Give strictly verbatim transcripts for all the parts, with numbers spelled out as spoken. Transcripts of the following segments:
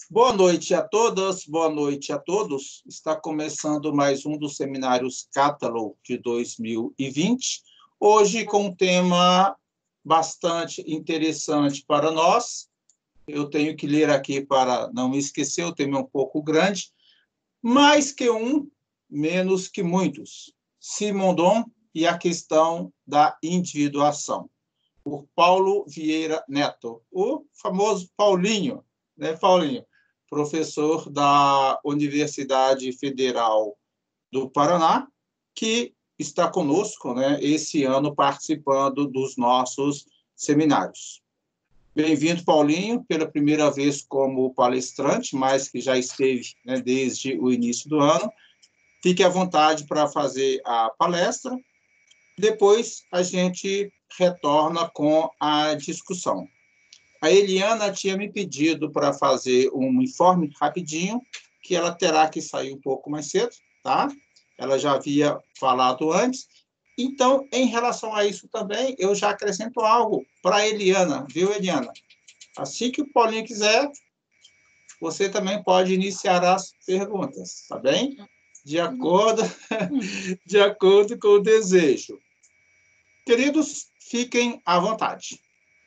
Boa noite a todas, boa noite a todos. Está começando mais um dos seminários Catalog de dois mil e vinte, hoje com um tema bastante interessante para nós. Eu tenho que ler aqui para não me esquecer, o tema é um pouco grande. Mais que um, menos que muitos. Simondon e a questão da individuação. Por Paulo Vieira Neto, o famoso Paulinho, né, Paulinho? Professor da Universidade Federal do Paraná, que está conosco, né, esse ano participando dos nossos seminários. Bem-vindo, Paulinho, pela primeira vez como palestrante, mas que já esteve, né, desde o início do ano. Fique à vontade para fazer a palestra. Depois a gente retorna com a discussão. A Eliana tinha me pedido para fazer um informe rapidinho, que ela terá que sair um pouco mais cedo, tá? Ela já havia falado antes. Então, em relação a isso também, eu já acrescento algo para a Eliana, viu, Eliana? Assim que o Paulinho quiser, você também pode iniciar as perguntas, tá bem? De acordo, de acordo com o desejo. Queridos, fiquem à vontade.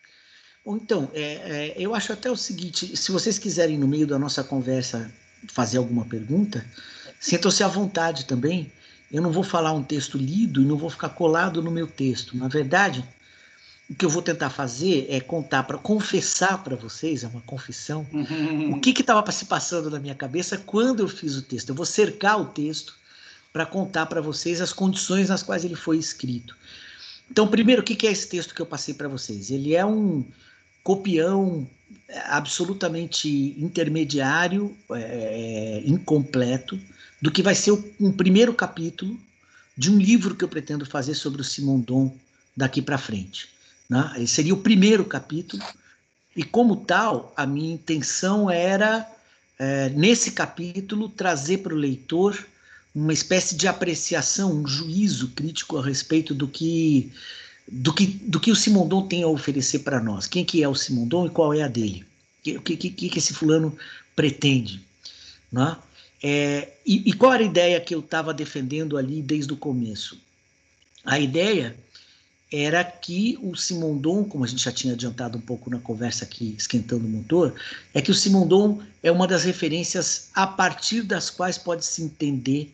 Então, é, é, eu acho até o seguinte, se vocês quiserem, no meio da nossa conversa, fazer alguma pergunta, sintam-se à vontade também. Eu não vou falar um texto lido e não vou ficar colado no meu texto. Na verdade, o que eu vou tentar fazer é contar, para confessar para vocês, é uma confissão, uhum. o que estava se passando na minha cabeça quando eu fiz o texto. Eu vou cercar o texto para contar para vocês as condições nas quais ele foi escrito. Então, primeiro, o que é esse texto que eu passei para vocês? Ele é um copião absolutamente intermediário, é, incompleto, do que vai ser o, um primeiro capítulo de um livro que eu pretendo fazer sobre o Simondon daqui para frente. Né? Esse seria o primeiro capítulo, e como tal, a minha intenção era, é, nesse capítulo, trazer para o leitor uma espécie de apreciação, um juízo crítico a respeito do que Do que, do que o Simondon tem a oferecer para nós. Quem que é o Simondon e qual é a dele? O que, que, que esse fulano pretende? Né? É, e, e qual era a ideia que eu estava defendendo ali desde o começo? A ideia era que o Simondon, como a gente já tinha adiantado um pouco na conversa aqui, esquentando o motor, é que o Simondon é uma das referências a partir das quais pode-se entender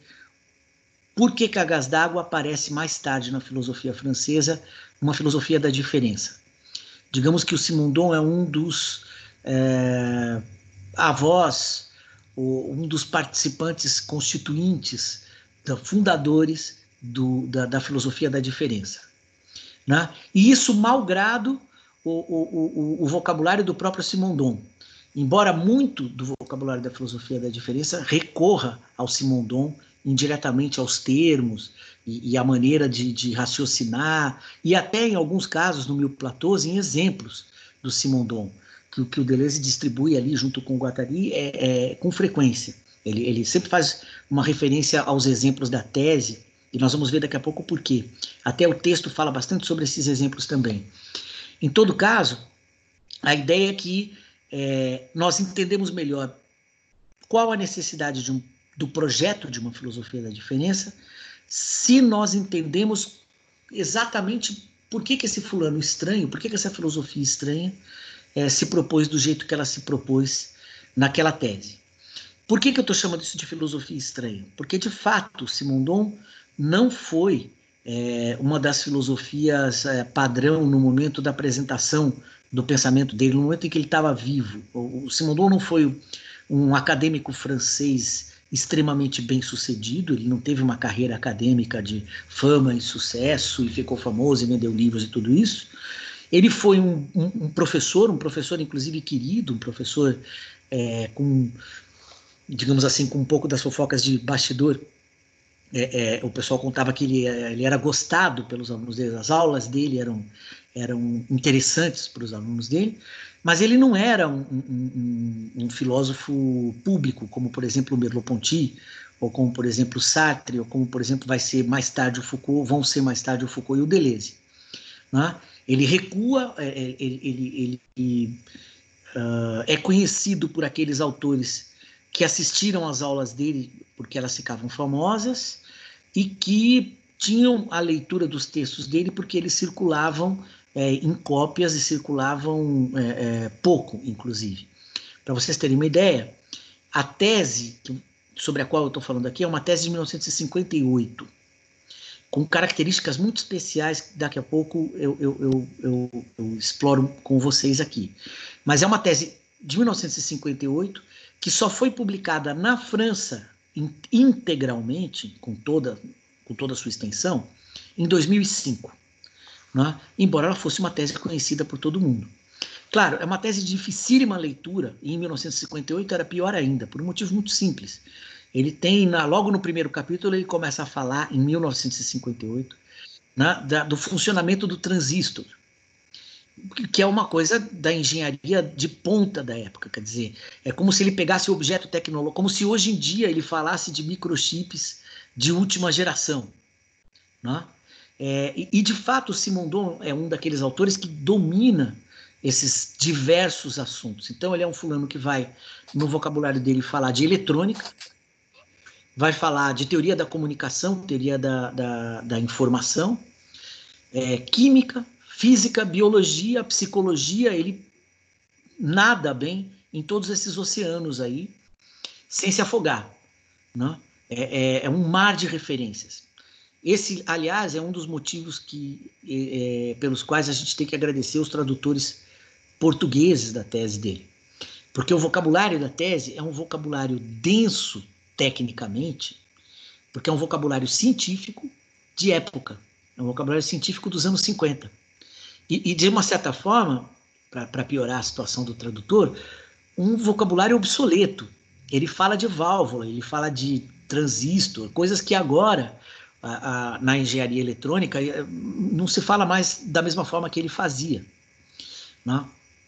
por que Cargas d'Água aparece mais tarde na filosofia francesa, uma filosofia da diferença. Digamos que o Simondon é um dos é, avós, um dos participantes constituintes, fundadores do, da, da filosofia da diferença. Né? E isso malgrado o, o, o, o vocabulário do próprio Simondon. Embora muito do vocabulário da filosofia da diferença recorra ao Simondon indiretamente aos termos e, e a maneira de, de raciocinar, e até em alguns casos, no Mil Platôs, em exemplos do Simondon, que, que o Deleuze distribui ali junto com o Guattari é, é, com frequência. Ele, ele sempre faz uma referência aos exemplos da tese, e nós vamos ver daqui a pouco por quê. Até o texto fala bastante sobre esses exemplos também. Em todo caso, a ideia é que é, nós entendemos melhor qual a necessidade de um do projeto de uma filosofia da diferença, se nós entendemos exatamente por que, que esse fulano estranho, por que, que essa filosofia estranha é, se propôs do jeito que ela se propôs naquela tese. Por que, que eu estou chamando isso de filosofia estranha? Porque, de fato, Simondon não foi é, uma das filosofias é, padrão no momento da apresentação do pensamento dele, no momento em que ele estava vivo. O, o Simondon não foi um acadêmico francês extremamente bem sucedido, ele não teve uma carreira acadêmica de fama e sucesso e ficou famoso e vendeu livros e tudo isso. Ele foi um, um, um professor, um professor inclusive querido, um professor é, com, digamos assim, com um pouco das fofocas de bastidor. É, é, o pessoal contava que ele, ele era gostado pelos alunos dele, as aulas dele eram, eram interessantes para os alunos dele, mas ele não era um, um, um, um filósofo público, como, por exemplo, o Merleau-Ponty, ou como, por exemplo, o Sartre, ou como, por exemplo, vai ser mais tarde o Foucault, vão ser mais tarde o Foucault e o Deleuze. Né? Ele recua, ele, ele, ele, ele uh, é conhecido por aqueles autores que assistiram às aulas dele porque elas ficavam famosas e que tinham a leitura dos textos dele porque eles circulavam é, em cópias e circulavam é, é, pouco, inclusive. Para vocês terem uma ideia, a tese sobre a qual eu estou falando aqui é uma tese de mil novecentos e cinquenta e oito, com características muito especiais que daqui a pouco eu, eu, eu, eu, eu exploro com vocês aqui. Mas é uma tese de mil novecentos e cinquenta e oito que só foi publicada na França integralmente, com toda, com toda a sua extensão, em dois mil e cinco, né? Embora ela fosse uma tese conhecida por todo mundo. Claro, é uma tese de dificílima leitura, e em mil novecentos e cinquenta e oito era pior ainda, por um motivo muito simples. Ele tem, na, logo no primeiro capítulo, ele começa a falar, em mil novecentos e cinquenta e oito, né, da, do funcionamento do transistor, que é uma coisa da engenharia de ponta da época, quer dizer, é como se ele pegasse o objeto tecnológico, como se hoje em dia ele falasse de microchips de última geração, né? É, e, e, de fato, o Simondon é um daqueles autores que domina esses diversos assuntos. Então, ele é um fulano que vai, no vocabulário dele, falar de eletrônica, vai falar de teoria da comunicação, teoria da, da, da informação, é, química, física, biologia, psicologia. Ele nada bem em todos esses oceanos aí, sem se afogar, né? É, é, é um mar de referências. Esse, aliás, é um dos motivos que, é, pelos quais a gente tem que agradecer os tradutores portugueses da tese dele. Porque o vocabulário da tese é um vocabulário denso tecnicamente, porque é um vocabulário científico de época, é um vocabulário científico dos anos cinquenta. E, e de uma certa forma, para piorar a situação do tradutor, um vocabulário obsoleto. Ele fala de válvula, ele fala de transistor, coisas que agora, a, a, na engenharia eletrônica, não se fala mais da mesma forma que ele fazia, né?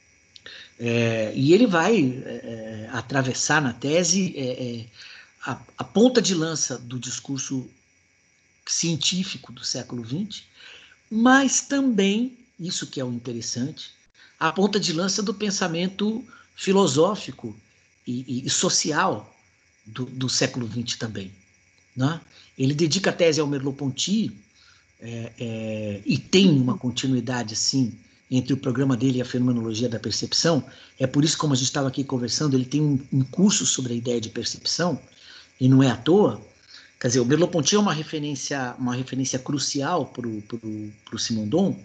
É, e ele vai é, atravessar na tese é, é, a, a ponta de lança do discurso científico do século vinte, mas também, isso que é o interessante, a ponta de lança do pensamento filosófico e, e, e social do, do século vinte também, né? Ele dedica a tese ao Merleau-Ponty é, é, e tem uma continuidade, assim, entre o programa dele e a fenomenologia da percepção. É por isso, como a gente estava aqui conversando, ele tem um, um curso sobre a ideia de percepção, e não é à toa. Quer dizer, o Merleau-Ponty é uma referência, uma referência crucial para o Simondon,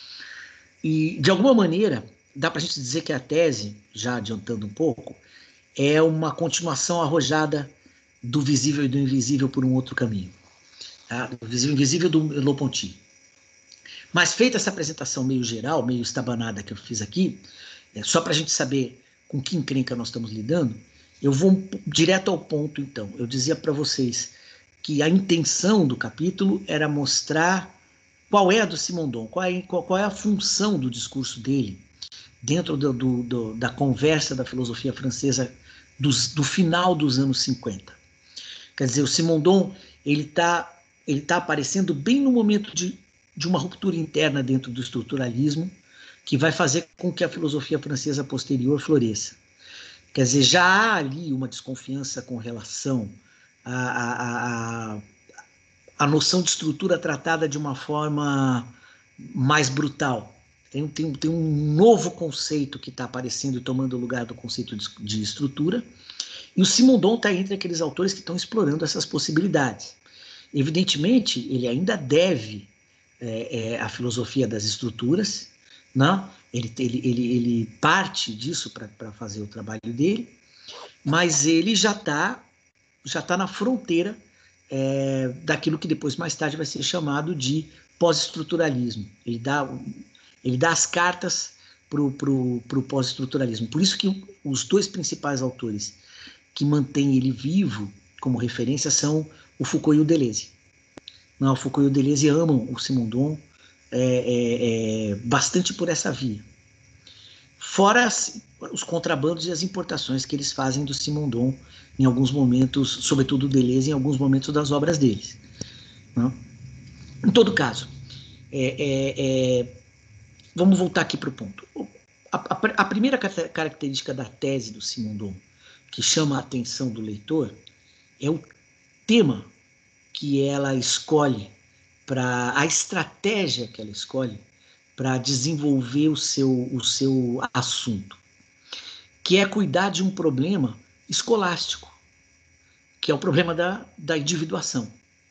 e, de alguma maneira, dá para a gente dizer que a tese, já adiantando um pouco, é uma continuação arrojada do visível e do invisível por um outro caminho, tá? Do visível e invisível do Merleau-Ponty. Mas feita essa apresentação meio geral, meio estabanada que eu fiz aqui, é, só para a gente saber com que encrenca nós estamos lidando, eu vou direto ao ponto, então. Eu dizia para vocês que a intenção do capítulo era mostrar qual é a do Simondon, qual é, qual, qual é a função do discurso dele dentro do, do, do, da conversa da filosofia francesa dos, do final dos anos cinquenta. Quer dizer, o Simondon ele está ele tá aparecendo bem no momento de, de uma ruptura interna dentro do estruturalismo, que vai fazer com que a filosofia francesa posterior floresça. Quer dizer, já há ali uma desconfiança com relação à, à, à, à noção de estrutura tratada de uma forma mais brutal. Tem, tem, tem um novo conceito que está aparecendo e tomando o lugar do conceito de, de estrutura, e o Simondon está entre aqueles autores que estão explorando essas possibilidades. Evidentemente, ele ainda deve é, é, a filosofia das estruturas, né? ele, ele, ele, ele parte disso para fazer o trabalho dele, mas ele já está já tá na fronteira é, daquilo que depois, mais tarde, vai ser chamado de pós-estruturalismo. Ele dá, ele dá as cartas para o pós-estruturalismo. Por isso que os dois principais autores que mantêm ele vivo como referência são o Foucault e o Deleuze. Não, o Foucault e o Deleuze amam o Simondon é, é, é, bastante por essa via. Fora as, os contrabandos e as importações que eles fazem do Simondon em alguns momentos, sobretudo o Deleuze, em alguns momentos das obras deles. Não? Em todo caso, é, é, é, vamos voltar aqui para o ponto. A, a, a primeira característica da tese do Simondon que chama a atenção do leitor é o tema que ela escolhe, para a estratégia que ela escolhe para desenvolver o seu, o seu assunto, que é cuidar de um problema escolástico, que é o problema da, da individuação.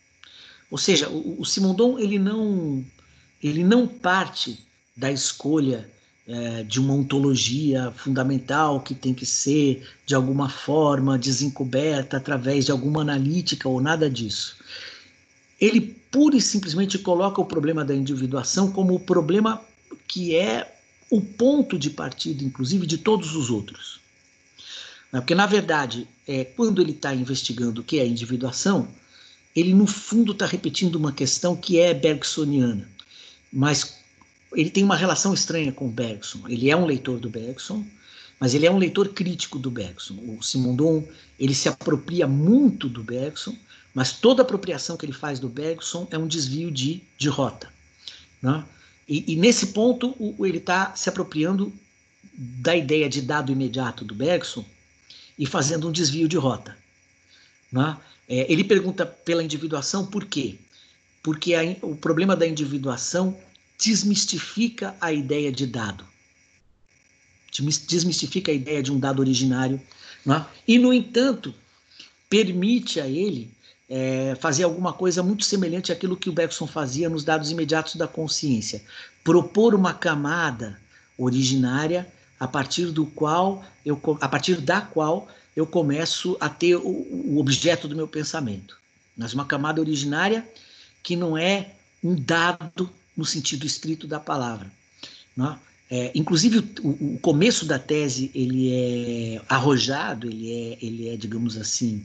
Ou seja, o, o Simondon ele não, ele não parte da escolha é, de uma ontologia fundamental que tem que ser, de alguma forma, desencoberta através de alguma analítica ou nada disso. Ele pura e simplesmente coloca o problema da individuação como o problema que é o ponto de partida, inclusive, de todos os outros. Porque, na verdade, é, quando ele está investigando o que é a individuação, ele, no fundo, está repetindo uma questão que é bergsoniana, mas ele tem uma relação estranha com o Bergson. Ele é um leitor do Bergson, mas ele é um leitor crítico do Bergson. O Simondon, ele se apropria muito do Bergson, mas toda apropriação que ele faz do Bergson é um desvio de, de rota, né? E, e nesse ponto o, ele está se apropriando da ideia de dado imediato do Bergson e fazendo um desvio de rota, né? É, ele pergunta pela individuação por quê? Porque a, o problema da individuação desmistifica a ideia de dado, desmistifica a ideia de um dado originário, né? E, no entanto, permite a ele É, fazer alguma coisa muito semelhante àquilo que o Bergson fazia nos dados imediatos da consciência, propor uma camada originária a partir do qual eu, a partir da qual eu começo a ter o, o objeto do meu pensamento, mas uma camada originária que não é um dado no sentido estrito da palavra, né? É, inclusive o, o começo da tese ele é arrojado, ele é, ele é digamos assim,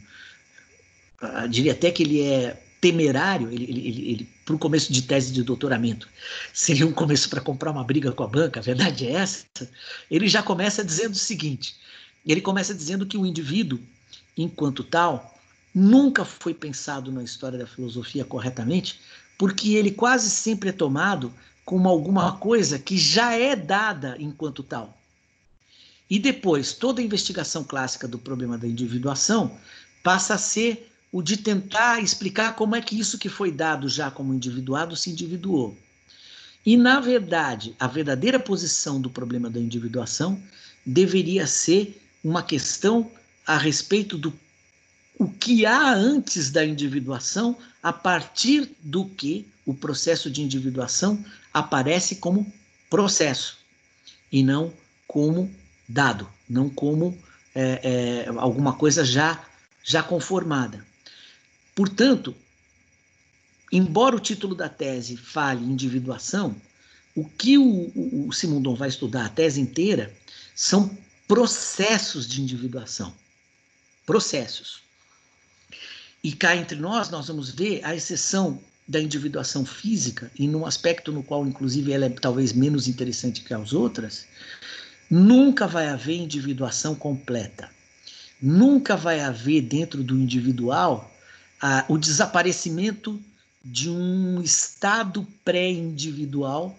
eu diria até que ele é temerário, ele, ele, ele, ele para o começo de tese de doutoramento, seria um começo para comprar uma briga com a banca, a verdade é essa. Ele já começa dizendo o seguinte, ele começa dizendo que o indivíduo, enquanto tal, nunca foi pensado na história da filosofia corretamente, porque ele quase sempre é tomado como alguma coisa que já é dada enquanto tal. E depois, toda a investigação clássica do problema da individuação passa a ser o de tentar explicar como é que isso que foi dado já como individuado se individuou. E, na verdade, a verdadeira posição do problema da individuação deveria ser uma questão a respeito do o que há antes da individuação, a partir do que o processo de individuação aparece como processo, e não como dado, não como é, é, alguma coisa já, já conformada. Portanto, embora o título da tese fale individuação, o que o, o, o Simondon vai estudar a tese inteira são processos de individuação. Processos. E cá entre nós, nós vamos ver a exceção da individuação física, e num aspecto no qual, inclusive, ela é talvez menos interessante que as outras, nunca vai haver individuação completa. Nunca vai haver dentro do individual ah, o desaparecimento de um estado pré-individual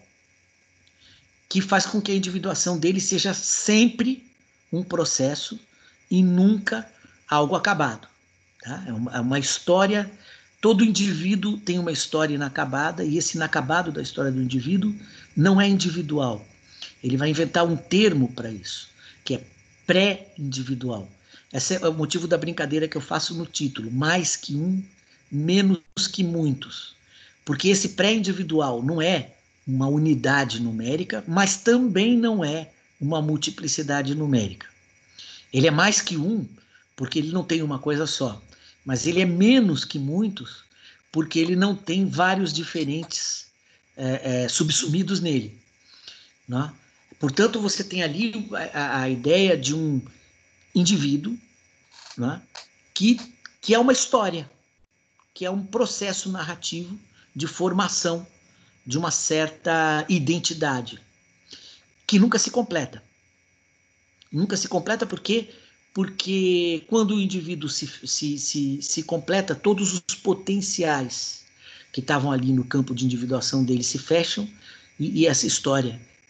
que faz com que a individuação dele seja sempre um processo e nunca algo acabado. Tá? É uma, é uma história, todo indivíduo tem uma história inacabada, e esse inacabado da história do indivíduo não é individual. Ele vai inventar um termo para isso, que é pré-individual. Esse é o motivo da brincadeira que eu faço no título, mais que um, menos que muitos. Porque esse pré-individual não é uma unidade numérica, mas também não é uma multiplicidade numérica. Ele é mais que um, porque ele não tem uma coisa só, mas ele é menos que muitos, porque ele não tem vários diferentes é, é, subsumidos nele, né? Portanto, você tem ali a, a ideia de um indivíduo, né, que, que é uma história, que é um processo narrativo de formação de uma certa identidade, que nunca se completa. Nunca se completa porque, porque quando o indivíduo se, se, se, se completa, todos os potenciais que estavam ali no campo de individuação dele se fecham, e, e essa história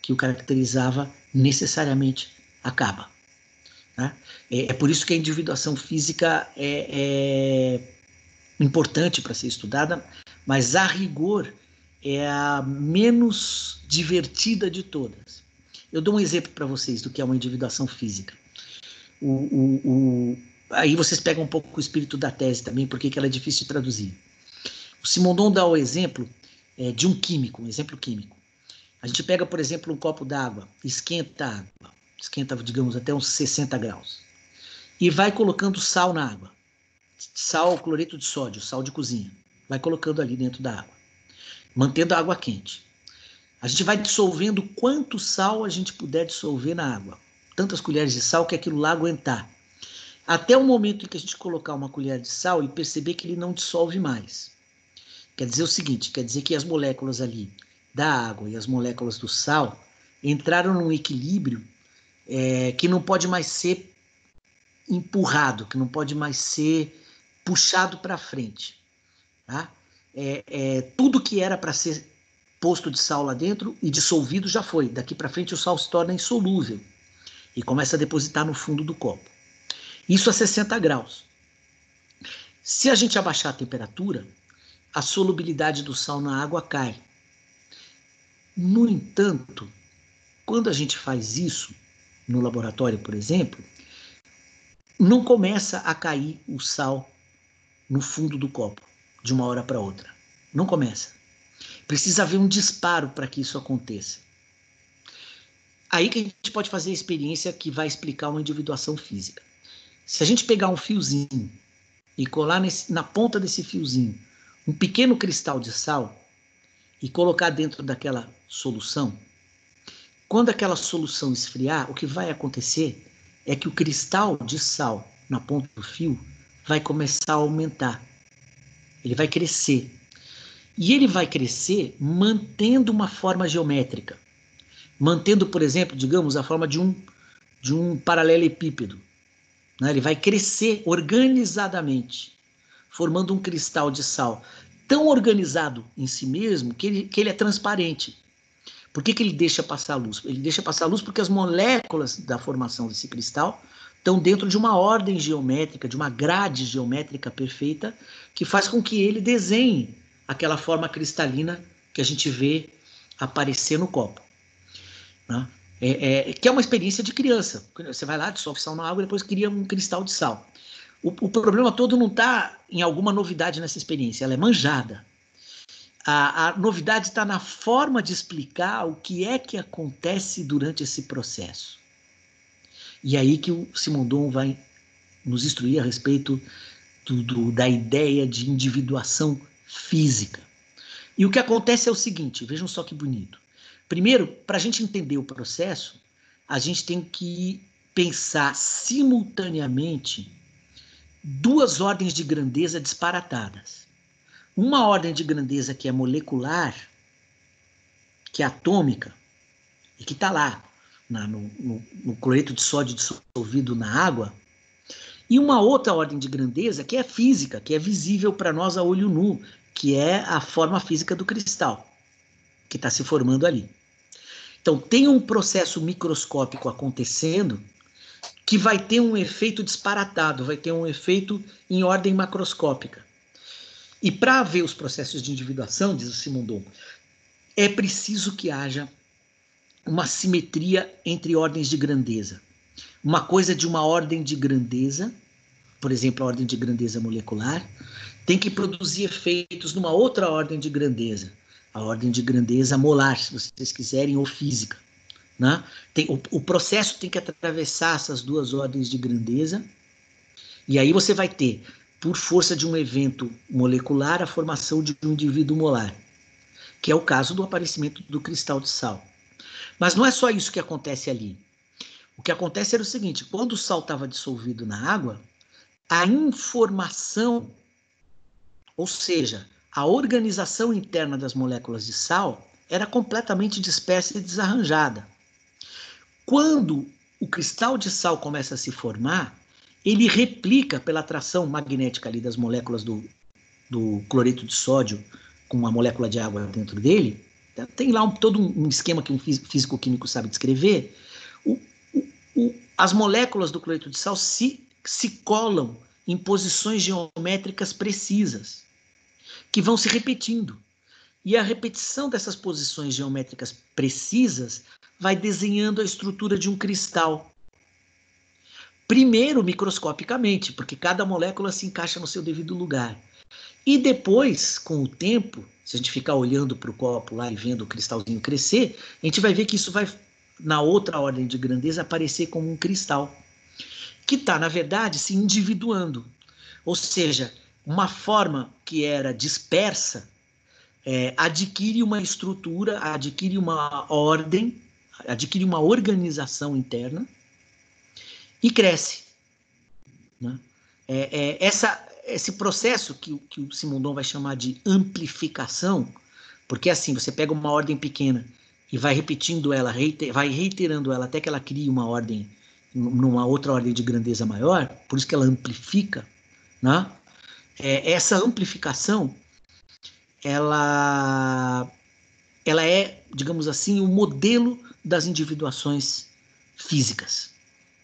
que o caracterizava necessariamente acaba. Né? É, é por isso que a individuação física é, é importante para ser estudada, mas a rigor é a menos divertida de todas. Eu dou um exemplo para vocês do que é uma individuação física. O, o, o, aí vocês pegam um pouco o espírito da tese também, porque que ela é difícil de traduzir. O Simondon dá o exemplo é, de um químico, um exemplo químico. A gente pega, por exemplo, um copo d'água, esquenta a água, esquenta, digamos, até uns sessenta graus, e vai colocando sal na água. Sal, cloreto de sódio, sal de cozinha. Vai colocando ali dentro da água, mantendo a água quente. A gente vai dissolvendo quanto sal a gente puder dissolver na água. Tantas colheres de sal que aquilo lá aguentar. Até o momento em que a gente colocar uma colher de sal e perceber que ele não dissolve mais. Quer dizer o seguinte, quer dizer que as moléculas ali da água e as moléculas do sal entraram num equilíbrio é, que não pode mais ser empurrado, que não pode mais ser puxado para frente. Tá? É, é, tudo que era para ser posto de sal lá dentro e dissolvido já foi. Daqui para frente o sal se torna insolúvel e começa a depositar no fundo do copo. Isso a sessenta graus. Se a gente abaixar a temperatura, a solubilidade do sal na água cai. No entanto, quando a gente faz isso, no laboratório, por exemplo, não começa a cair o sal no fundo do copo, de uma hora para outra. Não começa. Precisa haver um disparo para que isso aconteça. Aí que a gente pode fazer a experiência que vai explicar uma individuação física. Se a gente pegar um fiozinho e colar nesse, na ponta desse fiozinho um pequeno cristal de sal e colocar dentro daquela solução, quando aquela solução esfriar, o que vai acontecer é que o cristal de sal na ponta do fio vai começar a aumentar. Ele vai crescer. E ele vai crescer mantendo uma forma geométrica. Mantendo, por exemplo, digamos, a forma de um, de um paralelepípedo. Né? Ele vai crescer organizadamente, formando um cristal de sal tão organizado em si mesmo que ele, que ele é transparente. Por que, que ele deixa passar a luz? Ele deixa passar a luz porque as moléculas da formação desse cristal estão dentro de uma ordem geométrica, de uma grade geométrica perfeita, que faz com que ele desenhe aquela forma cristalina que a gente vê aparecer no copo. Né? É, é, que é uma experiência de criança. Você vai lá, dissolve sal na água e depois cria um cristal de sal. O, o problema todo não está em alguma novidade nessa experiência, ela é manjada. A, a novidade está na forma de explicar o que é que acontece durante esse processo. E aí que o Simondon vai nos instruir a respeito do, do, da ideia de individuação física. E o que acontece é o seguinte, vejam só que bonito. Primeiro, para a gente entender o processo, a gente tem que pensar simultaneamente duas ordens de grandeza disparatadas. Uma ordem de grandeza que é molecular, que é atômica, e que está lá na, no, no, no cloreto de sódio dissolvido na água, e uma outra ordem de grandeza que é física, que é visível para nós a olho nu, que é a forma física do cristal, que está se formando ali. Então, tem um processo microscópico acontecendo que vai ter um efeito disparatado, vai ter um efeito em ordem macroscópica. E para ver os processos de individuação, diz o Simondon, é preciso que haja uma simetria entre ordens de grandeza. Uma coisa de uma ordem de grandeza, por exemplo, a ordem de grandeza molecular, tem que produzir efeitos numa outra ordem de grandeza, a ordem de grandeza molar, se vocês quiserem, ou física. Né? Tem, o, o processo tem que atravessar essas duas ordens de grandeza, e aí você vai ter, por força de um evento molecular, a formação de um indivíduo molar, que é o caso do aparecimento do cristal de sal. Mas não é só isso que acontece ali. O que acontece era o seguinte, quando o sal estava dissolvido na água, a informação, ou seja, a organização interna das moléculas de sal era completamente dispersa e desarranjada. Quando o cristal de sal começa a se formar, ele replica pela atração magnética ali das moléculas do, do cloreto de sódio com uma molécula de água dentro dele, tem lá um, todo um esquema que um físico-químico sabe descrever. O, o, o, as moléculas do cloreto de sal se, se colam em posições geométricas precisas, que vão se repetindo. E a repetição dessas posições geométricas precisas vai desenhando a estrutura de um cristal. Primeiro, microscopicamente, porque cada molécula se encaixa no seu devido lugar. E depois, com o tempo, se a gente ficar olhando para o copo lá e vendo o cristalzinho crescer, a gente vai ver que isso vai, na outra ordem de grandeza, aparecer como um cristal, que está, na verdade, se individuando. Ou seja, uma forma que era dispersa é, adquire uma estrutura, adquire uma ordem, adquire uma organização interna e cresce. Né? É, é, essa, esse processo que, que o Simondon vai chamar de amplificação, porque assim, você pega uma ordem pequena e vai repetindo ela, reiter, vai reiterando ela até que ela crie uma ordem, numa outra ordem de grandeza maior, por isso que ela amplifica, né? É, essa amplificação, ela, ela é, digamos assim, o modelo das individuações físicas.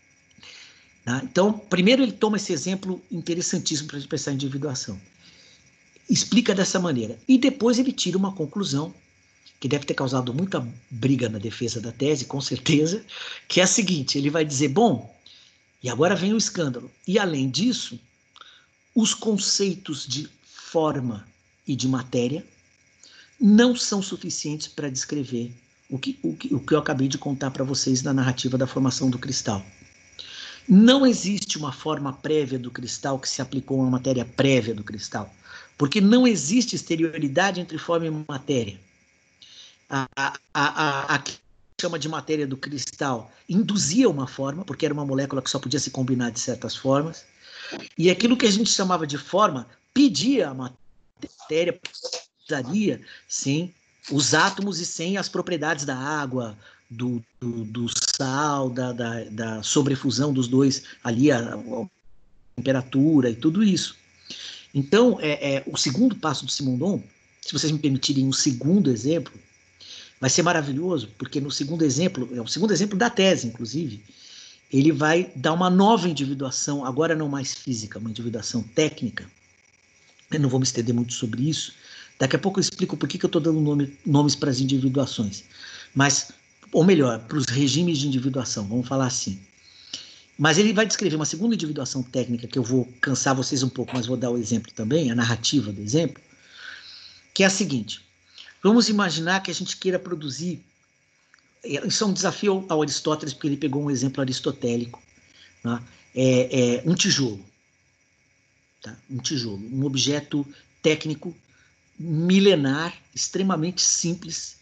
Tá? Então, primeiro ele toma esse exemplo interessantíssimo para a gente pensar em individuação. Explica dessa maneira. E depois ele tira uma conclusão, que deve ter causado muita briga na defesa da tese, com certeza, que é a seguinte, ele vai dizer, bom, e agora vem o escândalo. E além disso, os conceitos de forma e de matéria não são suficientes para descrever o que, o, que, o que eu acabei de contar para vocês na narrativa da formação do cristal. Não existe uma forma prévia do cristal que se aplicou a uma matéria prévia do cristal, porque não existe exterioridade entre forma e matéria. A, a, a, a que chama de matéria do cristal induzia uma forma, porque era uma molécula que só podia se combinar de certas formas, e aquilo que a gente chamava de forma pedia a matéria, precisaria, sim, os átomos e sem as propriedades da água, do, do, do sal, da, da, da sobrefusão dos dois ali, a, a temperatura e tudo isso. Então, é, é, o segundo passo do Simondon, se vocês me permitirem um segundo exemplo, vai ser maravilhoso, porque no segundo exemplo, é o segundo exemplo da tese, inclusive, ele vai dar uma nova individuação, agora não mais física, uma individuação técnica. Eu não vou me estender muito sobre isso. Daqui a pouco eu explico por que, que eu estou dando nome, nomes para as individuações. Mas, ou melhor, para os regimes de individuação, vamos falar assim. Mas ele vai descrever uma segunda individuação técnica, que eu vou cansar vocês um pouco, mas vou dar o exemplo também, a narrativa do exemplo, que é a seguinte. Vamos imaginar que a gente queira produzir, isso é um desafio ao Aristóteles, porque ele pegou um exemplo aristotélico, né? é, é um tijolo, tá? um tijolo, um objeto técnico milenar, extremamente simples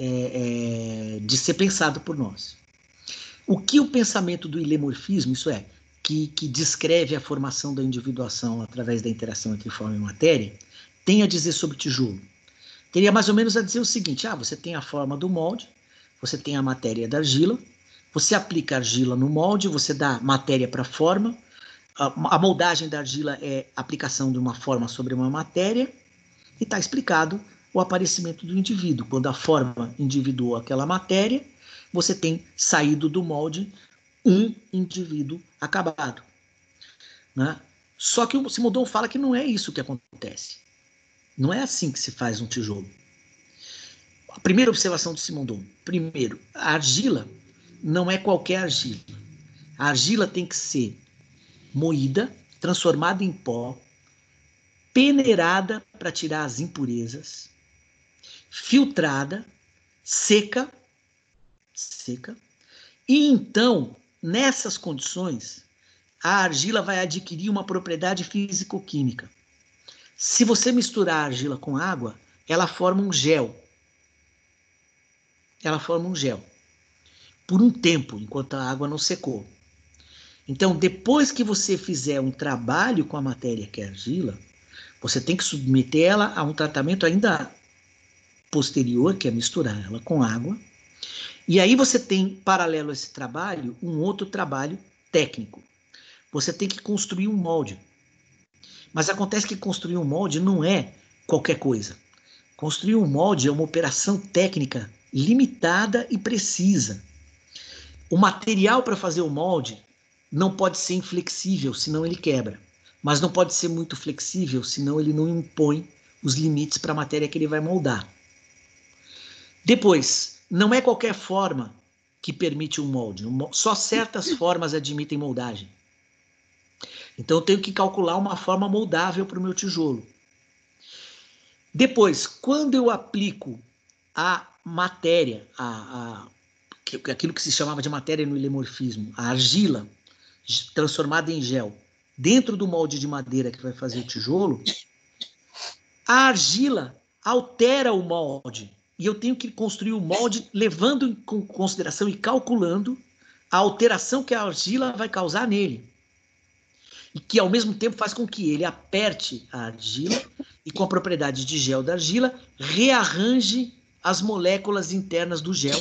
é, é, de ser pensado por nós. O que o pensamento do ilemorfismo, isso é, que, que descreve a formação da individuação através da interação entre forma e matéria, tem a dizer sobre o tijolo? Teria mais ou menos a dizer o seguinte, ah, você tem a forma do molde, você tem a matéria da argila, você aplica a argila no molde, você dá matéria para a forma, a, a moldagem da argila é a aplicação de uma forma sobre uma matéria, e está explicado o aparecimento do indivíduo. Quando a forma individuou aquela matéria, você tem saído do molde um indivíduo acabado. Né? Só que o Simondon fala que não é isso que acontece. Não é assim que se faz um tijolo. A primeira observação do Simondon. Primeiro, a argila não é qualquer argila. A argila tem que ser moída, transformada em pó, peneirada para tirar as impurezas, filtrada, seca, seca, e então, nessas condições, a argila vai adquirir uma propriedade físico-química. Se você misturar a argila com água, ela forma um gel. Ela forma um gel. Por um tempo, enquanto a água não secou. Então, depois que você fizer um trabalho com a matéria que é a argila, você tem que submeter ela a um tratamento ainda posterior, que é misturar ela com água. E aí você tem, paralelo a esse trabalho, um outro trabalho técnico. Você tem que construir um molde. Mas acontece que construir um molde não é qualquer coisa. Construir um molde é uma operação técnica limitada e precisa. O material para fazer o molde não pode ser inflexível, senão ele quebra. Mas não pode ser muito flexível, senão ele não impõe os limites para a matéria que ele vai moldar. Depois, não é qualquer forma que permite um molde. Só certas formas admitem moldagem. Então eu tenho que calcular uma forma moldável para o meu tijolo. Depois, quando eu aplico a matéria, a, a, aquilo que se chamava de matéria no ilemorfismo, a argila transformada em gel, dentro do molde de madeira que vai fazer o tijolo, a argila altera o molde. E eu tenho que construir o molde levando em consideração e calculando a alteração que a argila vai causar nele. E que, ao mesmo tempo, faz com que ele aperte a argila e, com a propriedade de gel da argila, rearranje as moléculas internas do gel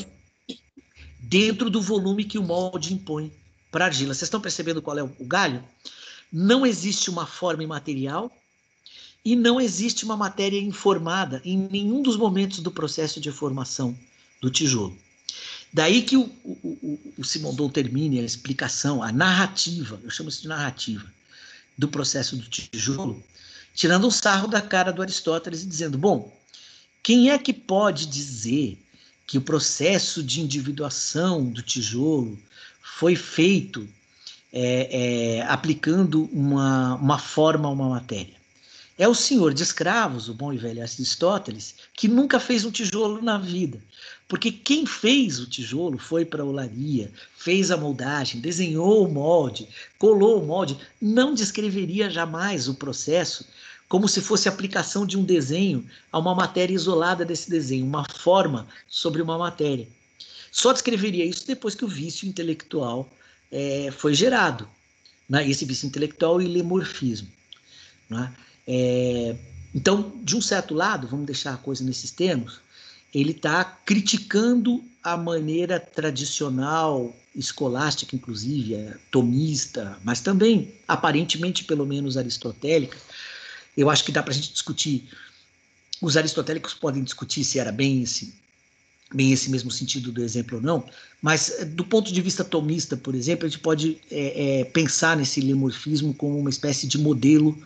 dentro do volume que o molde impõe para a argila. Vocês estão percebendo qual é o galho? Não existe uma forma imaterial e não existe uma matéria informada em nenhum dos momentos do processo de formação do tijolo. Daí que o, o, o, o Simondon termine a explicação, a narrativa, eu chamo isso de narrativa, do processo do tijolo, tirando um sarro da cara do Aristóteles e dizendo, bom, quem é que pode dizer que o processo de individuação do tijolo foi feito é, é, aplicando uma, uma forma a uma matéria? É o senhor de escravos, o bom e velho Aristóteles, que nunca fez um tijolo na vida. Porque quem fez o tijolo foi para a olaria, fez a moldagem, desenhou o molde, colou o molde, não descreveria jamais o processo como se fosse a aplicação de um desenho a uma matéria isolada desse desenho, uma forma sobre uma matéria. Só descreveria isso depois que o vício intelectual é, foi gerado, né? Esse vício intelectual e ilemorfismo, né? É, então, de um certo lado, vamos deixar a coisa nesses termos, ele está criticando a maneira tradicional, escolástica, inclusive, é, tomista, mas também, aparentemente, pelo menos aristotélica. Eu acho que dá para a gente discutir, os aristotélicos podem discutir se era bem esse, bem esse mesmo sentido do exemplo ou não, mas do ponto de vista tomista, por exemplo, a gente pode é, é, pensar nesse lemorfismo como uma espécie de modelo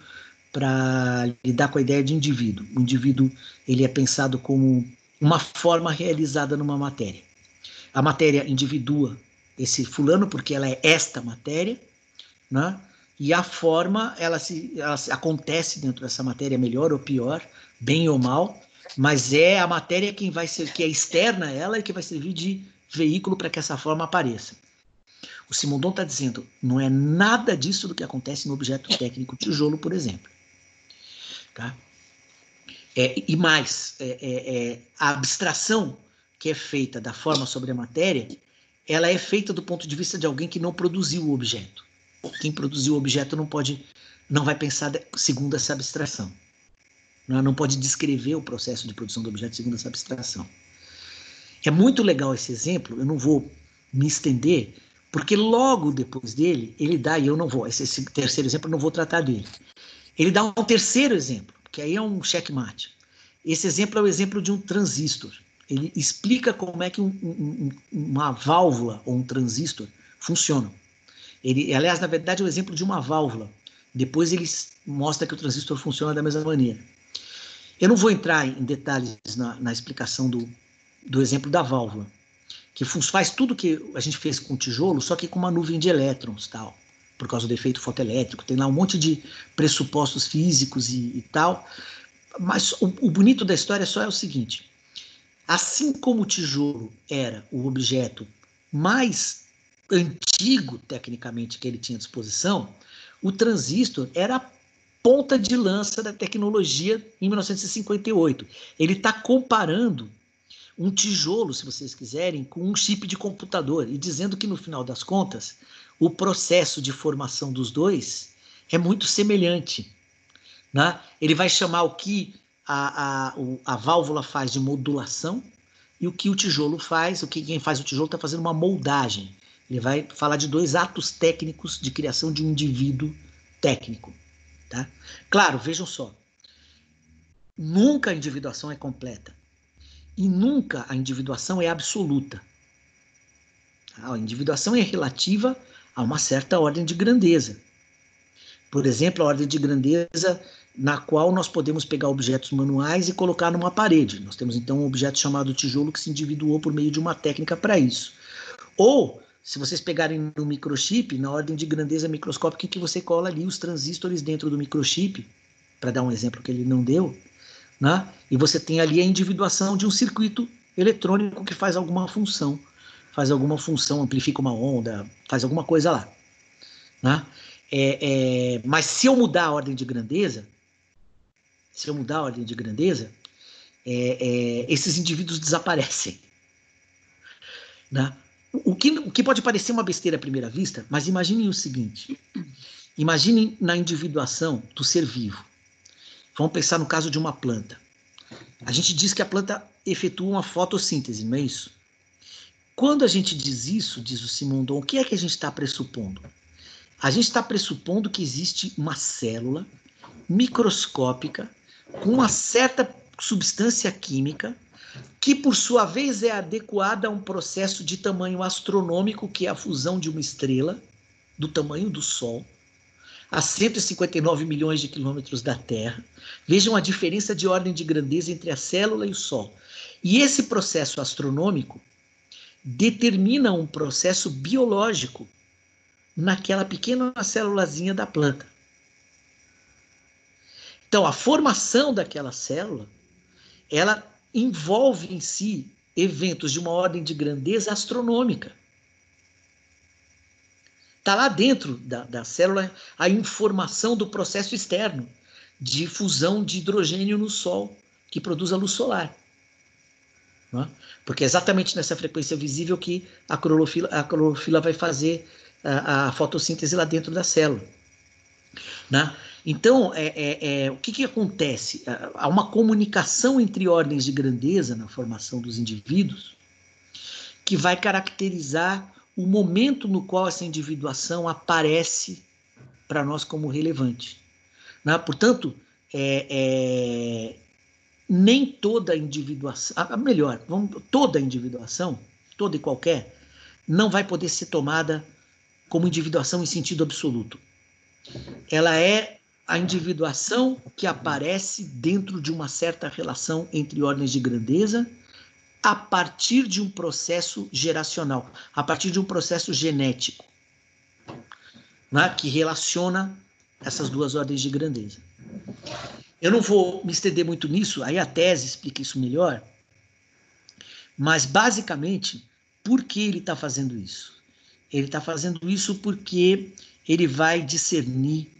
para lidar com a ideia de indivíduo. O indivíduo ele é pensado como uma forma realizada numa matéria. A matéria individua esse fulano porque ela é esta matéria, né? E a forma ela se, ela se acontece dentro dessa matéria, melhor ou pior, bem ou mal, mas é a matéria quem vai ser, que é externa a ela e que vai servir de veículo para que essa forma apareça. O Simondon está dizendo, não é nada disso do que acontece no objeto técnico tijolo, por exemplo. Tá? É, e mais, é, é, é, a abstração que é feita da forma sobre a matéria, ela é feita do ponto de vista de alguém que não produziu o objeto. Quem produziu o objeto não pode, não vai pensar segundo essa abstração. Não, não pode descrever o processo de produção do objeto segundo essa abstração. É muito legal esse exemplo, eu não vou me estender, porque logo depois dele, ele dá, e eu não vou, esse, esse terceiro exemplo eu não vou tratar dele. Ele dá um terceiro exemplo, que aí é um checkmate. Esse exemplo é o exemplo de um transistor. Ele explica como é que um, um, uma válvula ou um transistor funcionam. Ele, aliás, na verdade, é o exemplo de uma válvula. Depois ele mostra que o transistor funciona da mesma maneira. Eu não vou entrar em detalhes na, na explicação do, do exemplo da válvula, que faz tudo que a gente fez com o tijolo, só que com uma nuvem de elétrons, tal, por causa do efeito fotoelétrico. Tem lá um monte de pressupostos físicos e, e tal. Mas o, o bonito da história só é o seguinte: assim como o tijolo era o objeto mais antigo, tecnicamente, que ele tinha à disposição, o transistor era a ponta de lança da tecnologia em mil novecentos e cinquenta e oito. Ele está comparando um tijolo, se vocês quiserem, com um chip de computador e dizendo que, no final das contas, o processo de formação dos dois é muito semelhante, né? Ele vai chamar o que a, a, a válvula faz de modulação e o que o tijolo faz, o que quem faz o tijolo está fazendo uma moldagem. Ele vai falar de dois atos técnicos de criação de um indivíduo técnico. Tá? Claro, vejam só. nunca a individuação é completa. E nunca a individuação é absoluta. A individuação é relativa a uma certa ordem de grandeza. Por exemplo, a ordem de grandeza na qual nós podemos pegar objetos manuais e colocar numa parede. Nós temos, então, um objeto chamado tijolo que se individuou por meio de uma técnica para isso. Ou, se vocês pegarem no microchip, na ordem de grandeza microscópica, que você cola ali os transistores dentro do microchip, para dar um exemplo que ele não deu, né? E você tem ali a individuação de um circuito eletrônico que faz alguma função, faz alguma função, amplifica uma onda, faz alguma coisa lá, né? É, é, mas se eu mudar a ordem de grandeza, se eu mudar a ordem de grandeza, é, é, esses indivíduos desaparecem, né? O que, o que pode parecer uma besteira à primeira vista, mas imaginem o seguinte, imaginem na individuação do ser vivo. Vamos pensar no caso de uma planta. A gente diz que a planta efetua uma fotossíntese, não é isso? Quando a gente diz isso, diz o Simondon, o que é que a gente está pressupondo? A gente está pressupondo que existe uma célula microscópica com uma certa substância química que, por sua vez, é adequada a um processo de tamanho astronômico, que é a fusão de uma estrela do tamanho do Sol, a cento e cinquenta e nove milhões de quilômetros da Terra. Vejam a diferença de ordem de grandeza entre a célula e o Sol. E esse processo astronômico determina um processo biológico naquela pequena célulazinha da planta. Então, a formação daquela célula, ela envolve em si eventos de uma ordem de grandeza astronômica. Está lá dentro da, da célula a informação do processo externo de fusão de hidrogênio no Sol, que produz a luz solar. Não é? Porque é exatamente nessa frequência visível que a clorofila, a clorofila vai fazer a, a fotossíntese lá dentro da célula. Né? Então, é, é, é, o que, que acontece? Há uma comunicação entre ordens de grandeza na formação dos indivíduos que vai caracterizar o momento no qual essa individuação aparece para nós como relevante. Né? Portanto, é, é, nem toda individuação, a melhor, vamos, toda individuação, toda e qualquer, não vai poder ser tomada como individuação em sentido absoluto. Ela é a individuação que aparece dentro de uma certa relação entre ordens de grandeza a partir de um processo geracional, a partir de um processo genético, né, que relaciona essas duas ordens de grandeza. Eu não vou me estender muito nisso, aí a tese explica isso melhor, mas basicamente, por que ele está fazendo isso? Ele está fazendo isso porque ele vai discernir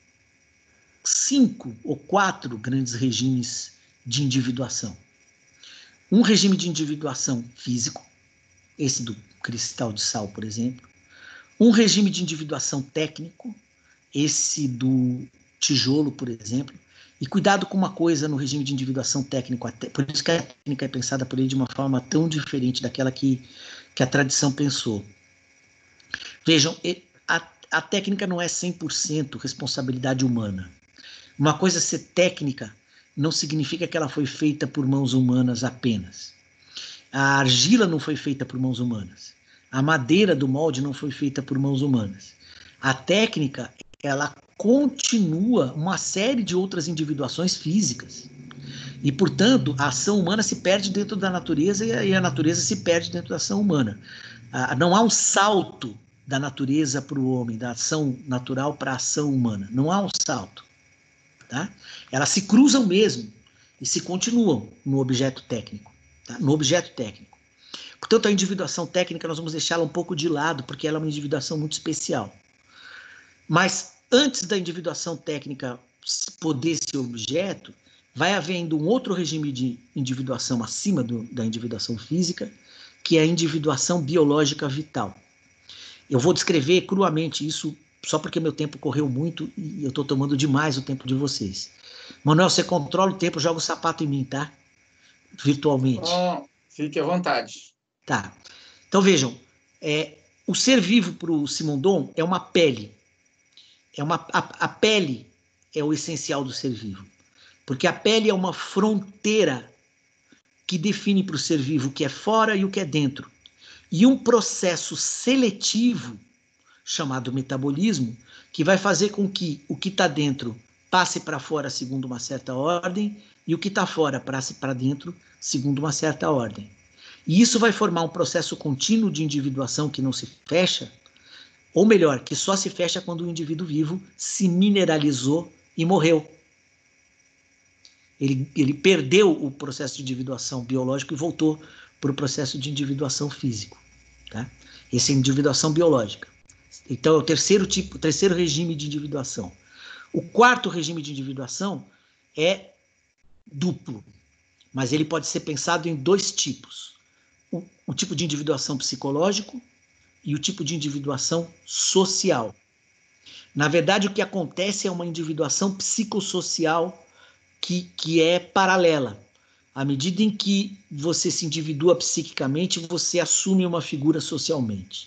cinco ou quatro grandes regimes de individuação. Um regime de individuação físico, esse do cristal de sal, por exemplo. Um regime de individuação técnico, esse do tijolo, por exemplo. E cuidado com uma coisa no regime de individuação técnico, por isso que a técnica é pensada por ele de uma forma tão diferente daquela que, que a tradição pensou. Vejam, a, a técnica não é cem por cento responsabilidade humana. Uma coisa ser técnica não significa que ela foi feita por mãos humanas apenas. A argila não foi feita por mãos humanas. A madeira do molde não foi feita por mãos humanas. A técnica, ela continua uma série de outras individuações físicas. E, portanto, a ação humana se perde dentro da natureza e a natureza se perde dentro da ação humana. Não há um salto da natureza para o homem, da ação natural para a ação humana. Não há um salto. Tá? Elas se cruzam mesmo e se continuam no objeto técnico. Tá? No objeto técnico. Portanto, a individuação técnica nós vamos deixá-la um pouco de lado, porque ela é uma individuação muito especial. Mas antes da individuação técnica poder ser objeto, vai havendo um outro regime de individuação acima do, da individuação física, que é a individuação biológica vital. Eu vou descrever cruamente isso só porque meu tempo correu muito e eu estou tomando demais o tempo de vocês. Manuel, você controla o tempo, joga o sapato em mim, tá? Virtualmente. Oh, fique à vontade. Tá. Então vejam, é, o ser vivo para o Simondon é uma pele. É uma, a, a pele é o essencial do ser vivo. Porque a pele é uma fronteira que define para o ser vivo o que é fora e o que é dentro. E um processo seletivo, chamado metabolismo, que vai fazer com que o que está dentro passe para fora segundo uma certa ordem e o que está fora passe para dentro segundo uma certa ordem. E isso vai formar um processo contínuo de individuação que não se fecha, ou melhor, que só se fecha quando o indivíduo vivo se mineralizou e morreu. Ele, ele perdeu o processo de individuação biológico e voltou para o processo de individuação físico. Tá? Essa é a individuação biológica. Então, é o terceiro tipo, o terceiro regime de individuação. O quarto regime de individuação é duplo, mas ele pode ser pensado em dois tipos. O, o tipo de individuação psicológico e o tipo de individuação social. Na verdade, o que acontece é uma individuação psicossocial que, que é paralela. À medida em que você se individua psiquicamente, você assume uma figura socialmente.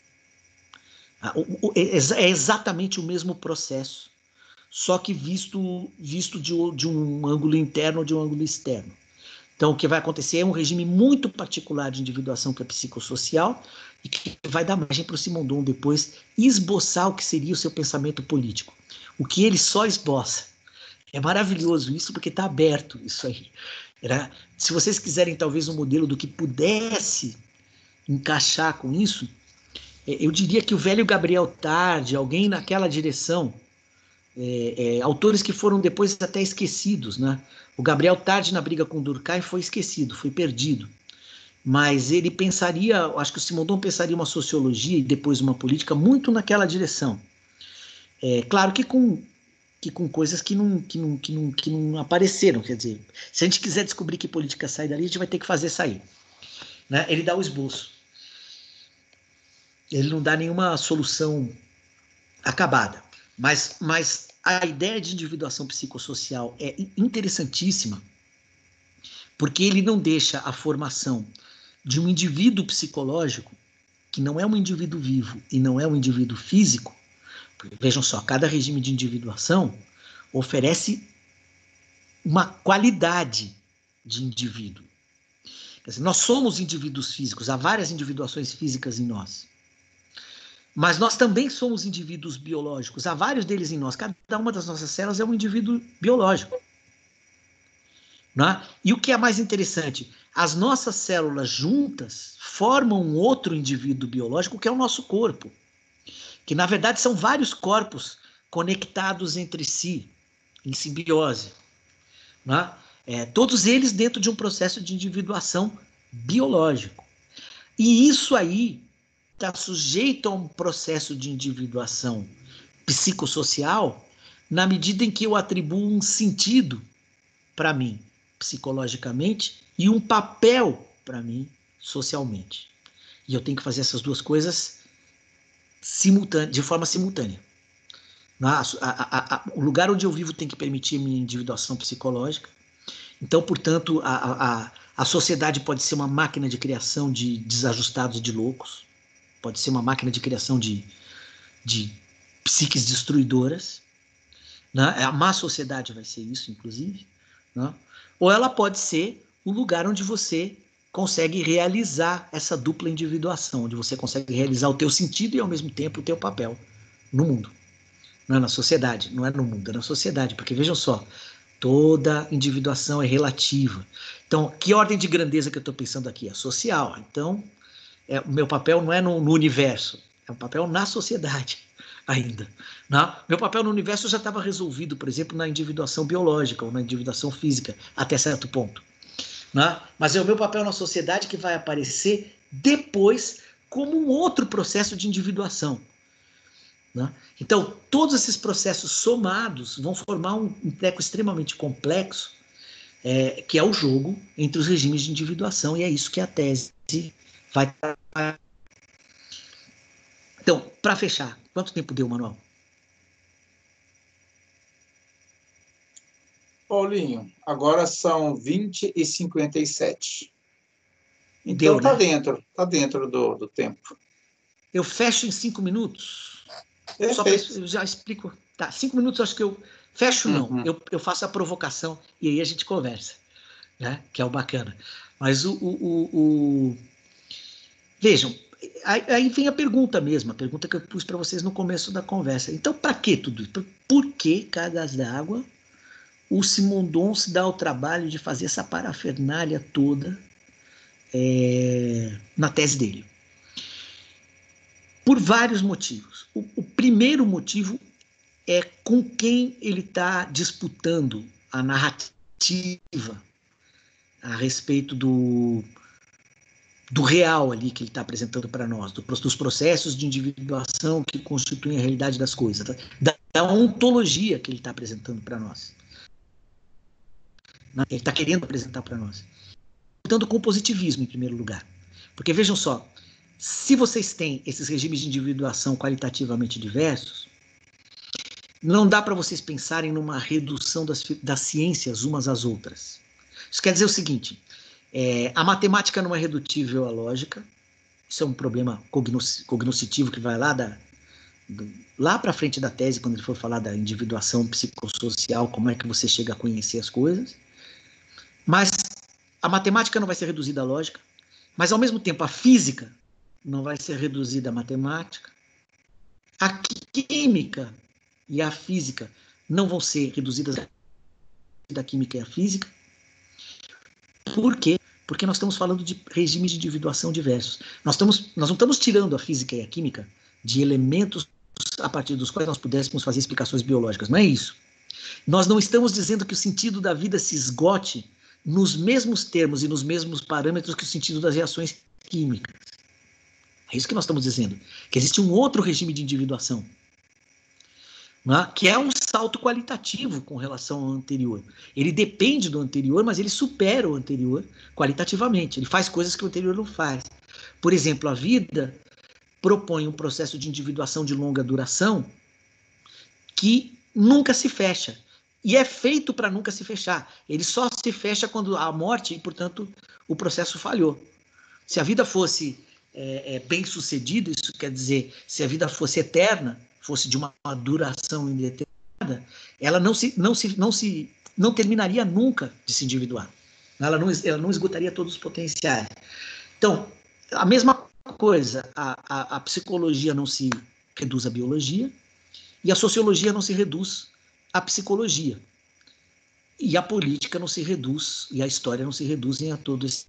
É exatamente o mesmo processo, só que visto, visto de, de um ângulo interno ou de um ângulo externo. Então, o que vai acontecer é um regime muito particular de individuação que é psicossocial e que vai dar margem para o Simondon depois esboçar o que seria o seu pensamento político. O que ele só esboça. É maravilhoso isso, porque está aberto isso aí. Era, se vocês quiserem talvez um modelo do que pudesse encaixar com isso, eu diria que o velho Gabriel Tarde, alguém naquela direção, é, é, autores que foram depois até esquecidos, né? O Gabriel Tarde na briga com Durkheim foi esquecido, foi perdido. Mas ele pensaria, acho que o Simondon pensaria uma sociologia e depois uma política muito naquela direção. É, claro que com, que com coisas que não, que, não, que, não, que não apareceram. Quer dizer, se a gente quiser descobrir que política sai dali, a gente vai ter que fazer sair. Né? Ele dá o esboço. Ele não dá nenhuma solução acabada. Mas, mas a ideia de individuação psicossocial é interessantíssima, porque ele não deixa a formação de um indivíduo psicológico, que não é um indivíduo vivo e não é um indivíduo físico. Vejam só, cada regime de individuação oferece uma qualidade de indivíduo. Quer dizer, nós somos indivíduos físicos, há várias individuações físicas em nós. Mas nós também somos indivíduos biológicos, há vários deles em nós. Cada uma das nossas células é um indivíduo biológico. Né? E o que é mais interessante, as nossas células juntas formam um outro indivíduo biológico, que é o nosso corpo. Que, na verdade, são vários corpos conectados entre si, em simbiose. Né? É, todos eles dentro de um processo de individuação biológico. E isso aí está sujeito a um processo de individuação psicossocial na medida em que eu atribuo um sentido para mim, psicologicamente, e um papel para mim, socialmente. E eu tenho que fazer essas duas coisas simultânea, de forma simultânea. A, a, a, o lugar onde eu vivo tem que permitir a minha individuação psicológica. Então, portanto, a, a, a sociedade pode ser uma máquina de criação de desajustados e de loucos, pode ser uma máquina de criação de, de psiques destruidoras, né? A má sociedade vai ser isso, inclusive, né? Ou ela pode ser o lugar onde você consegue realizar essa dupla individuação, onde você consegue realizar o teu sentido e, ao mesmo tempo, o teu papel no mundo. Não é na sociedade, não é no mundo, é na sociedade. Porque, vejam só, toda individuação é relativa. Então, que ordem de grandeza que eu estou pensando aqui? É social. Então, é, o meu papel não é no, no universo, é um papel na sociedade ainda. Né? Meu papel no universo já estava resolvido, por exemplo, na individuação biológica ou na individuação física, até certo ponto. Né? Mas é o meu papel na sociedade que vai aparecer depois como um outro processo de individuação. Né? Então, todos esses processos somados vão formar um, um treco extremamente complexo, é, que é o jogo entre os regimes de individuação, e é isso que a tese vai trabalhar. Então, para fechar, quanto tempo deu, Manuel? Paulinho, agora são vinte e cinquenta e sete. Então Deu, tá né? dentro, tá dentro do, do tempo. Eu fecho em cinco minutos? Perfeito. Só pra, eu já explico. Tá, cinco minutos acho que eu, Fecho não, Uhum. eu, eu faço a provocação e aí a gente conversa, né? Que é o bacana. Mas o... o, o, o... Vejam, aí, aí vem a pergunta mesmo, a pergunta que eu pus para vocês no começo da conversa. Então, para que tudo isso? Por que cargas d'água o Simondon se dá o trabalho de fazer essa parafernália toda é, na tese dele? Por vários motivos. O, o primeiro motivo é com quem ele está disputando a narrativa a respeito do, do real ali que ele está apresentando para nós, do, dos processos de individuação que constituem a realidade das coisas, da, da ontologia que ele está apresentando para nós. Ele está querendo apresentar para nós. Disputando com o positivismo, em primeiro lugar. Porque vejam só, se vocês têm esses regimes de individuação qualitativamente diversos, não dá para vocês pensarem numa redução das, das ciências umas às outras. Isso quer dizer o seguinte, é, a matemática não é redutível à lógica, isso é um problema cognoscitivo que vai lá, da, do, lá para frente da tese, quando ele for falar da individuação psicossocial, como é que você chega a conhecer as coisas. Mas a matemática não vai ser reduzida à lógica, mas ao mesmo tempo a física não vai ser reduzida à matemática, a química e a física não vão ser reduzidas da química e a física. Por quê? Porque nós estamos falando de regimes de individuação diversos. Nós, estamos, nós não estamos tirando a física e a química de elementos a partir dos quais nós pudéssemos fazer explicações biológicas. Não é isso. Nós não estamos dizendo que o sentido da vida se esgote nos mesmos termos e nos mesmos parâmetros que o sentido das reações químicas. É isso que nós estamos dizendo. Que existe um outro regime de individuação, né, que é um salto qualitativo com relação ao anterior. Ele depende do anterior, mas ele supera o anterior qualitativamente. Ele faz coisas que o anterior não faz. Por exemplo, a vida propõe um processo de individuação de longa duração que nunca se fecha. E é feito para nunca se fechar. Ele só se fecha quando há morte e, portanto, o processo falhou. Se a vida fosse é, é, bem sucedida, isso quer dizer, se a vida fosse eterna, fosse de uma duração indeterminada, ela não se, não se, não se, não terminaria nunca de se individuar. Ela não, ela não esgotaria todos os potenciais. Então, a mesma coisa, a, a, a psicologia não se reduz à biologia e a sociologia não se reduz à psicologia. E a política não se reduz, e a história não se reduzem a todo esse,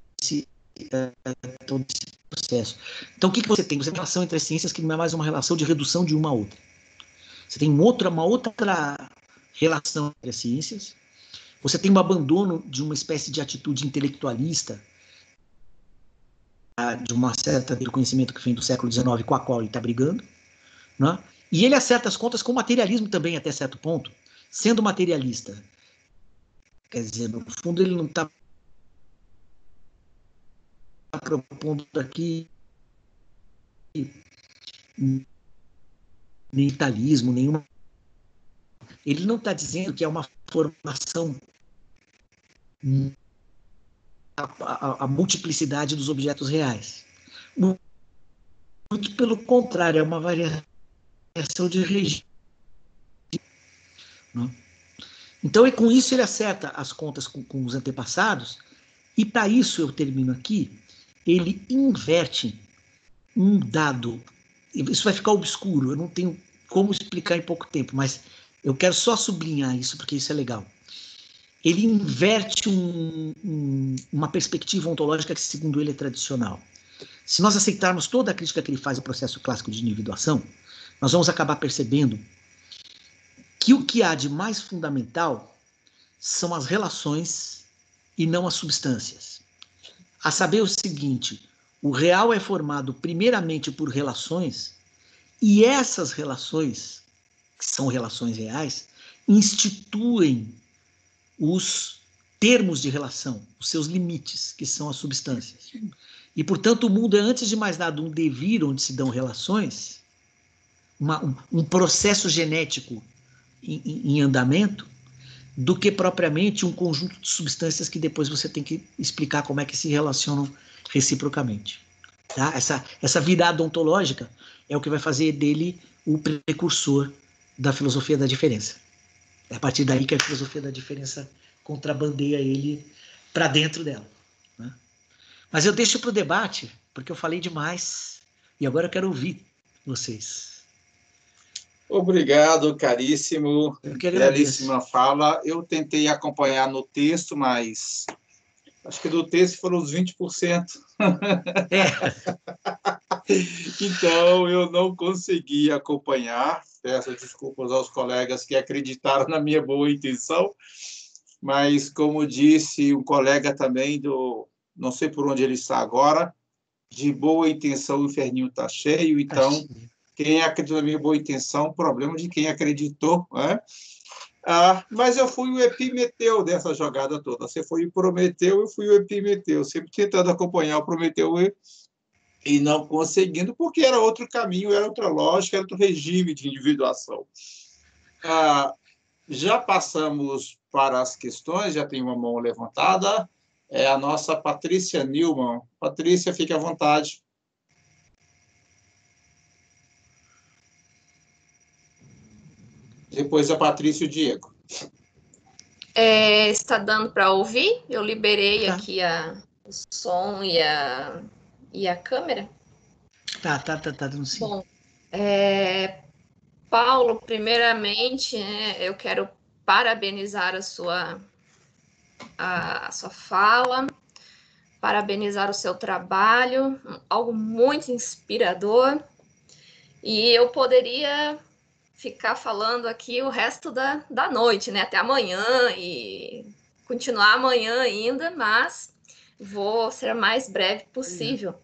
a todo esse processo. Então, o que, que você tem? Você tem uma relação entre as ciências que não é mais uma relação de redução de uma a outra. Você tem outra, uma outra relação entre as ciências. Você tem um abandono de uma espécie de atitude intelectualista, de uma certa do conhecimento que vem do século dezenove com a qual ele está brigando, né? E ele acerta as contas com o materialismo também até certo ponto, sendo materialista. Quer dizer, no fundo ele não está propondo aqui nem italismo, nenhuma. Ele não está dizendo que é uma formação a, a, a multiplicidade dos objetos reais. Muito pelo contrário, é uma variação de regime. Não? Então, e com isso ele acerta as contas com, com os antepassados, e para isso eu termino aqui, ele inverte um dado. Isso vai ficar obscuro, eu não tenho como explicar em pouco tempo, mas eu quero só sublinhar isso, porque isso é legal. Ele inverte um, um, uma perspectiva ontológica que, segundo ele, é tradicional. Se nós aceitarmos toda a crítica que ele faz ao processo clássico de individuação, nós vamos acabar percebendo que o que há de mais fundamental são as relações e não as substâncias. A saber o seguinte, o real é formado primeiramente por relações, e essas relações, que são relações reais, instituem os termos de relação, os seus limites, que são as substâncias. E, portanto, o mundo é, antes de mais nada, um devir onde se dão relações, uma, um, um processo genético em, em andamento, do que propriamente um conjunto de substâncias que depois você tem que explicar como é que se relacionam reciprocamente. Tá? Essa, essa virada ontológica é o que vai fazer dele o precursor da filosofia da diferença. É a partir daí que a filosofia da diferença contrabandeia ele para dentro dela, né? Mas eu deixo para o debate, porque eu falei demais, e agora eu quero ouvir vocês. Obrigado, caríssimo. Eu que agradeço. Belíssima fala. Eu tentei acompanhar no texto, mas acho que do texto foram os vinte por cento. É. Então, eu não consegui acompanhar. Peço desculpas aos colegas que acreditaram na minha boa intenção, mas, como disse um colega também, do, não sei por onde ele está agora, de boa intenção o inferninho está cheio, então, quem acreditou na minha boa intenção, problema de quem acreditou, né? Ah, mas eu fui o Epimeteu dessa jogada toda. Você foi o Prometeu, eu fui o Epimeteu, sempre tentando acompanhar o Prometeu e, e não conseguindo, porque era outro caminho, era outra lógica, era outro regime de individuação. Ah, já passamos para as questões, já tem uma mão levantada, é a nossa Patrícia Nilman. Patrícia, fique à vontade. Depois a Patrícia e o Diego. É, está dando para ouvir? Eu liberei Tá. aqui a, o som e a, e a câmera. Tá, tá, tá, tá dando sim. Bom, é, Paulo, primeiramente, né, eu quero parabenizar a sua, a, a sua fala, parabenizar o seu trabalho, algo muito inspirador. E eu poderia ficar falando aqui o resto da, da noite, né? Até amanhã e continuar amanhã ainda, mas vou ser a mais breve possível.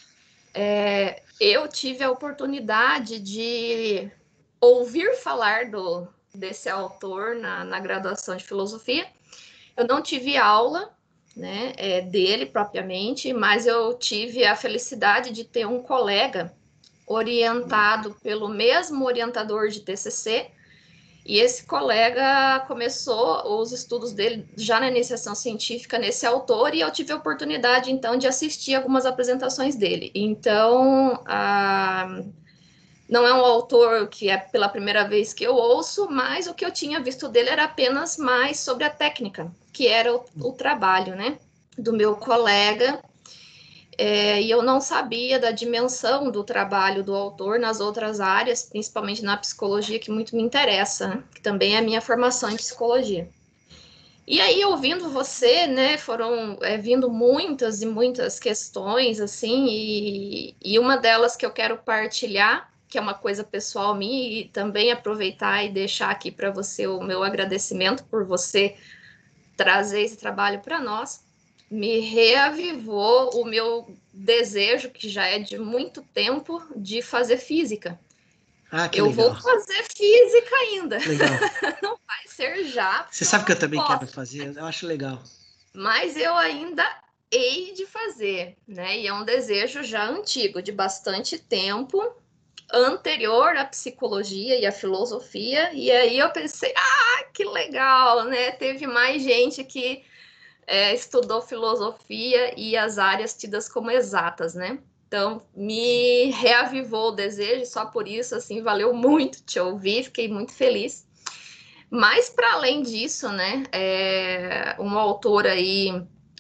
É, eu tive a oportunidade de ouvir falar do, desse autor na, na graduação de filosofia. Eu não tive aula, né, é, dele propriamente, mas eu tive a felicidade de ter um colega orientado pelo mesmo orientador de T C C, e esse colega começou os estudos dele já na iniciação científica nesse autor, e eu tive a oportunidade, então, de assistir algumas apresentações dele. Então, a... não é um autor que é pela primeira vez que eu ouço, mas o que eu tinha visto dele era apenas mais sobre a técnica, que era o, o trabalho, né, do meu colega. É, e eu não sabia da dimensão do trabalho do autor nas outras áreas, principalmente na psicologia, que muito me interessa, né? Que também é a minha formação em psicologia. E aí, ouvindo você, né, foram é, vindo muitas e muitas questões, assim, e, e uma delas que eu quero partilhar, que é uma coisa pessoal minha, e também aproveitar e deixar aqui para você o meu agradecimento por você trazer esse trabalho para nós, me reavivou o meu desejo, que já é de muito tempo, de fazer física. Ah, que eu legal. vou fazer física ainda. Legal. Não vai ser já. Você sabe que eu também posso, quero fazer, eu acho legal. Mas eu ainda hei de fazer, né? E é um desejo já antigo, de bastante tempo, anterior à psicologia e à filosofia. E aí eu pensei, ah, que legal, né? Teve mais gente que É, estudou filosofia e as áreas tidas como exatas, né? Então, me reavivou o desejo, só por isso, assim, valeu muito te ouvir, fiquei muito feliz. Mas, para além disso, né, é um autor aí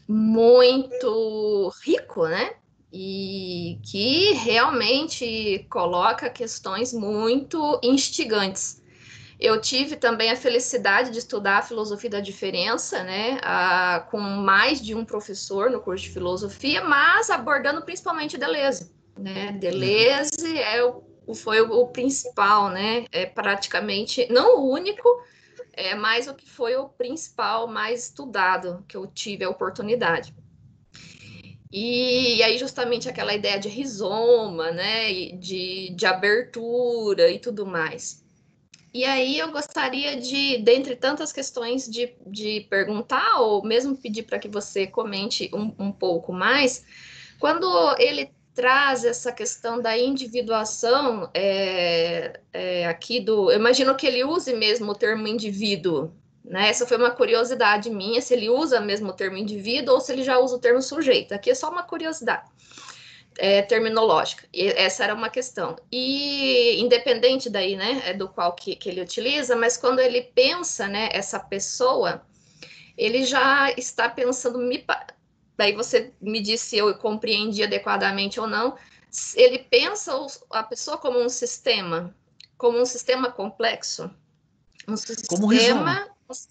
muito rico, né? E que realmente coloca questões muito instigantes. Eu tive também a felicidade de estudar a filosofia da diferença, né, a, com mais de um professor no curso de filosofia, mas abordando principalmente Deleuze, né? Deleuze é o, foi o, o principal, né? É praticamente, não o único, é, mas o que foi o principal mais estudado que eu tive a oportunidade. E, e aí justamente aquela ideia de rizoma, né, de, de abertura e tudo mais. E aí eu gostaria de, dentre tantas questões, de, de perguntar, ou mesmo pedir para que você comente um, um pouco mais, quando ele traz essa questão da individuação, é, é, aqui do... Eu imagino que ele use mesmo o termo indivíduo, né? Essa foi uma curiosidade minha, se ele usa mesmo o termo indivíduo ou se ele já usa o termo sujeito. Aqui é só uma curiosidade. é, terminológica. E essa era uma questão. E independente daí, né, é do qual que, que ele utiliza, mas quando ele pensa, né, essa pessoa, ele já está pensando, me, daí você me disse se eu compreendi adequadamente ou não, ele pensa a pessoa como um sistema, como um sistema complexo, um sistema,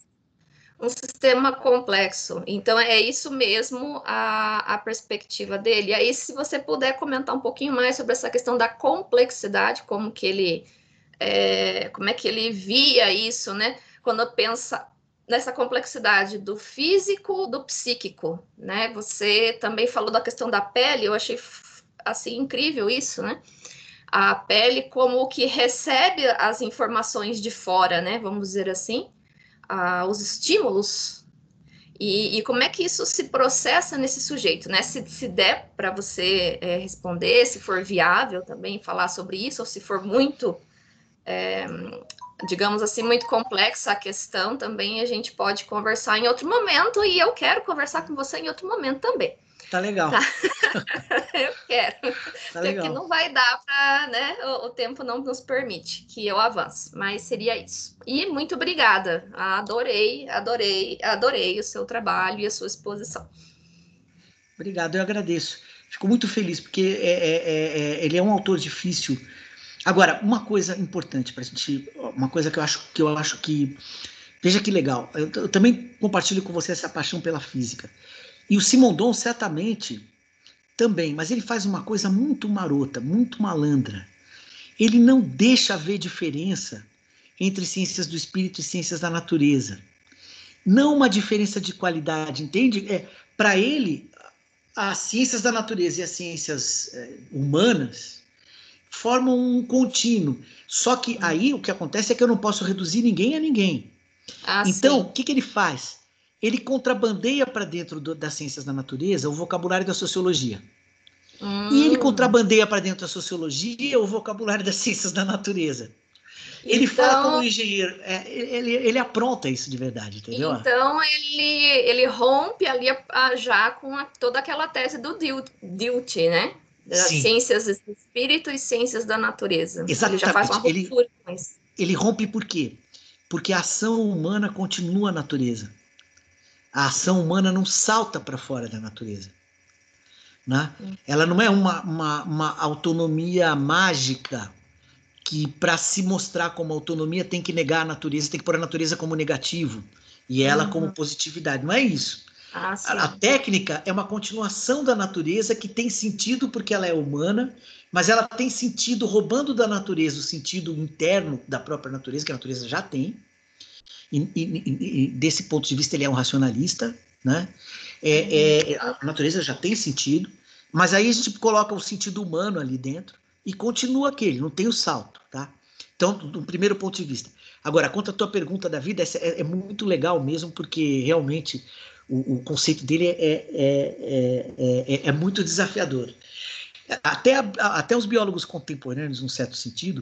um sistema complexo. Então é isso mesmo a, a perspectiva dele. E aí, se você puder comentar um pouquinho mais sobre essa questão da complexidade, como que ele, é, como é que ele via isso, né? Quando pensa nessa complexidade do físico, do psíquico, né? Você também falou da questão da pele, eu achei assim incrível isso, né? A pele como o que recebe as informações de fora, né? Vamos dizer assim, ah, os estímulos. E, e como é que isso se processa nesse sujeito, né? Se, se der para você é, responder, se for viável também falar sobre isso, ou se for muito, é, digamos assim, muito complexa a questão, também a gente pode conversar em outro momento, e eu quero conversar com você em outro momento também. Tá legal. Tá? Eu quero. Tá legal. Porque não vai dar para, né? O, o tempo não nos permite que eu avance, mas seria isso. E muito obrigada. Adorei, adorei, adorei o seu trabalho e a sua exposição. Obrigado, eu agradeço. Fico muito feliz, porque é, é, é, ele é um autor difícil. Agora, uma coisa importante para a gente, uma coisa que eu acho que eu acho que veja que legal. Eu, eu também compartilho com você essa paixão pela física. E o Simondon certamente também, mas ele faz uma coisa muito marota, muito malandra. Ele não deixa haver diferença entre ciências do espírito e ciências da natureza. Não uma diferença de qualidade, entende? É, para ele, as ciências da natureza e as ciências é, humanas formam um contínuo. Só que aí o que acontece é que eu não posso reduzir ninguém a ninguém. Ah, então, sim. o que, que ele faz? Ele contrabandeia para dentro do, das ciências da natureza o vocabulário da sociologia. Hum. E ele contrabandeia para dentro da sociologia o vocabulário das ciências da natureza. Ele então, fala como engenheiro, é, ele, ele apronta isso de verdade, entendeu? Então, ele, ele rompe ali a, a, já com a, toda aquela tese do Dilthey, né? Das Sim. ciências do espírito e ciências da natureza. Exatamente. Ele já faz uma ruptura com isso. Ele rompe por quê? Porque a ação humana continua a natureza. A ação humana não salta para fora da natureza. Né? Hum. Ela não é uma, uma, uma autonomia mágica que, para se mostrar como autonomia, tem que negar a natureza, tem que pôr a natureza como negativo e ela uhum. como positividade. Não é isso. Ah, a, a técnica é uma continuação da natureza que tem sentido porque ela é humana, mas ela tem sentido roubando da natureza o sentido interno da própria natureza, que a natureza já tem. E, e, e desse ponto de vista ele é um racionalista, né? É, é, a natureza já tem sentido, mas aí a gente coloca o sentido humano ali dentro e continua aquele, não tem o salto, tá? Então, do primeiro ponto de vista. Agora, quanto à tua pergunta da vida, é, é muito legal mesmo, porque realmente o, o conceito dele é, é, é, é, é muito desafiador. Até, a, até os biólogos contemporâneos, num certo sentido,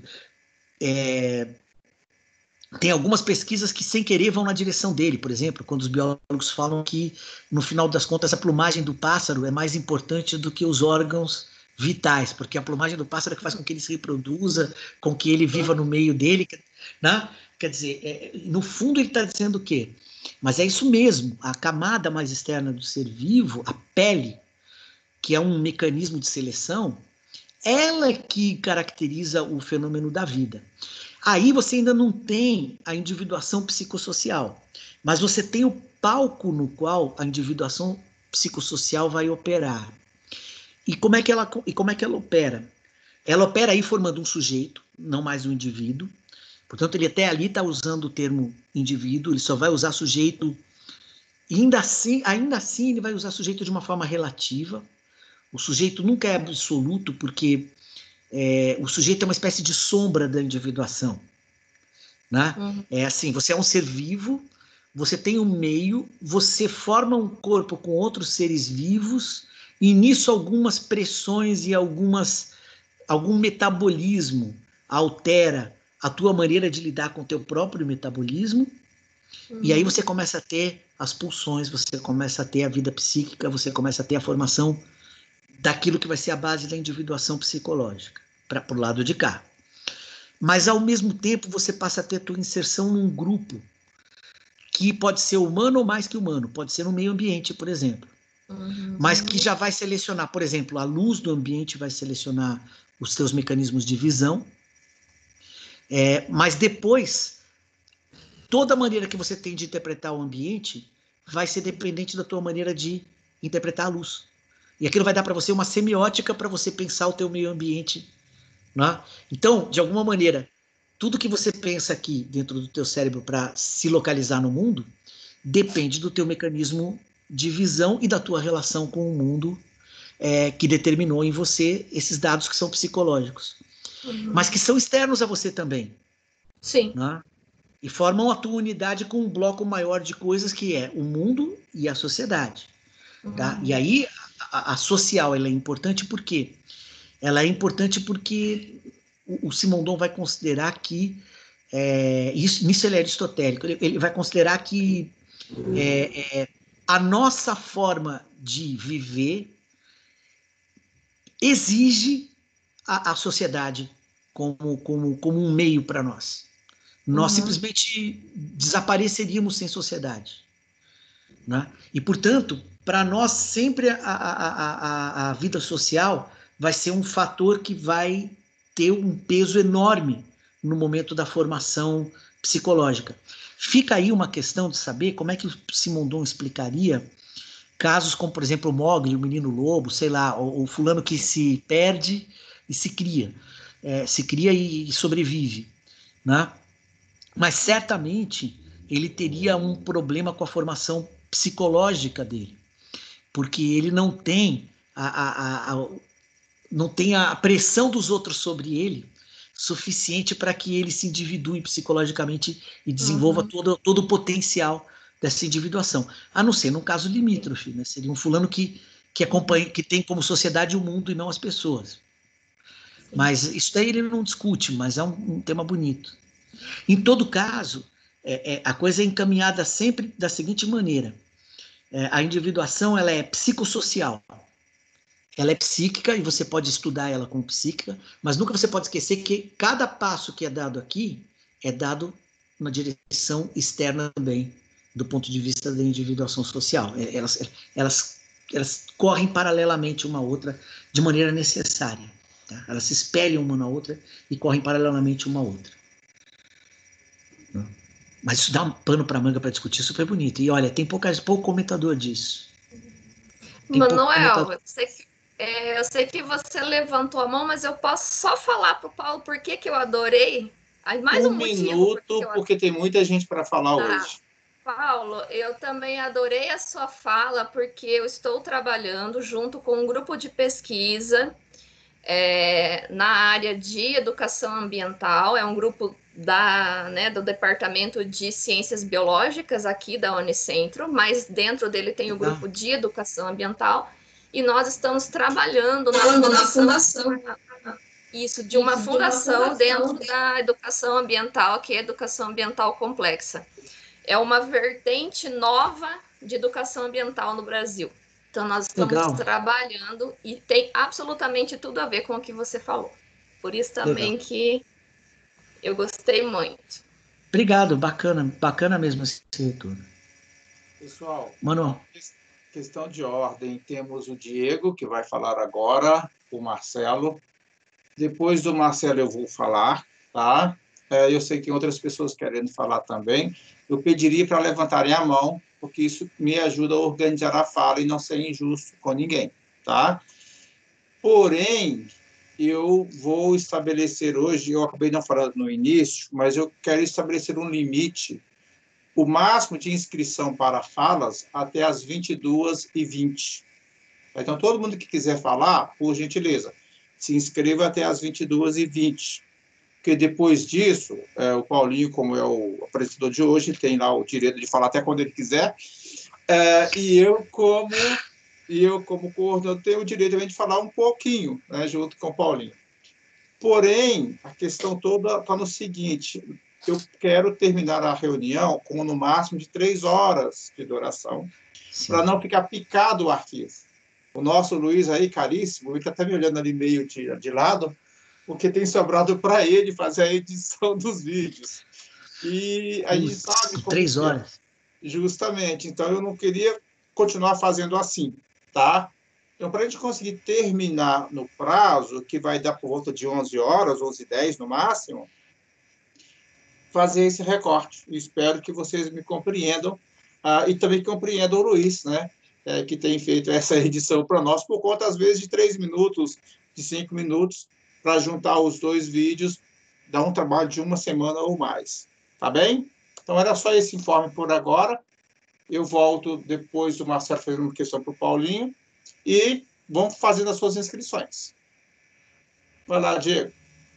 é, tem algumas pesquisas que, sem querer, vão na direção dele. Por exemplo, quando os biólogos falam que, no final das contas, a plumagem do pássaro é mais importante do que os órgãos vitais, porque a plumagem do pássaro é que faz com que ele se reproduza, com que ele viva no meio dele, né? Quer dizer, é, no fundo ele está dizendo o quê? Mas é isso mesmo, a camada mais externa do ser vivo, a pele, que é um mecanismo de seleção, ela é que caracteriza o fenômeno da vida. Aí você ainda não tem a individuação psicossocial, mas você tem o palco no qual a individuação psicossocial vai operar. E como é que ela, e como é que ela opera? Ela opera aí formando um sujeito, não mais um indivíduo. Portanto, ele até ali está usando o termo indivíduo, ele só vai usar sujeito, e ainda assim, ainda assim ele vai usar sujeito de uma forma relativa. O sujeito nunca é absoluto, porque é, o sujeito é uma espécie de sombra da individuação. Né? Uhum. É assim, você é um ser vivo, você tem um meio, você forma um corpo com outros seres vivos, e nisso algumas pressões e algumas, algum metabolismo altera a tua maneira de lidar com o teu próprio metabolismo, uhum. E aí você começa a ter as pulsões, você começa a ter a vida psíquica, você começa a ter a formação daquilo que vai ser a base da individuação psicológica, para o lado de cá. Mas, ao mesmo tempo, você passa a ter a tua inserção num grupo que pode ser humano ou mais que humano, pode ser no meio ambiente, por exemplo, uhum. mas que já vai selecionar, por exemplo, a luz do ambiente vai selecionar os teus mecanismos de visão, é, mas depois, toda maneira que você tem de interpretar o ambiente vai ser dependente da tua maneira de interpretar a luz. E aquilo vai dar para você uma semiótica para você pensar o teu meio ambiente, né? Então, de alguma maneira, tudo que você pensa aqui dentro do teu cérebro para se localizar no mundo depende do teu mecanismo de visão e da tua relação com o mundo, é, que determinou em você esses dados que são psicológicos, uhum. mas que são externos a você também. Sim. Né? E formam a tua unidade com um bloco maior de coisas que é o mundo e a sociedade. Uhum. Tá? E aí a, a social ela é importante por quê? Ela é importante porque o, o Simondon vai considerar que, é, isso, nisso ele é aristotélico, ele, ele vai considerar que é, é, a nossa forma de viver exige a, a sociedade como, como, como um meio para nós. Nós uhum. simplesmente desapareceríamos sem sociedade. Né? E, portanto, para nós sempre a, a, a, a vida social vai ser um fator que vai ter um peso enorme no momento da formação psicológica. Fica aí uma questão de saber como é que o Simondon explicaria casos como, por exemplo, o Mowgli, o Menino Lobo, sei lá, o, o fulano que se perde e se cria, é, se cria e, e sobrevive, né? Mas certamente ele teria um problema com a formação psicológica dele, porque ele não tem a, a, a, não tem a pressão dos outros sobre ele suficiente para que ele se individue psicologicamente e desenvolva uhum. todo, todo o potencial dessa individuação. A não ser num caso limítrofe, né? Seria um fulano que, que, acompanha, que tem como sociedade o mundo e não as pessoas. Sim. Mas isso daí ele não discute, mas é um, um tema bonito. Em todo caso, é, é, a coisa é encaminhada sempre da seguinte maneira. É, a individuação ela é psicossocial. Ela é psíquica e você pode estudar ela como psíquica, mas nunca você pode esquecer que cada passo que é dado aqui é dado na direção externa também, do ponto de vista da individuação social. Elas, elas, elas correm paralelamente uma à outra de maneira necessária. Tá? Elas se espelham uma na outra e correm paralelamente uma à outra. Mas isso dá um pano para manga para discutir, super bonito. E olha, tem poucas, pouco comentador disso. Tem Manuel, eu sei, que, é, eu sei que você levantou a mão, mas eu posso só falar para o Paulo por que que eu adorei? Mais um, um minuto, porque, porque tem muita gente para falar tá. hoje. Paulo, eu também adorei a sua fala, porque eu estou trabalhando junto com um grupo de pesquisa é, na área de educação ambiental. É um grupo da, né, do Departamento de Ciências Biológicas aqui da Unicentro, mas dentro dele tem o grupo de Educação Ambiental, e nós estamos trabalhando na fundação, na fundação. Isso, de uma, isso, fundação, de uma fundação dentro da educação ambiental, que é a Educação Ambiental Complexa. É uma vertente nova de educação ambiental no Brasil. Então, nós estamos Legal. trabalhando e tem absolutamente tudo a ver com o que você falou. Por isso também Legal. que eu gostei muito. Obrigado, bacana, bacana mesmo esse retorno. Pessoal, Mano. questão de ordem, temos o Diego, que vai falar agora, o Marcelo. Depois do Marcelo eu vou falar, tá? Eu sei que tem outras pessoas querendo falar também. Eu pediria para levantarem a mão, porque isso me ajuda a organizar a fala e não ser injusto com ninguém, tá? Porém, eu vou estabelecer hoje, eu acabei não falando no início, mas eu quero estabelecer um limite, o máximo de inscrição para falas até as vinte e duas e vinte. Então, todo mundo que quiser falar, por gentileza, se inscreva até as vinte e duas e vinte. Porque depois disso, é, o Paulinho, como é o apresentador de hoje, tem lá o direito de falar até quando ele quiser, é, e eu, como, e eu, como coordenador, tenho o direito também de falar um pouquinho, né, junto com o Paulinho. Porém, a questão toda está no seguinte, eu quero terminar a reunião com no máximo de três horas de duração, para não ficar picado o arquivo. O nosso Luiz aí, caríssimo, ele está até me olhando ali meio de, de lado, porque tem sobrado para ele fazer a edição dos vídeos. E a gente sabe como três horas. É. Justamente. Então, eu não queria continuar fazendo assim, tá? Então, para a gente conseguir terminar no prazo, que vai dar por volta de onze horas, onze e dez no máximo, fazer esse recorte. Espero que vocês me compreendam ah, e também compreendam o Luiz, né? É, que tem feito essa edição para nós, por conta, às vezes, de três minutos, de cinco minutos, para juntar os dois vídeos, dá um trabalho de uma semana ou mais. Tá bem? Então, era só esse informe por agora. Eu volto depois do Marcelo fazer uma questão para o Paulinho e vamos fazendo as suas inscrições. Vai lá, Diego.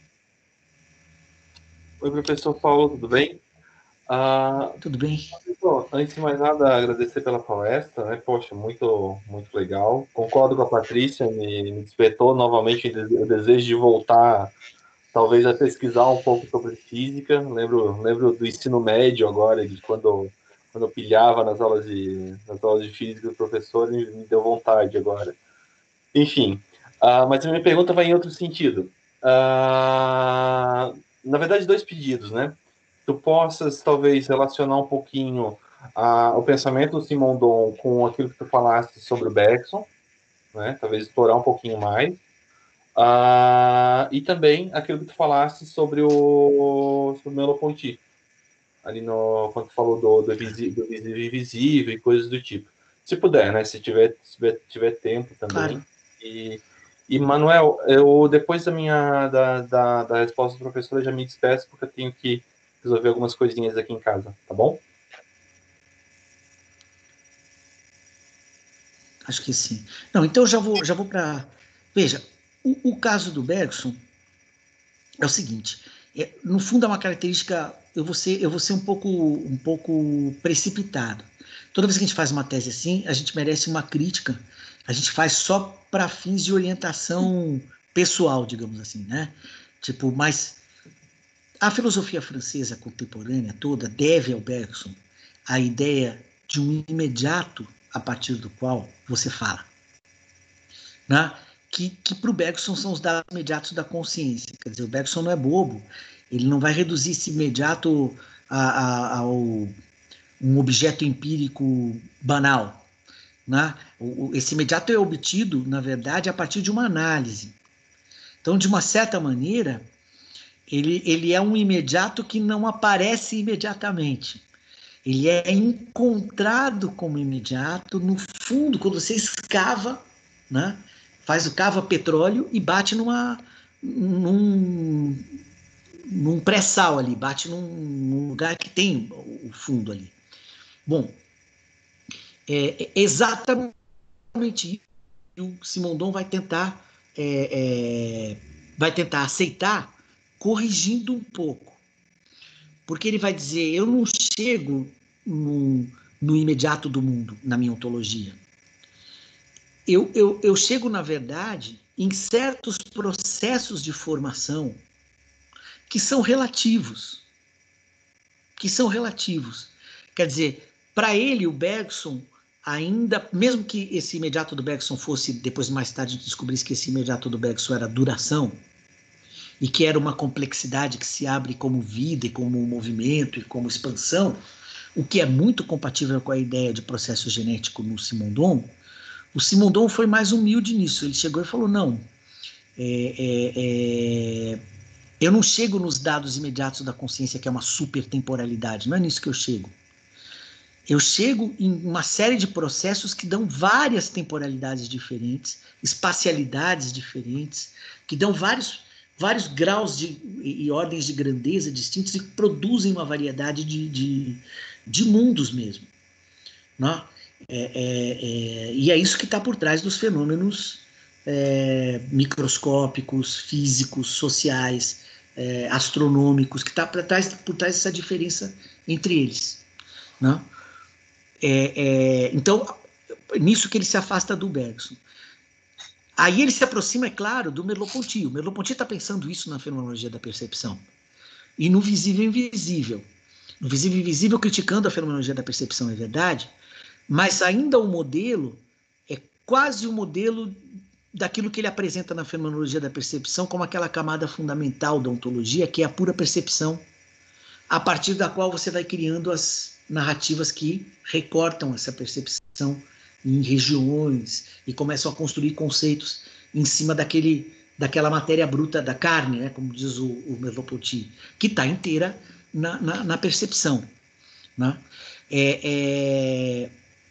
Oi, professor Paulo, tudo bem? Ah, tudo bem. Bom, antes de mais nada, agradecer pela palestra, né? Poxa, muito, muito legal. Concordo com a Patrícia, me, me despertou novamente o desejo de voltar, talvez, a pesquisar um pouco sobre física. Lembro, lembro do ensino médio agora, de quando, quando eu pilhava nas aulas de, nas aulas de física do professor, e me deu vontade agora. Enfim, ah, mas a minha pergunta vai em outro sentido. Ah, na verdade, dois pedidos, né? Tu possas, talvez, relacionar um pouquinho ah, o pensamento do Simondon com aquilo que tu falaste sobre o Bergson, né? Talvez explorar um pouquinho mais. Ah, e também aquilo que tu falaste sobre o, sobre o Merleau-Ponty, ali no, quando tu falou do, do, visível, do visível e invisível e coisas do tipo. Se puder, né? Se tiver, se tiver, tiver tempo também. Claro. E, e, Manuel, eu, depois da minha da, da, da resposta do professor, eu já me despeço, porque eu tenho que resolver algumas coisinhas aqui em casa, tá bom? Acho que sim. Não, então eu já vou, já vou para... Veja, o, o caso do Bergson é o seguinte, é, no fundo é uma característica, eu vou ser, eu vou ser um pouco, um pouco precipitado. Toda vez que a gente faz uma tese assim, a gente merece uma crítica, a gente faz só para fins de orientação pessoal, digamos assim, né? Tipo, mas a filosofia francesa contemporânea toda deve ao Bergson a ideia de um imediato a partir do qual você fala, né? Que, que para o Bergson são os dados imediatos da consciência. Quer dizer, o Bergson não é bobo, ele não vai reduzir esse imediato a, a, ao um objeto empírico banal, né? O, esse imediato é obtido, na verdade, a partir de uma análise. Então, de uma certa maneira, ele, ele é um imediato que não aparece imediatamente. Ele é encontrado como imediato no fundo, quando você escava, né? Faz o cava petróleo e bate numa, num, num pré-sal ali, bate num, num lugar que tem o fundo ali. Bom, é exatamente isso que o Simondon vai tentar, é, é, vai tentar aceitar, corrigindo um pouco. Porque ele vai dizer, eu não chego no, no imediato do mundo, na minha ontologia. Eu, eu, eu chego, na verdade, em certos processos de formação que são relativos. Que são relativos. Quer dizer, para ele, o Bergson, ainda, mesmo que esse imediato do Bergson fosse, depois mais tarde a gente descobrisse que esse imediato do Bergson era duração, e que era uma complexidade que se abre como vida, e como movimento, e como expansão, o que é muito compatível com a ideia de processo genético no Simondon. O Simondon foi mais humilde nisso. Ele chegou e falou, não, é, é, é, eu não chego nos dados imediatos da consciência, que é uma supertemporalidade, não é nisso que eu chego. Eu chego em uma série de processos que dão várias temporalidades diferentes, espacialidades diferentes, que dão vários, vários graus de, e ordens de grandeza distintos e produzem uma variedade de, de, de mundos mesmo. Não? É, é, é, e é isso que está por trás dos fenômenos é, microscópicos, físicos, sociais, é, astronômicos, que está por trás, por trás dessa diferença entre eles. Não? É, é, então, nisso que ele se afasta do Bergson. Aí ele se aproxima, é claro, do Merleau-Ponty. O Merleau-Ponty está pensando isso na fenomenologia da percepção. E no visível e invisível. No visível e invisível, criticando a fenomenologia da percepção, é verdade, mas ainda o modelo é quase o modelo daquilo que ele apresenta na fenomenologia da percepção como aquela camada fundamental da ontologia, que é a pura percepção, a partir da qual você vai criando as narrativas que recortam essa percepção em regiões e começam a construir conceitos em cima daquele, daquela matéria bruta da carne, né, como diz o, o Merleau-Ponty, que está inteira na, na, na percepção. Né? É, é,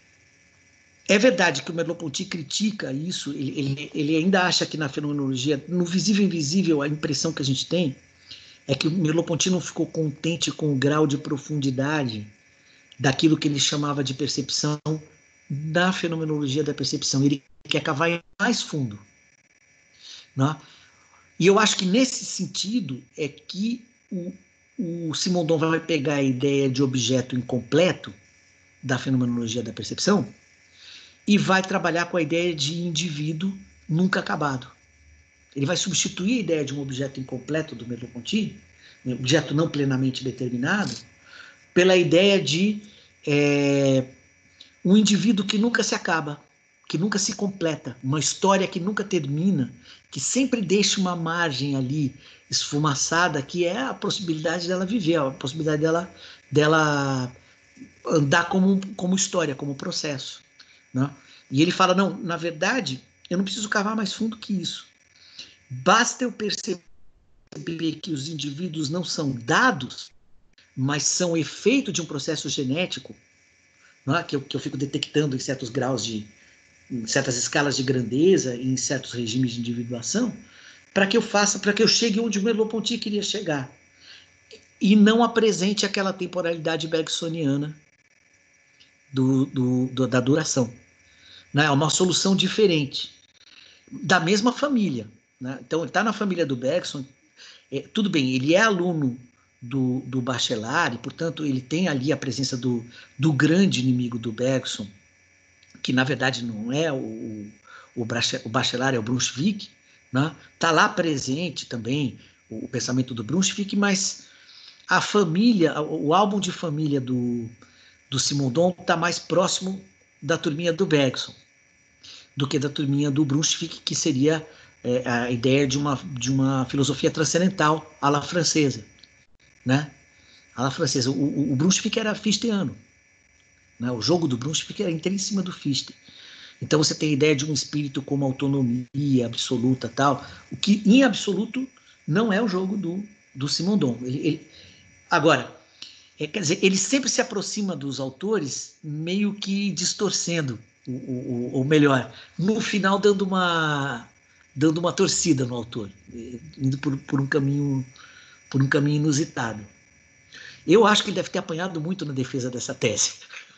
é verdade que o Merleau-Ponty critica isso, ele, ele, ele ainda acha que na fenomenologia, no visível e invisível, a impressão que a gente tem é que o Merleau-Ponty não ficou contente com o grau de profundidade daquilo que ele chamava de percepção da fenomenologia da percepção. Ele quer cavar mais fundo. Né? E eu acho que nesse sentido é que o, o Simondon vai pegar a ideia de objeto incompleto da fenomenologia da percepção e vai trabalhar com a ideia de indivíduo nunca acabado. Ele vai substituir a ideia de um objeto incompleto do Merleau-Ponty, um objeto não plenamente determinado, pela ideia de é, um indivíduo que nunca se acaba, que nunca se completa, uma história que nunca termina, que sempre deixa uma margem ali esfumaçada, que é a possibilidade dela viver, a possibilidade dela, dela andar como, como história, como processo. Né? E ele fala, não, na verdade, eu não preciso cavar mais fundo que isso. Basta eu perceber que os indivíduos não são dados, mas são efeito de um processo genético, né, que, eu, que eu fico detectando em certos graus de, em certas escalas de grandeza, em certos regimes de individuação, para que eu faça, para que eu chegue onde o Merleau-Ponty queria chegar. E não apresente aquela temporalidade bergsoniana do, do, do, da duração. Né? É uma solução diferente, da mesma família. Né? Então, ele está na família do Bergson, é, tudo bem, ele é aluno do, do Bachelard, e, portanto, ele tem ali a presença do, do grande inimigo do Bergson, que, na verdade, não é o, o, o Bachelard, é o Brunswick, né? Está lá presente também o, o pensamento do Brunswick, mas a família, o, o álbum de família do, do Simondon está mais próximo da turminha do Bergson do que da turminha do Brunswick, que seria é, a ideia de uma, de uma filosofia transcendental à la francesa. Né? À la francesa. O, o, o Brunswick era fichtiano. Né? O jogo do Brunswick era inteiro em cima do Fichte. Então você tem a ideia de um espírito como autonomia absoluta, tal, o que em absoluto não é o jogo do, do Simondon. Ele, ele... Agora, é, quer dizer, ele sempre se aproxima dos autores meio que distorcendo, ou, ou melhor, no final dando uma, dando uma torcida no autor, indo por, por, um caminho, por um caminho inusitado. Eu acho que ele deve ter apanhado muito na defesa dessa tese.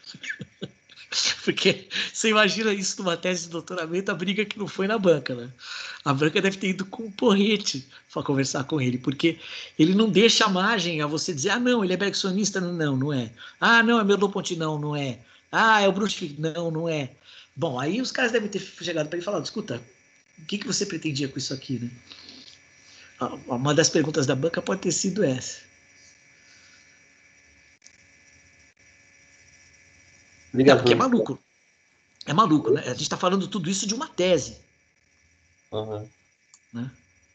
Porque você imagina isso numa tese de doutoramento, a briga que não foi na banca, né? A banca deve ter ido com um porrete para conversar com ele, porque ele não deixa margem a você dizer, ah, não, ele é bergsonista, não, não é. Ah, não, é Merleau-Ponty, não, não é. Ah, é o Brunswick, não, não é. Bom, aí os caras devem ter chegado para ele e falado, escuta, o que, que você pretendia com isso aqui, né? Uma das perguntas da banca pode ter sido essa. É, porque é maluco. É maluco, né? A gente está falando tudo isso de uma tese. Uhum. Né?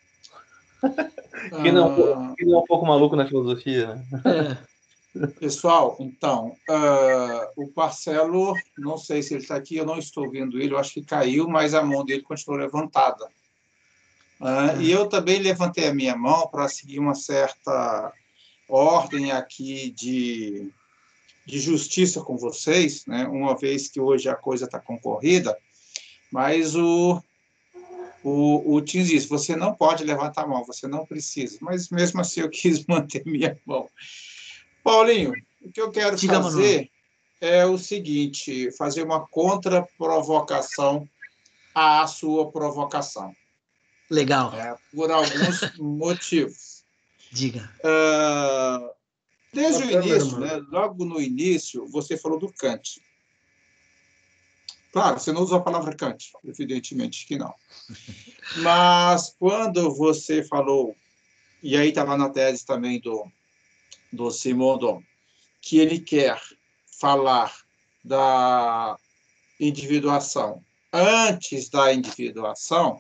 Que não, que não é um pouco maluco na filosofia, né? É. Pessoal, então, uh, o Marcelo, não sei se ele está aqui, eu não estou vendo ele, eu acho que caiu, mas a mão dele continuou levantada. Uh, é. E eu também levantei a minha mão para seguir uma certa ordem aqui de... de justiça com vocês, né? Uma vez que hoje a coisa está concorrida, mas o, o, o Tim disse, você não pode levantar a mão, você não precisa, mas mesmo assim eu quis manter minha mão. Paulinho, o que eu quero Diga, fazer Manoel. é o seguinte, fazer uma contra-provocação à sua provocação. Legal. É, por alguns motivos. Diga. Uh, Desde o início, né, logo no início, você falou do Kant. Claro, você não usou a palavra Kant, evidentemente que não. Mas quando você falou, e aí está lá na tese também do, do Simondon, que ele quer falar da individuação antes da individuação,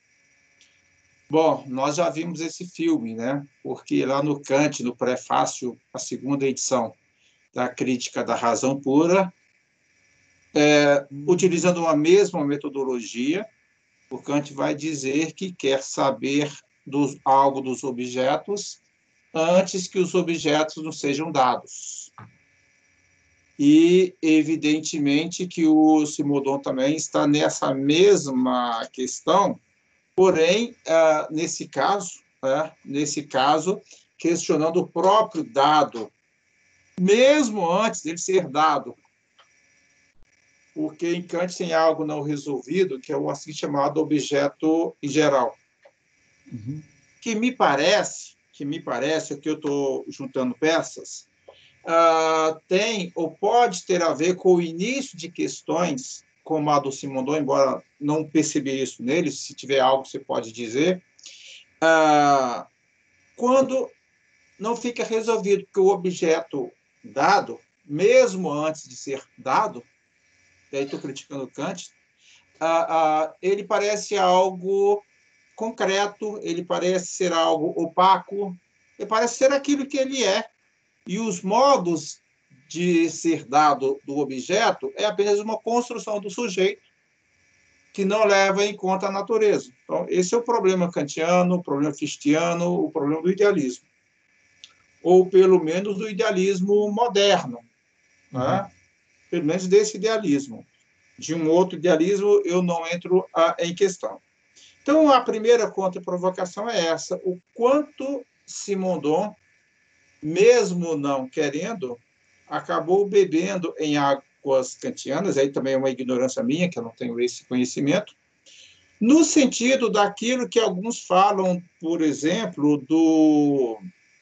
bom, nós já vimos esse filme, né? Porque lá no Kant, no prefácio, a segunda edição da Crítica da Razão Pura, é, utilizando uma mesma metodologia, o Kant vai dizer que quer saber dos, algo dos objetos antes que os objetos não sejam dados. E, evidentemente, que o Simondon também está nessa mesma questão, porém, ah, nesse caso, é, nesse caso, questionando o próprio dado, mesmo antes dele ser dado, porque em Kant tem algo não resolvido, que é o assim chamado objeto em geral, uhum. que me parece, que me parece, que eu estou juntando peças, uh, tem ou pode ter a ver com o início de questões, como a do Simondon, embora não percebi isso nele, se tiver algo você pode dizer, uh, quando não fica resolvido, porque o objeto dado, mesmo antes de ser dado, e aí estou criticando Kant, uh, uh, ele parece algo concreto, ele parece ser algo opaco, ele parece ser aquilo que ele é. E os modos de ser dado do objeto é apenas uma construção do sujeito que não leva em conta a natureza. Então, esse é o problema kantiano, o problema fichtiano, o problema do idealismo. Ou, pelo menos, do idealismo moderno. Uhum. Né? Pelo menos desse idealismo. De um outro idealismo, eu não entro a, em questão. Então, a primeira contra-provocação é essa. O quanto Simondon, mesmo não querendo, acabou bebendo em águas kantianas, aí também é uma ignorância minha, que eu não tenho esse conhecimento, no sentido daquilo que alguns falam, por exemplo, do...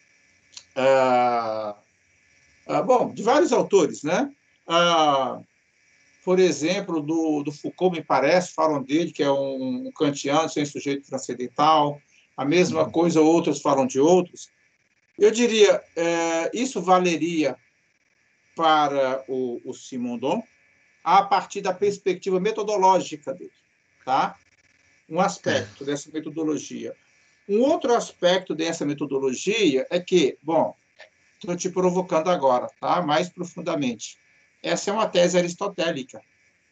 Ah, ah, bom, de vários autores, né? Ah, por exemplo, do, do Foucault, me parece, falam dele, que é um, um kantiano sem sujeito transcendental, a mesma uhum. coisa, outros falam de outros. Eu diria, é, isso valeria para o, o Simondon a partir da perspectiva metodológica dele, tá? Um aspecto dessa metodologia. Um outro aspecto dessa metodologia é que, bom, estou te provocando agora, tá? Mais profundamente. Essa é uma tese aristotélica.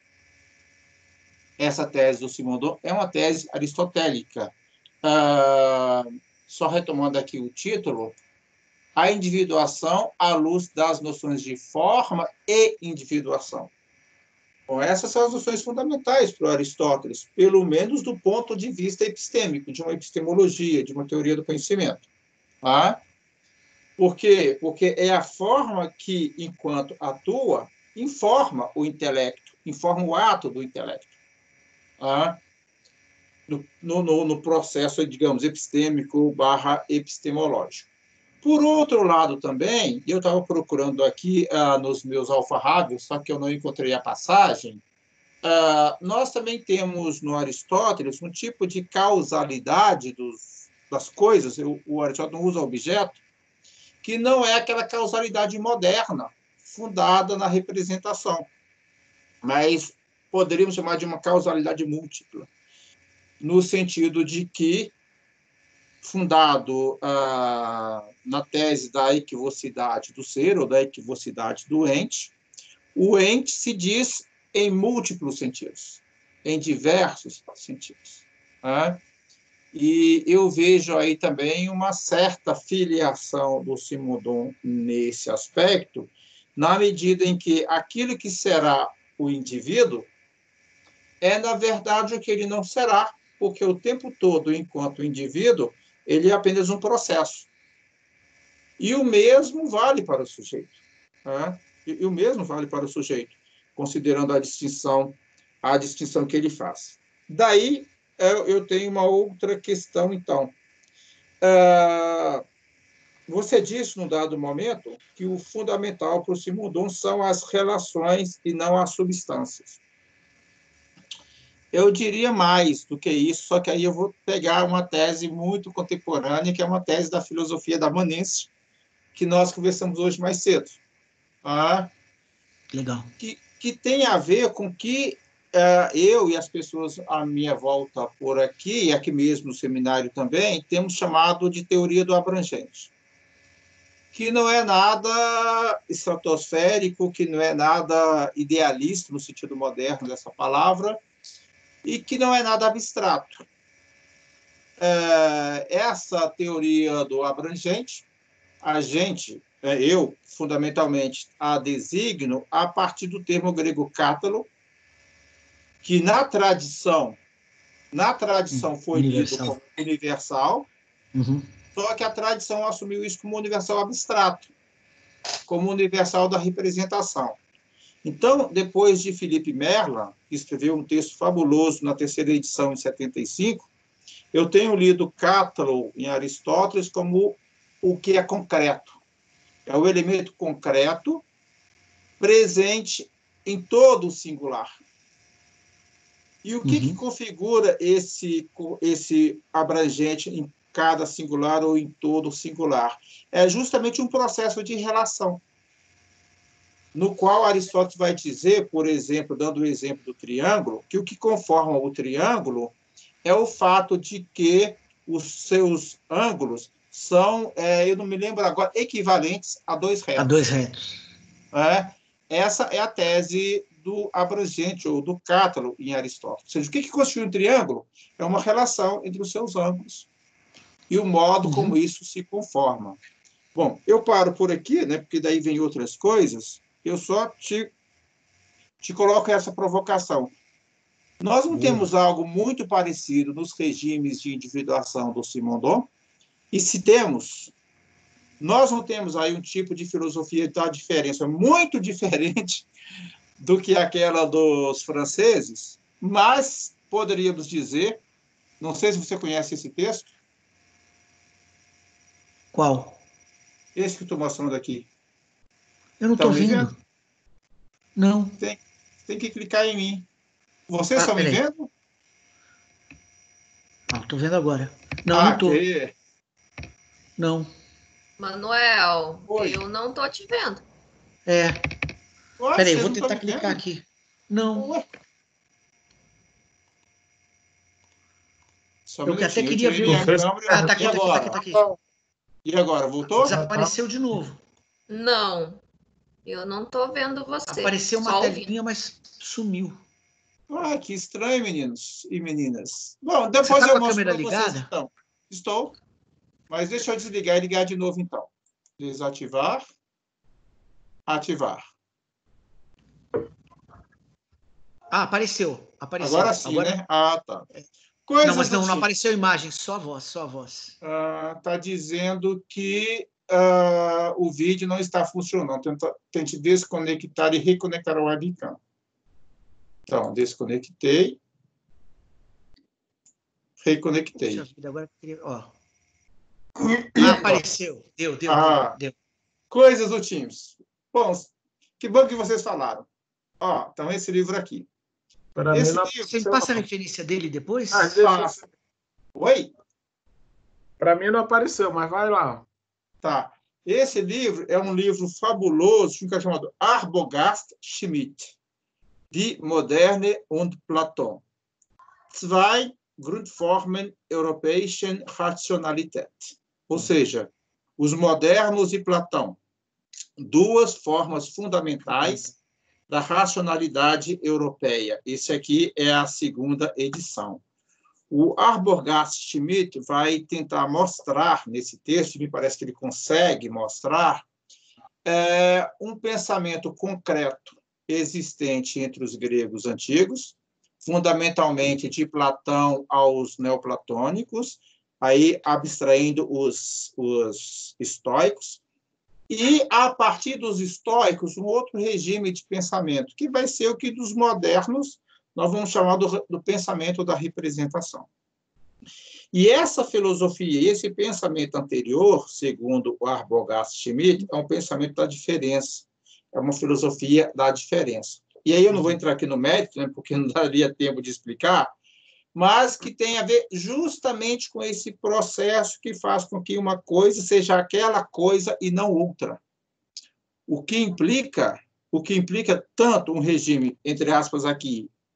Essa tese do Simondon é uma tese aristotélica. Ah, só retomando aqui o título, a individuação à luz das noções de forma e individuação. Bom, essas são as noções fundamentais para Aristóteles, pelo menos do ponto de vista epistêmico, de uma epistemologia, de uma teoria do conhecimento. Tá? Por quê? Porque é a forma que, enquanto atua, informa o intelecto, informa o ato do intelecto. Tá? No, no, no processo, digamos, epistêmico barra epistemológico. Por outro lado também, eu estava procurando aqui ah, nos meus alfarrábios, só que eu não encontrei a passagem, ah, nós também temos no Aristóteles um tipo de causalidade dos, das coisas, o, o Aristóteles não usa objeto, que não é aquela causalidade moderna, fundada na representação, mas poderíamos chamar de uma causalidade múltipla, no sentido de que, fundado ah, na tese da equivocidade do ser, ou da equivocidade do ente, o ente se diz em múltiplos sentidos, em diversos sentidos. Né? E eu vejo aí também uma certa filiação do Simondon nesse aspecto, na medida em que aquilo que será o indivíduo é, na verdade, o que ele não será, porque o tempo todo, enquanto indivíduo, ele é apenas um processo. E o mesmo vale para o sujeito. Né? E o mesmo vale para o sujeito, considerando a distinção, a distinção que ele faz. Daí, eu tenho uma outra questão, então. Você disse, num dado momento, que o fundamental para o Simondon são as relações e não as substâncias. Eu diria mais do que isso, só que aí eu vou pegar uma tese muito contemporânea, que é uma tese da filosofia da Manense, que nós conversamos hoje mais cedo. Tá? Legal. Que, que tem a ver com que eu e as pessoas à minha volta por aqui, e aqui mesmo no seminário também, temos chamado de teoria do abrangente, que não é nada estratosférico, que não é nada idealista, no sentido moderno dessa palavra, e que não é nada abstrato. Essa teoria do abrangente, a gente, eu, fundamentalmente, a designo a partir do termo grego kátalo, que na tradição, na tradição foi lido como universal, uhum. Só que a tradição assumiu isso como universal abstrato, como universal da representação. Então, depois de Philippe Merla, que escreveu um texto fabuloso na terceira edição, em setenta e cinco, eu tenho lido Kátalo em Aristóteles como o que é concreto. É o elemento concreto presente em todo o singular. E o que, uhum. que configura esse, esse abrangente em cada singular ou em todo singular? É justamente um processo de relação, no qual Aristóteles vai dizer, por exemplo, dando o exemplo do triângulo, que o que conforma o triângulo é o fato de que os seus ângulos são, é, eu não me lembro agora, equivalentes a dois retos. A dois retos. É, essa é a tese do abrangente, ou do Kátalo, em Aristóteles. Ou seja, o que, que constitui um triângulo? É uma relação entre os seus ângulos e o modo uhum. como isso se conforma. Bom, eu paro por aqui, né, porque daí vem outras coisas, eu só te, te coloco essa provocação. Nós não uhum. temos algo muito parecido nos regimes de individuação do Simondon, e se temos, nós não temos aí um tipo de filosofia da diferença muito diferente do que aquela dos franceses, mas poderíamos dizer, não sei se você conhece esse texto. Qual? Esse que eu estou mostrando aqui. Eu não estou vendo. vendo. Não. Tem, tem que clicar em mim. Vocês ah, estão me vendo? Não, estou vendo agora. Não, ah, não estou. Que... Não. Manuel, Oi. eu não estou te vendo. É. Ué, Peraí, eu vou tentar clicar vendo? aqui. Não. Ué. Só eu um até queria ver. A câmera. Ah, tá aqui, tá aqui, tá aqui, tá aqui. E agora, voltou? Desapareceu de novo. Não, eu não estou vendo você. Apareceu uma telinha, mas sumiu. Ah, que estranho, meninos e meninas. Bom, depois você tá eu com a mostro câmera para ligada? vocês, então. Estou. Mas deixa eu desligar e ligar de novo, então. Desativar. Ativar. Ah, apareceu. apareceu. Agora sim, Agora... né? Ah, tá. Coisas não, mas não, tipo. não apareceu imagem, só voz, só voz. Está ah, dizendo que ah, o vídeo não está funcionando. Tenta, tente desconectar e reconectar o webcam. Então, desconectei. Reconectei. Puxa vida, agora eu queria... Ó. Ah, apareceu. Deu, deu, ah, deu, deu. Coisas do Teams. Bom, que bom que vocês falaram. Ó, então, esse livro aqui. Para esse mim, livro, você passa a referência dele depois? Ah, deixa eu... Oi? Para mim não apareceu, mas vai lá. Tá. Esse livro é um livro fabuloso, que é chamado Arbogast Schmidt, Die Moderne und Platon. Zwei Grundformen europäischen Rationalität. Ou seja, os modernos e Platão. Duas formas fundamentais da racionalidade europeia. Esse aqui é a segunda edição. O Arbogast Schmidt vai tentar mostrar, nesse texto, me parece que ele consegue mostrar, é, um pensamento concreto existente entre os gregos antigos, fundamentalmente de Platão aos neoplatônicos, aí abstraindo os, os estoicos, e, a partir dos estoicos, um outro regime de pensamento, que vai ser o que dos modernos nós vamos chamar do, do pensamento da representação. E essa filosofia, esse pensamento anterior, segundo o Arbogast Schmidt, é um pensamento da diferença, é uma filosofia da diferença. E aí eu não vou entrar aqui no mérito, né, porque não daria tempo de explicar, mas que tem a ver justamente com esse processo que faz com que uma coisa seja aquela coisa e não outra. O que implica, o que implica tanto um regime, entre aspas aqui,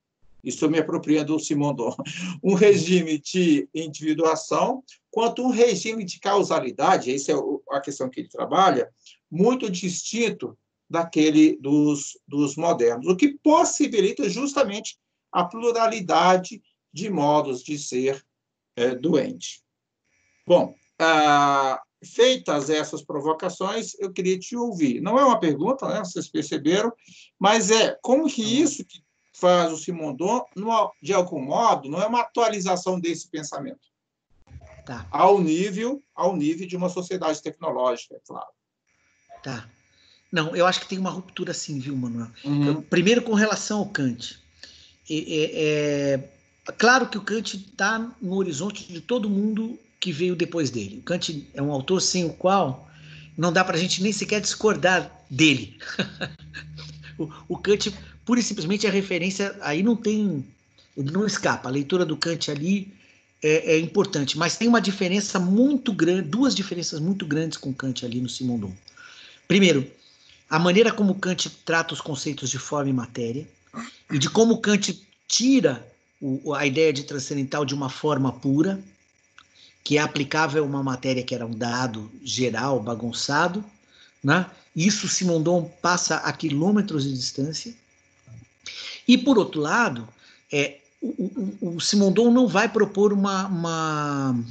estou me apropriando do Simondon, um regime de individuação, quanto um regime de causalidade, essa é a questão que ele trabalha, muito distinto daquele dos, dos modernos, o que possibilita justamente a pluralidade de modos de ser é, doente. Bom, ah, feitas essas provocações, eu queria te ouvir. Não é uma pergunta, né? Vocês perceberam, mas é como que isso que faz o Simondon, de algum modo, não é uma atualização desse pensamento. Tá. Ao nível, ao nível de uma sociedade tecnológica, é claro. Tá. Não, eu acho que tem uma ruptura sim, viu, Manuel? Uhum. Primeiro, com relação ao Kant. É, é, é claro que o Kant está no horizonte de todo mundo que veio depois dele. O Kant é um autor sem o qual não dá para a gente nem sequer discordar dele. o, o Kant, pura e simplesmente, é referência, aí não tem, ele não escapa. A leitura do Kant ali é, é importante, mas tem uma diferença muito grande, duas diferenças muito grandes com Kant ali no Simondon. Primeiro, a maneira como Kant trata os conceitos de forma e matéria, e de como Kant tira o, a ideia de transcendental de uma forma pura, que é aplicável a uma matéria que era um dado geral, bagunçado, né? Isso Simondon passa a quilômetros de distância. E, por outro lado, é, o, o, o Simondon não vai propor uma, uma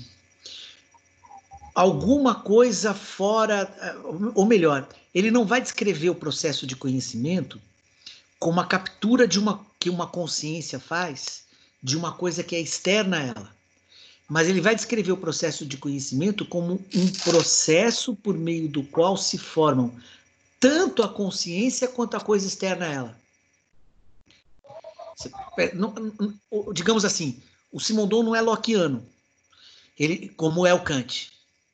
alguma coisa fora, ou melhor, ele não vai descrever o processo de conhecimento como a captura de uma, que uma consciência faz de uma coisa que é externa a ela. Mas ele vai descrever o processo de conhecimento como um processo por meio do qual se formam tanto a consciência quanto a coisa externa a ela. Não, não, digamos assim, o Simondon não é lockeano, ele, como é o Kant.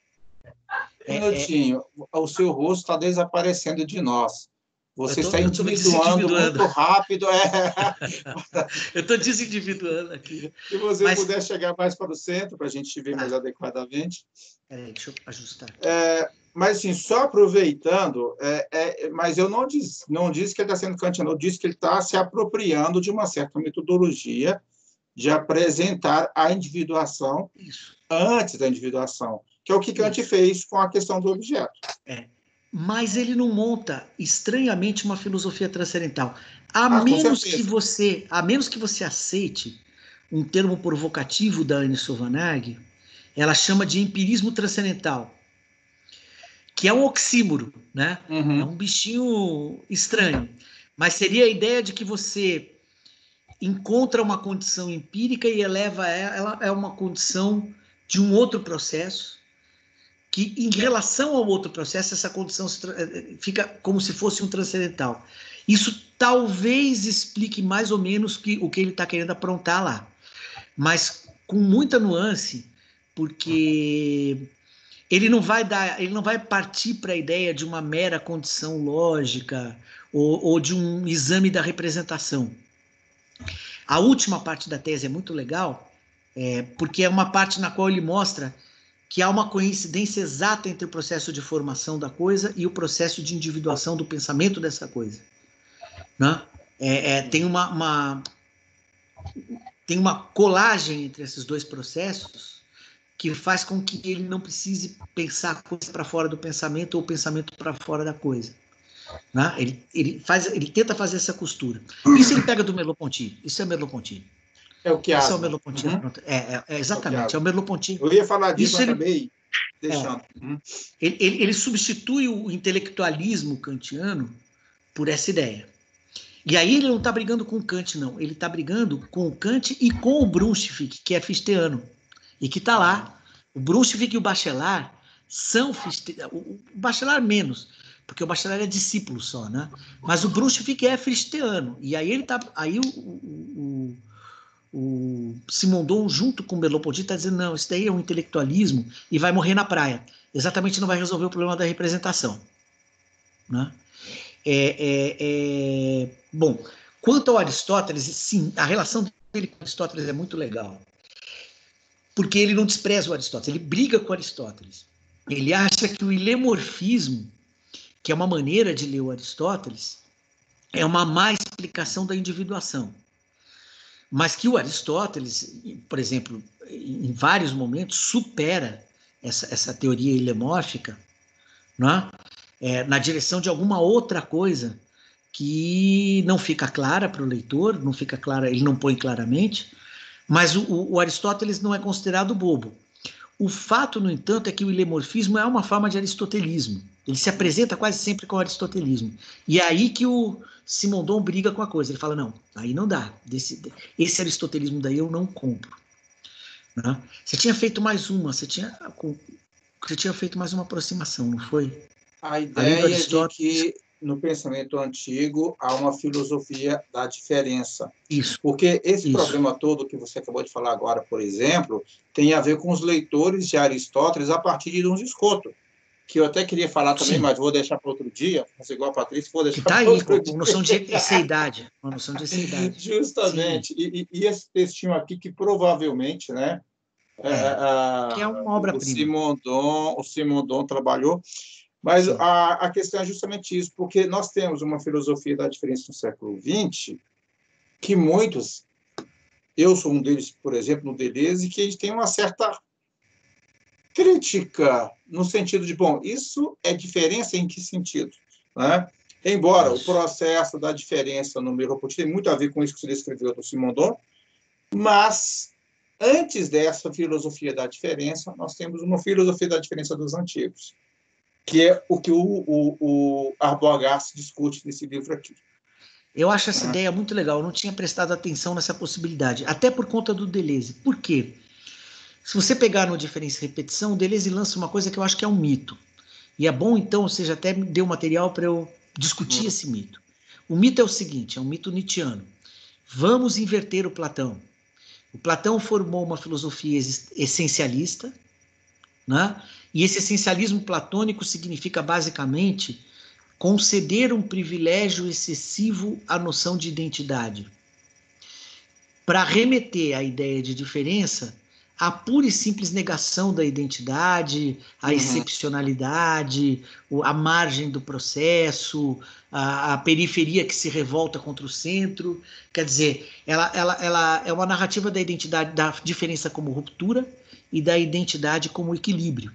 Um minutinho, é, o seu rosto está desaparecendo de nós. Você tô, está individuando muito rápido. É. Eu estou desindividuando aqui. Se você mas... puder chegar mais para o centro, para a gente te ver ah. mais adequadamente. Peraí, deixa eu ajustar aqui. É, mas, assim, só aproveitando, é, é, mas eu não disse, não disse que ele está sendo kantiano, eu disse que ele está se apropriando de uma certa metodologia de apresentar a individuação Isso. antes da individuação, que é o que Kant Isso. fez com a questão do objeto. É. Mas ele não monta estranhamente uma filosofia transcendental. A ah, menos que você, a menos que você aceite um termo provocativo da Anne Sovanag, ela chama de empirismo transcendental, que é um oxímoro, né? Uhum. É um bichinho estranho. Mas seria a ideia de que você encontra uma condição empírica e eleva ela a uma condição de um outro processo, que em relação ao outro processo, essa condição fica como se fosse um transcendental. Isso talvez explique mais ou menos que, o que ele está querendo aprontar lá, mas com muita nuance, porque ele não vai dar, ele não vai partir para a ideia de uma mera condição lógica ou, ou de um exame da representação. A última parte da tese é muito legal, é, porque é uma parte na qual ele mostra que há uma coincidência exata entre o processo de formação da coisa e o processo de individuação do pensamento dessa coisa. Né? É, é, tem, uma, uma, tem uma colagem entre esses dois processos que faz com que ele não precise pensar a coisa para fora do pensamento ou o pensamento para fora da coisa. Né? Ele, ele, faz, ele tenta fazer essa costura. Isso ele pega do Merleau-Ponty. Isso é Merleau-Ponty. É o que Isso é o Merleau-Ponty. Uhum. É, é, é, exatamente, é o, é o Merleau-Ponty. Eu ia falar disso, mas ele, acabei deixando. É, uhum. ele, ele, ele substitui o intelectualismo kantiano por essa ideia. E aí ele não está brigando com o Kant, não. Ele está brigando com o Kant e com o Brunschvig, que é fichtiano. E que está lá. O Brunschvig e o Bachelard são fichtianos. O Bachelard menos, porque o Bachelard é discípulo só, né? Mas o Brunschvig é fichtiano. E aí ele tá. Aí o, o, o Simondon, junto com o Merleau-Ponty, está dizendo: não, isso daí é um intelectualismo e vai morrer na praia. Exatamente, não vai resolver o problema da representação. Né? É, é, é... Bom, quanto ao Aristóteles, sim, a relação dele com Aristóteles é muito legal. Porque ele não despreza o Aristóteles, ele briga com o Aristóteles. Ele acha que o ilemorfismo, que é uma maneira de ler o Aristóteles, é uma má explicação da individuação. mas que o Aristóteles, por exemplo, em vários momentos, supera essa, essa teoria hilemórfica, né? É, na direção de alguma outra coisa que não fica clara para o leitor, não fica clara, ele não põe claramente, mas o, o Aristóteles não é considerado bobo. O fato, no entanto, é que o hilemorfismo é uma forma de aristotelismo. Ele se apresenta quase sempre com o aristotelismo. E é aí que o Simondon briga com a coisa. Ele fala, não, aí não dá. Desse, esse aristotelismo daí eu não compro. Né? Você tinha feito mais uma, você tinha, você tinha feito mais uma aproximação, não foi? A ideia de que no pensamento antigo há uma filosofia da diferença. Isso. Porque esse isso. problema todo que você acabou de falar agora, por exemplo, tem a ver com os leitores de Aristóteles a partir de Duns Scoto, que eu até queria falar também, Sim. mas vou deixar para outro dia, mas igual a Patrícia, vou deixar para outro aí, dia. Uma noção de esseidade. Uma noção de esseidade. Justamente. E, e esse textinho aqui que provavelmente, né, é, a, que é uma obra-prima. O Simondon, o Simondon trabalhou. Mas a, a questão é justamente isso, porque nós temos uma filosofia da diferença no século vinte que muitos, eu sou um deles, por exemplo, no Deleuze, que a gente tem uma certa crítica no sentido de, bom, isso é diferença em que sentido? Né? Embora isso. o processo da diferença no Merleau-Ponty tem muito a ver com isso que você descreveu do Simondon, mas antes dessa filosofia da diferença, nós temos uma filosofia da diferença dos antigos, que é o que o, o, o Arbogast discute nesse livro aqui. Eu acho essa ah. ideia muito legal, eu não tinha prestado atenção nessa possibilidade, até por conta do Deleuze. Por quê? Se você pegar no Diferença e Repetição, o Deleuze lança uma coisa que eu acho que é um mito. E é bom, então, ou seja, até me deu material para eu discutir hum. esse mito. O mito é o seguinte, é um mito nietzschiano. Vamos inverter o Platão. O Platão formou uma filosofia essencialista, né? E esse essencialismo platônico significa, basicamente, conceder um privilégio excessivo à noção de identidade, para remeter à ideia de diferença à pura e simples negação da identidade, à uhum. excepcionalidade, a margem do processo, a, a periferia que se revolta contra o centro. Quer dizer, ela, ela, ela é uma narrativa da identidade, da diferença como ruptura e da identidade como equilíbrio.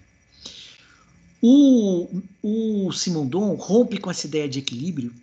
O, o Simondon rompe com essa ideia de equilíbrio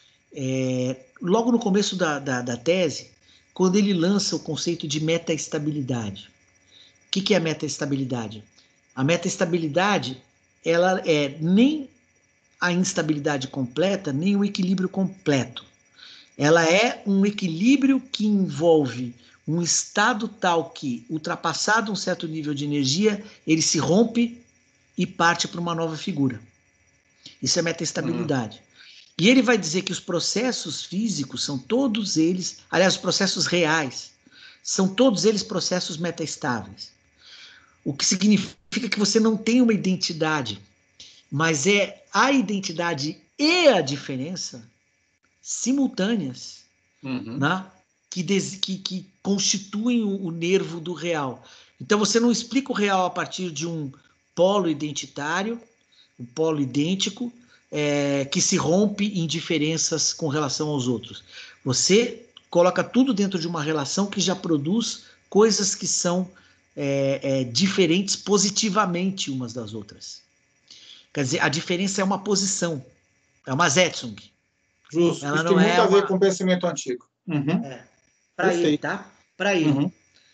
é, logo no começo da, da, da tese, quando ele lança o conceito de metaestabilidade. O que, que é a metaestabilidade? A metaestabilidade ela é nem a instabilidade completa, nem o equilíbrio completo. Ela é um equilíbrio que envolve um estado tal que, ultrapassado um certo nível de energia, ele se rompe e parte para uma nova figura. Isso é metaestabilidade. Uhum. E ele vai dizer que os processos físicos são todos eles, aliás, os processos reais, são todos eles processos metaestáveis. O que significa que você não tem uma identidade, mas é a identidade e a diferença simultâneas, uhum. né, que, des, que, que constituem o, o nervo do real. Então você não explica o real a partir de um polo identitário, um polo idêntico, é, que se rompe em diferenças com relação aos outros. Você coloca tudo dentro de uma relação que já produz coisas que são é, é, diferentes positivamente umas das outras. Quer dizer, a diferença é uma posição, é uma Setzung. Justo, ela isso não tem muito é a ver uma... com o pensamento antigo. Uhum. É, para ele, tá? Para ele. Uhum.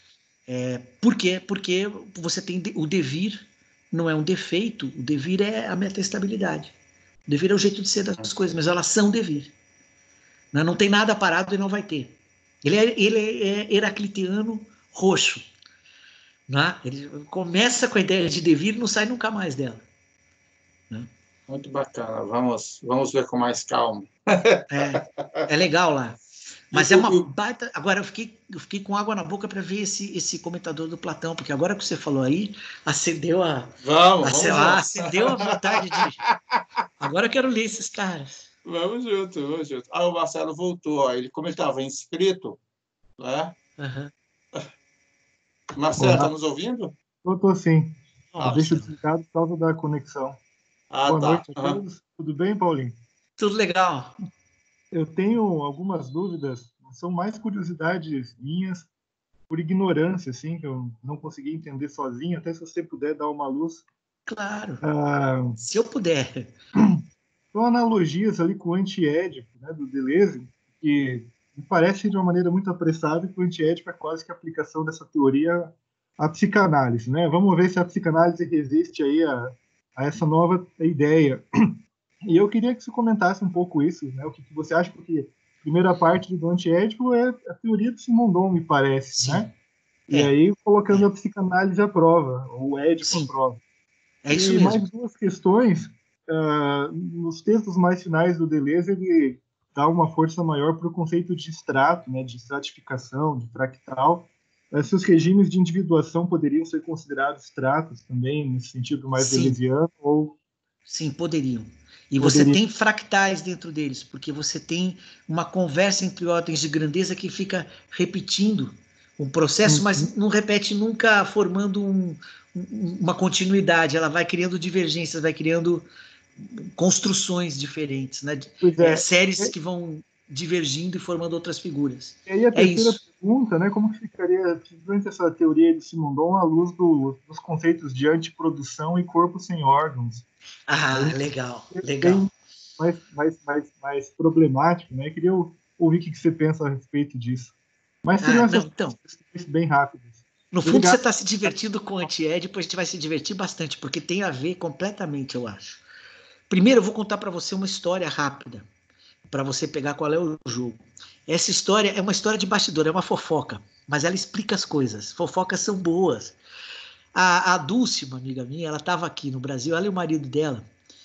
É, por quê? Porque você tem o devir, não é um defeito, o devir é a metaestabilidade. O devir é o jeito de ser das coisas, mas elas são devir. Não, não tem nada parado e não vai ter. Ele é, ele é heraclitiano roxo. Né? Ele começa com a ideia de devir e não sai nunca mais dela. Né? Muito bacana. Vamos, vamos ver com mais calma. É, é legal lá. Mas é uma baita... Agora, eu fiquei, eu fiquei com água na boca para ver esse, esse comentador do Platão, porque agora que você falou aí, acendeu a... Vamos, a, vamos lá, acendeu a vontade de... Agora eu quero ler esses caras. Vamos junto, vamos junto. Ah, o Marcelo voltou. Ó. Ele, como ele estava inscrito, né? Uhum. Marcelo, está nos ouvindo? Eu estou sim. Ah, Deixa desligado por causa da conexão. Ah, Boa tá. noite a uhum. todos. Tudo bem, Paulinho? Tudo legal. Eu tenho algumas dúvidas. Não são mais curiosidades minhas, por ignorância, assim, que eu não consegui entender sozinho, até se você puder dar uma luz. Claro, Ah, se eu puder. são analogias ali com o antiédipo, né, do Deleuze, que me parece de uma maneira muito apressada que o antiédipo é quase que a aplicação dessa teoria à psicanálise, né? Vamos ver se a psicanálise resiste aí a, a essa nova ideia. E eu queria que você comentasse um pouco isso, né? O que, que você acha, porque a primeira parte do antiédipo é a teoria do Simondon, me parece, Sim. né? E É, aí colocando é. a psicanálise à prova, ou o édipo à Sim, prova. é isso E mesmo. mais duas questões, uh, nos textos mais finais do Deleuze, ele dá uma força maior para o conceito de estrato, né, de estratificação, de fractal. Uh, se os regimes de individuação poderiam ser considerados estratos também, nesse sentido mais Sim. deleuziano, ou Sim, poderiam. E você poderiam... tem fractais dentro deles, porque você tem uma conversa entre ordens de grandeza que fica repetindo um processo, mas não repete nunca formando um, um, uma continuidade. Ela vai criando divergências, vai criando construções diferentes, né? Pois É, é. séries que vão divergindo e formando outras figuras. E aí a É terceira isso. pergunta, né, como que ficaria durante essa teoria de Simondon à luz do, dos conceitos de antiprodução e corpo sem órgãos? Ah, Aí, legal, legal. bem mais, mais, mais, mais problemático, né? Queria ouvir o que você pensa a respeito disso. Mas Ah, seriam não, essas então. questões bem rápidas. No fundo, você Obrigado. está se divertindo com o anti-ed, depois a gente vai se divertir bastante, porque tem a ver completamente, eu acho. Primeiro, eu vou contar para você uma história rápida, para você pegar qual é o jogo. Essa história é uma história de bastidor, é uma fofoca, mas ela explica as coisas. Fofocas são boas. A, a Dulce, uma amiga minha, ela estava aqui no Brasil, ela e o marido dela,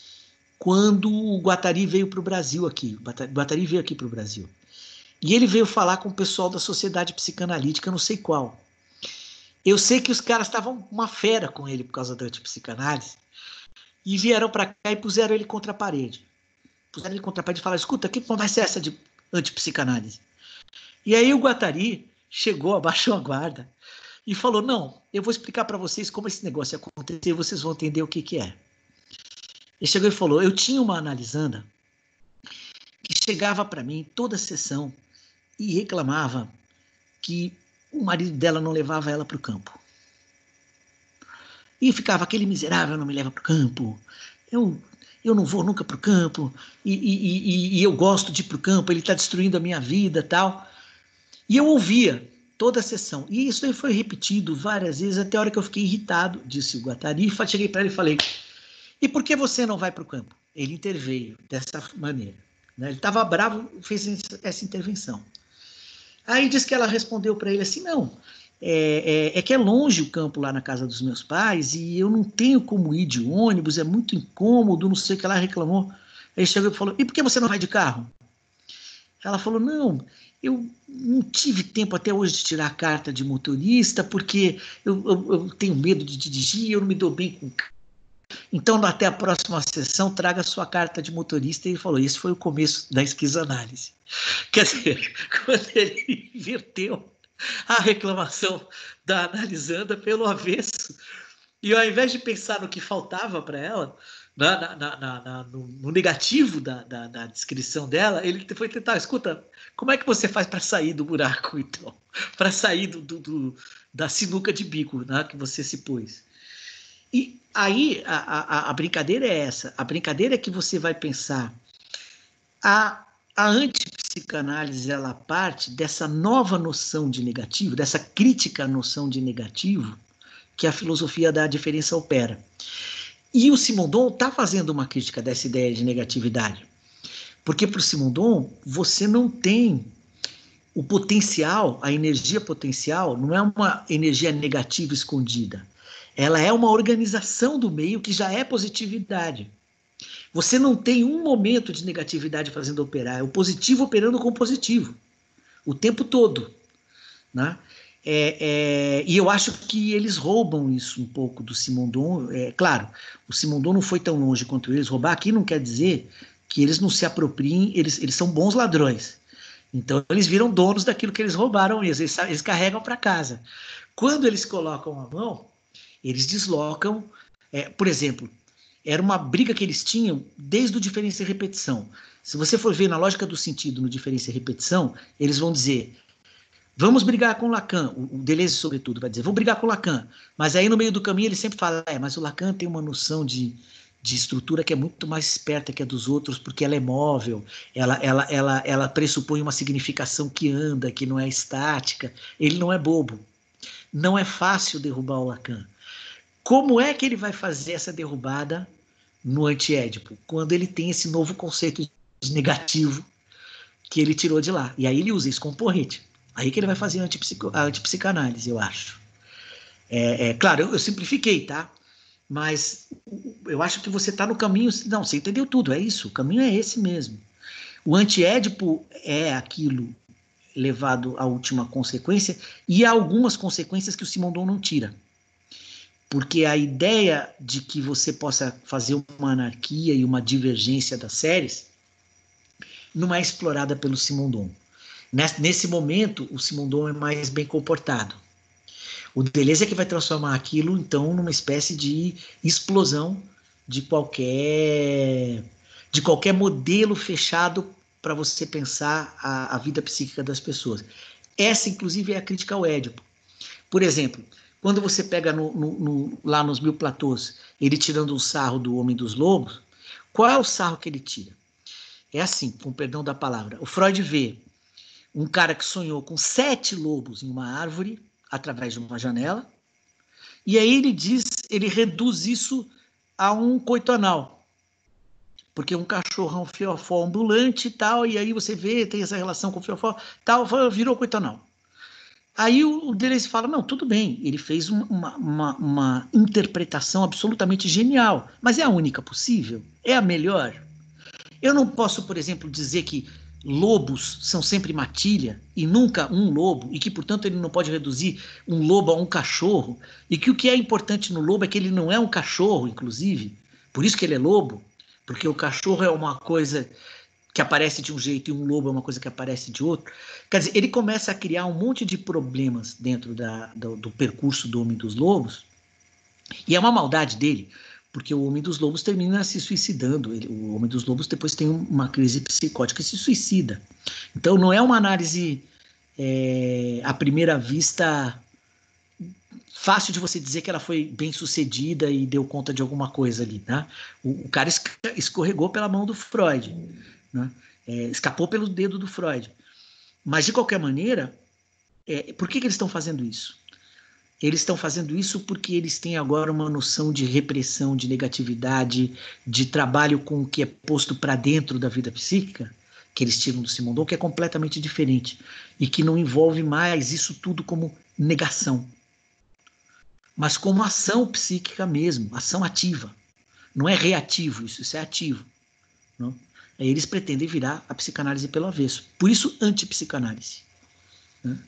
quando o Guattari veio para o Brasil aqui. O Guattari veio aqui para o Brasil. E ele veio falar com o pessoal da Sociedade Psicanalítica, não sei qual. Eu sei que os caras estavam uma fera com ele por causa da antipsicanálise e vieram para cá e puseram ele contra a parede. Puseram ele contra a parede e falaram, escuta, que conversa é essa de antipsicanálise? E aí o Guattari chegou, abaixou a guarda e falou, não, eu vou explicar para vocês como esse negócio aconteceu e vocês vão entender o que, que é. Ele chegou e falou, eu tinha uma analisanda que chegava para mim toda sessão e reclamava que o marido dela não levava ela para o campo. E ficava, aquele miserável não me leva para o campo, eu, eu não vou nunca para o campo, e, e, e, e eu gosto de ir para o campo, ele está destruindo a minha vida, tal. E eu ouvia toda a sessão, e isso aí foi repetido várias vezes, até a hora que eu fiquei irritado, disse o Guattari, e cheguei para ele e falei, e por que você não vai para o campo? Ele interveio dessa maneira, né? Ele estava bravo, fez essa intervenção. Aí disse que ela respondeu para ele assim, não, é, é, é que é longe o campo lá na casa dos meus pais e eu não tenho como ir de ônibus, é muito incômodo, não sei o que ela reclamou. Aí chegou e falou, e por que você não vai de carro? Ela falou, não, eu não tive tempo até hoje de tirar a carta de motorista porque eu, eu, eu tenho medo de dirigir, eu não me dou bem com carro. Então, até a próxima sessão, traga sua carta de motorista. E ele falou, esse foi o começo da esquizoanálise. Quer dizer, quando ele inverteu a reclamação da analisanda pelo avesso, e ao invés de pensar no que faltava para ela, na, na, na, na, no, no negativo da, da, da descrição dela, ele foi tentar, escuta, como é que você faz para sair do buraco, então? Para sair do, do, do, da sinuca de bico, né, que você se pôs. E aí a, a, a brincadeira é essa, a brincadeira é que você vai pensar, a, a antipsicanálise, ela parte dessa nova noção de negativo, dessa crítica à noção de negativo, que a filosofia da diferença opera. E o Simondon está fazendo uma crítica dessa ideia de negatividade, porque para o Simondon você não tem o potencial, a energia potencial, não é uma energia negativa escondida, ela é uma organização do meio que já é positividade. Você não tem um momento de negatividade fazendo operar, é o positivo operando com o positivo, o tempo todo, né? É, é, e eu acho que eles roubam isso um pouco do Simondon. É, claro, o Simondon não foi tão longe quanto eles. Roubar aqui não quer dizer que eles não se apropriem, eles, eles são bons ladrões. Então eles viram donos daquilo que eles roubaram mesmo, eles, eles carregam para casa. Quando eles colocam a mão, eles deslocam, é, por exemplo, era uma briga que eles tinham desde o diferença e repetição. Se você for ver na lógica do sentido no diferença e repetição, eles vão dizer, vamos brigar com o Lacan, o Deleuze, sobretudo, vai dizer, vamos brigar com o Lacan. Mas aí no meio do caminho ele sempre fala, é, mas o Lacan tem uma noção de, de estrutura que é muito mais esperta que a dos outros, porque ela é móvel, ela, ela, ela, ela pressupõe uma significação que anda, que não é estática. Ele não é bobo. Não é fácil derrubar o Lacan. Como é que ele vai fazer essa derrubada no antiédipo? Quando ele tem esse novo conceito de negativo que ele tirou de lá. E aí ele usa isso como porrete. Aí que ele vai fazer a, antipsico, a antipsicanálise, eu acho. É, é, claro, eu, eu simplifiquei, tá? Mas eu acho que você está no caminho... Não, você entendeu tudo, é isso. O caminho é esse mesmo. O antiédipo é aquilo levado à última consequência e há algumas consequências que o Simondon não tira. Porque a ideia de que você possa fazer uma anarquia e uma divergência das séries não é explorada pelo Simondon. Nesse momento, o Simondon é mais bem comportado. O Deleuze é que vai transformar aquilo, então, numa espécie de explosão de qualquer, de qualquer modelo fechado para você pensar a, a vida psíquica das pessoas. Essa, inclusive, é a crítica ao Édipo. Por exemplo, quando você pega no, no, no, lá nos Mil Platôs, ele tirando um sarro do Homem dos Lobos, qual é o sarro que ele tira? É assim, com perdão da palavra. O Freud vê um cara que sonhou com sete lobos em uma árvore, através de uma janela, e aí ele diz, ele reduz isso a um coito anal. Porque um cachorro é um fiofó ambulante e tal, e aí você vê, tem essa relação com o fiofó, tal, virou coito anal. Aí o Deleuze fala, não, tudo bem, ele fez uma, uma, uma interpretação absolutamente genial, mas é a única possível? É a melhor? Eu não posso, por exemplo, dizer que lobos são sempre matilha e nunca um lobo, e que, portanto, ele não pode reduzir um lobo a um cachorro, e que o que é importante no lobo é que ele não é um cachorro, inclusive, por isso que ele é lobo, porque o cachorro é uma coisa que aparece de um jeito e um lobo é uma coisa que aparece de outro. Quer dizer, ele começa a criar um monte de problemas dentro da, do, do percurso do Homem dos Lobos, e é uma maldade dele, porque o Homem dos Lobos termina se suicidando. Ele, o Homem dos Lobos depois tem uma crise psicótica e se suicida. Então não é uma análise é, à primeira vista fácil de você dizer que ela foi bem sucedida e deu conta de alguma coisa ali, né? O, o cara escorregou pela mão do Freud, né? É, escapou pelo dedo do Freud. Mas de qualquer maneira, é, por que, que eles estão fazendo isso? Eles estão fazendo isso porque eles têm agora uma noção de repressão, de negatividade, de trabalho com o que é posto para dentro da vida psíquica, que eles tiram do Simondon, que é completamente diferente e que não envolve mais isso tudo como negação, mas como ação psíquica mesmo, ação ativa. Não é reativo isso, isso é ativo. Não? Aí eles pretendem virar a psicanálise pelo avesso. Por isso, antipsicanálise. Né?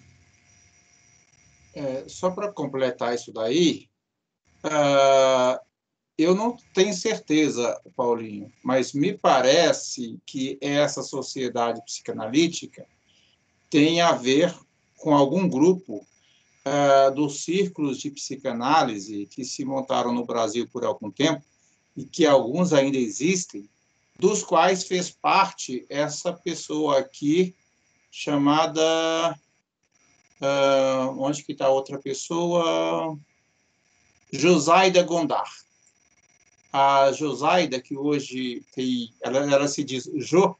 É, só para completar isso daí, uh, eu não tenho certeza, Paulinho, mas me parece que essa sociedade psicanalítica tem a ver com algum grupo uh, dos círculos de psicanálise que se montaram no Brasil por algum tempo e que alguns ainda existem, dos quais fez parte essa pessoa aqui chamada... Uh, onde que está outra pessoa? Josaida Gondar. A Josaida, que hoje tem, ela, ela se diz Jo,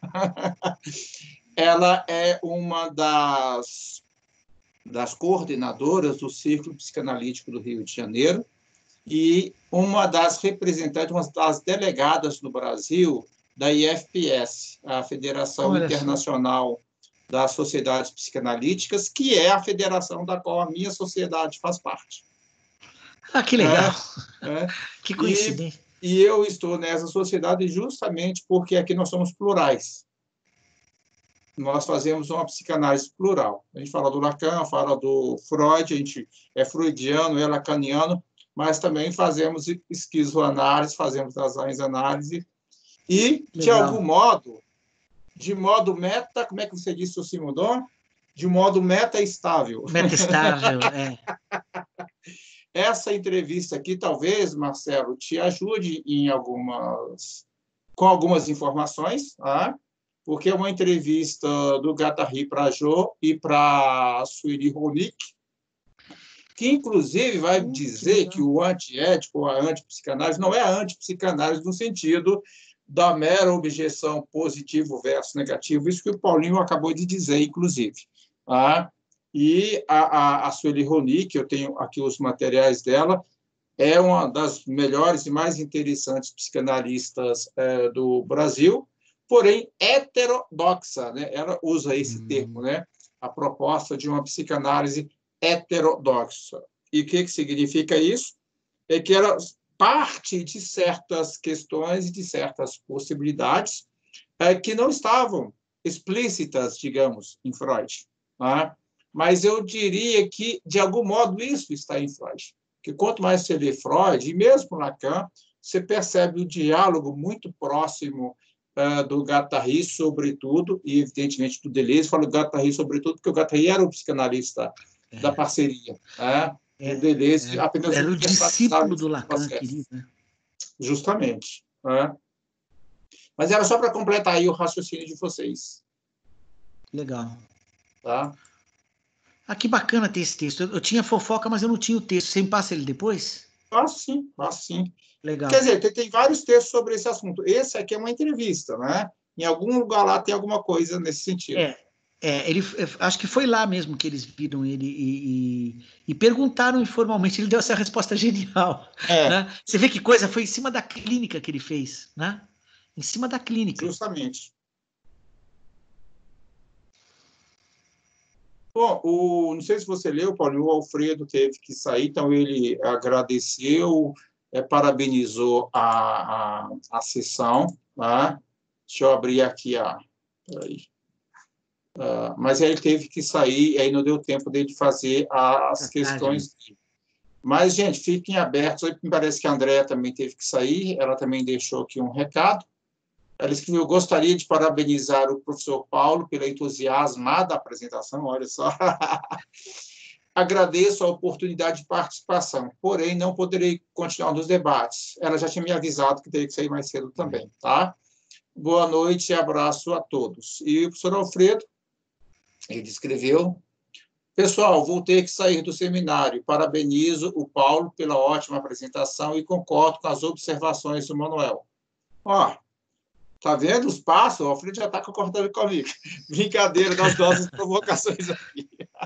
ela é uma das, das coordenadoras do Círculo Psicanalítico do Rio de Janeiro e uma das representantes, uma das delegadas no Brasil da I F P S, a Federação Olha Internacional só. Das Sociedades Psicanalíticas, que é a federação da qual a minha sociedade faz parte. Ah, que legal! É, é. Que coincidência! E, e eu estou nessa sociedade justamente porque aqui nós somos plurais. Nós fazemos uma psicanálise plural. A gente fala do Lacan, fala do Freud, a gente é freudiano, é lacaniano, mas também fazemos esquizoanálise, fazemos as análises e, legal. De algum modo, de modo meta, como é que você disse o Simondon? De modo meta-estável. Meta-estável, é. essa entrevista aqui, talvez, Marcelo, te ajude em algumas, com algumas informações, tá? Porque é uma entrevista do Guattari para a Jo e para a Sueli Ronick, que, inclusive, vai hum, dizer que, que o antiético ou a antipsicanálise não é a antipsicanálise no sentido da mera objeção positivo versus negativo, isso que o Paulinho acabou de dizer, inclusive. Tá? E a, a, a Sueli Ronick, eu tenho aqui os materiais dela, é uma das melhores e mais interessantes psicanalistas é, do Brasil, porém heterodoxa, né? Ela usa esse hum. termo, né? A proposta de uma psicanálise heterodoxa. E o que, que significa isso? É que ela parte de certas questões e de certas possibilidades é, que não estavam explícitas, digamos, em Freud. Tá? Mas eu diria que, de algum modo, isso está em Freud. Que quanto mais você lê Freud, e mesmo Lacan, você percebe o diálogo muito próximo uh, do Guattari, sobretudo, e, evidentemente, do Deleuze. Falo Guattari, sobretudo, porque o Guattari era o psicanalista é. da parceria. Né? É, o Deleuze é, apenas era o discípulo do Lacan, querido. Né? Justamente. Né? Mas era só para completar aí o raciocínio de vocês. Legal. Tá? Ah, que bacana ter esse texto. Eu, eu tinha fofoca, mas eu não tinha o texto. Você me passa ele depois? Ah, sim, ah, sim. Legal. Quer dizer, tem, tem vários textos sobre esse assunto. Esse aqui é uma entrevista, né? Em algum lugar lá tem alguma coisa nesse sentido. É, é ele, acho que foi lá mesmo que eles viram ele e, e, e perguntaram informalmente. Ele deu essa resposta genial. É. Né? Você vê que coisa? Foi em cima da clínica que ele fez, né? Em cima da clínica. Justamente. Bom, o, não sei se você leu, Paulinho, o Alfredo teve que sair, então ele agradeceu, é, parabenizou a, a, a sessão. Tá? Deixa eu abrir aqui a... Peraí. Uh, mas aí ele teve que sair, e aí não deu tempo dele fazer as é questões. Tarde. Mas, gente, fiquem abertos. Me parece que a Andréa também teve que sair, ela também deixou aqui um recado. Ela escreveu: gostaria de parabenizar o professor Paulo pela entusiasmada apresentação, olha só. Agradeço a oportunidade de participação, porém não poderei continuar nos debates. Ela já tinha me avisado que teria que sair mais cedo também, tá? Boa noite e abraço a todos. E o professor Alfredo, ele escreveu: pessoal, vou ter que sair do seminário. Parabenizo o Paulo pela ótima apresentação e concordo com as observações do Manuel. Ó, tá vendo os passos? O Alfredo já está concordando comigo. Brincadeira das nossas provocações aqui.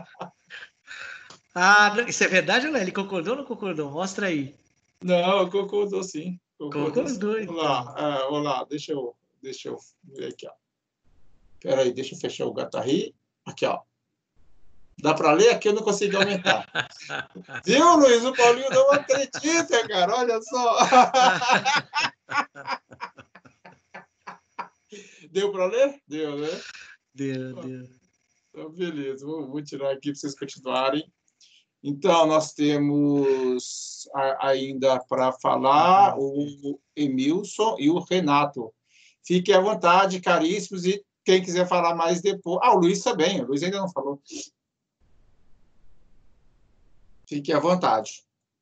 Ah, isso é verdade, Léo? Ele concordou ou não concordou? Mostra aí. Não, concordou sim. Concordou, concordou sim. Então. Olá, ah, olá, deixa eu, deixa eu ver aqui. Espera aí, deixa eu fechar o Guattari. Aqui, ó. Dá para ler? Aqui eu não consigo aumentar. Viu, Luiz? O Paulinho não acredita, cara. Olha só. Deu para ler? Deu, né? Deu, deu. Então, beleza. Vou, vou tirar aqui para vocês continuarem. Então, nós temos a, ainda para falar o Emilson e o Renato. Fiquem à vontade, caríssimos, e quem quiser falar mais depois... Ah, o Luiz também. O Luiz ainda não falou. Fique à vontade.